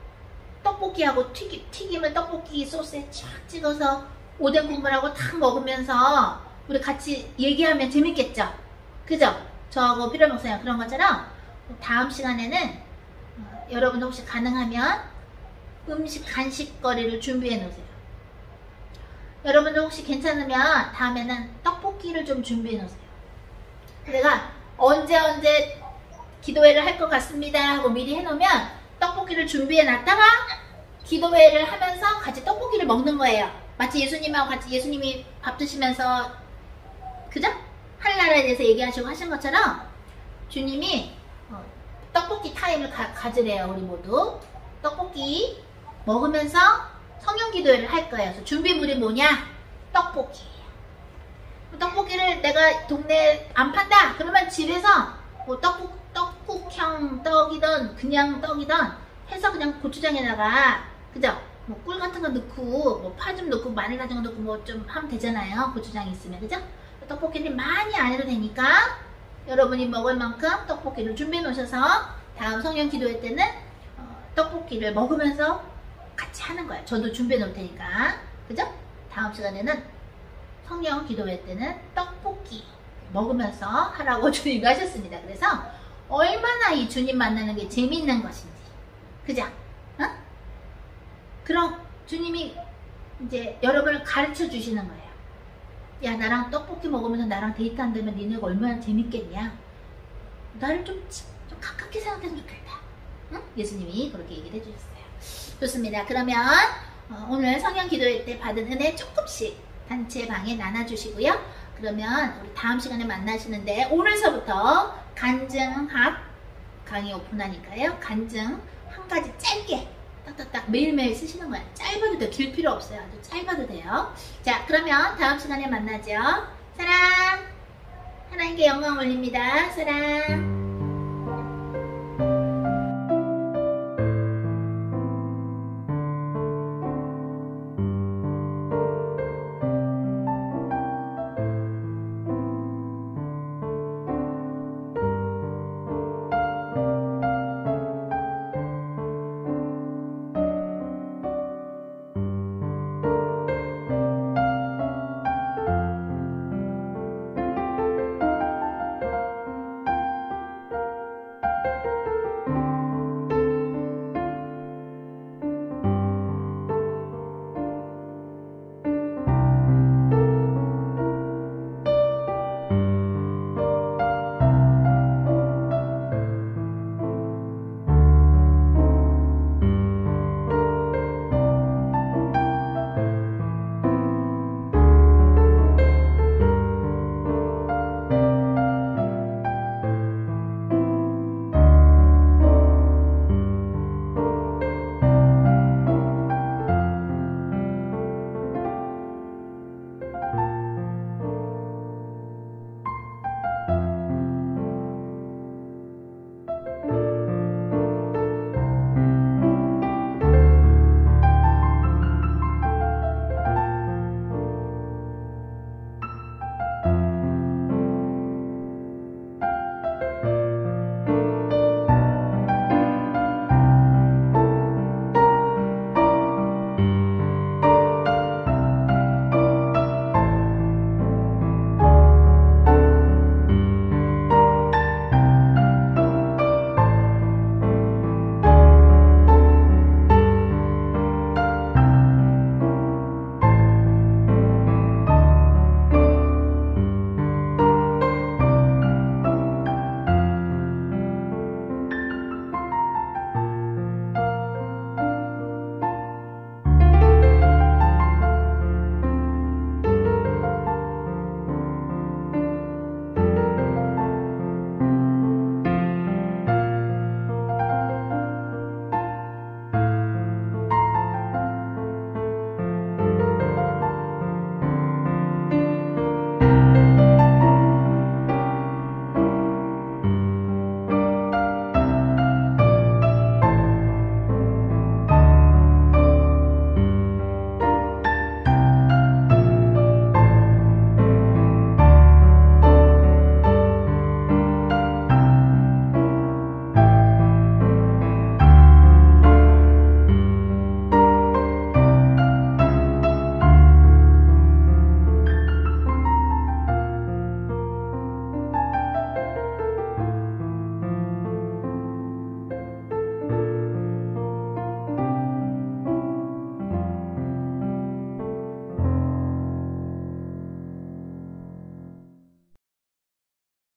떡볶이하고 튀김을 떡볶이 소스에 쫙 찍어서 오뎅 국물하고 탁 먹으면서 우리 같이 얘기하면 재밌겠죠? 그죠? 저하고 피럴 목사님 그런 것처럼 다음 시간에는 여러분도 혹시 가능하면 음식 간식거리를 준비해 놓으세요. 여러분도 혹시 괜찮으면 다음에는 떡볶이를 좀 준비해 놓으세요. 내가 언제 기도회를 할 것 같습니다 하고 미리 해놓으면 떡볶이를 준비해 놨다가 기도회를 하면서 같이 떡볶이를 먹는 거예요. 마치 예수님하고 같이 예수님이 밥 드시면서, 그죠? 하늘나라에 대해서 얘기하시고 하신 것처럼 주님이 떡볶이 타임을 가지래요. 우리 모두 떡볶이 먹으면서 성령 기도회를 할 거예요. 그래서 준비물이 뭐냐? 떡볶이예요. 떡볶이를 내가 동네에 안 판다 그러면 집에서 뭐 떡국형 떡이든 그냥 떡이든 해서 그냥 고추장에다가, 그죠? 뭐 꿀 같은 거 넣고 뭐 파 좀 넣고 마늘 같은 거 넣고 뭐 좀 하면 되잖아요. 고추장 있으면, 그죠? 떡볶이를 많이 안 해도 되니까 여러분이 먹을 만큼 떡볶이를 준비해 놓으셔서 다음 성령 기도회 때는 떡볶이를 먹으면서 같이 하는 거예요. 저도 준비해 놓을 테니까, 그죠? 다음 시간에는 성령 기도회 때는 떡볶이 먹으면서 하라고 주님이 하셨습니다. 그래서 얼마나 이 주님 만나는 게 재밌는 것인지, 그죠? 그럼 주님이 이제 여러분을 가르쳐 주시는 거예요. 야, 나랑 떡볶이 먹으면서 나랑 데이트한다면 니네가 얼마나 재밌겠냐? 나를 좀 가깝게 생각했으면 좋겠다. 응? 예수님이 그렇게 얘기를 해주셨어요. 좋습니다. 그러면 오늘 성령 기도회 때 받은 은혜 조금씩 단체 방에 나눠주시고요. 그러면 우리 다음 시간에 만나시는데 오늘서부터 간증학 강의 오픈하니까요. 간증 한 가지 짧게 딱딱딱 매일매일 쓰시는 거예요. 짧아도 돼요. 길 필요 없어요. 아주 짧아도 돼요. 자, 그러면 다음 시간에 만나죠. 사랑, 하나님께 영광 올립니다. 사랑.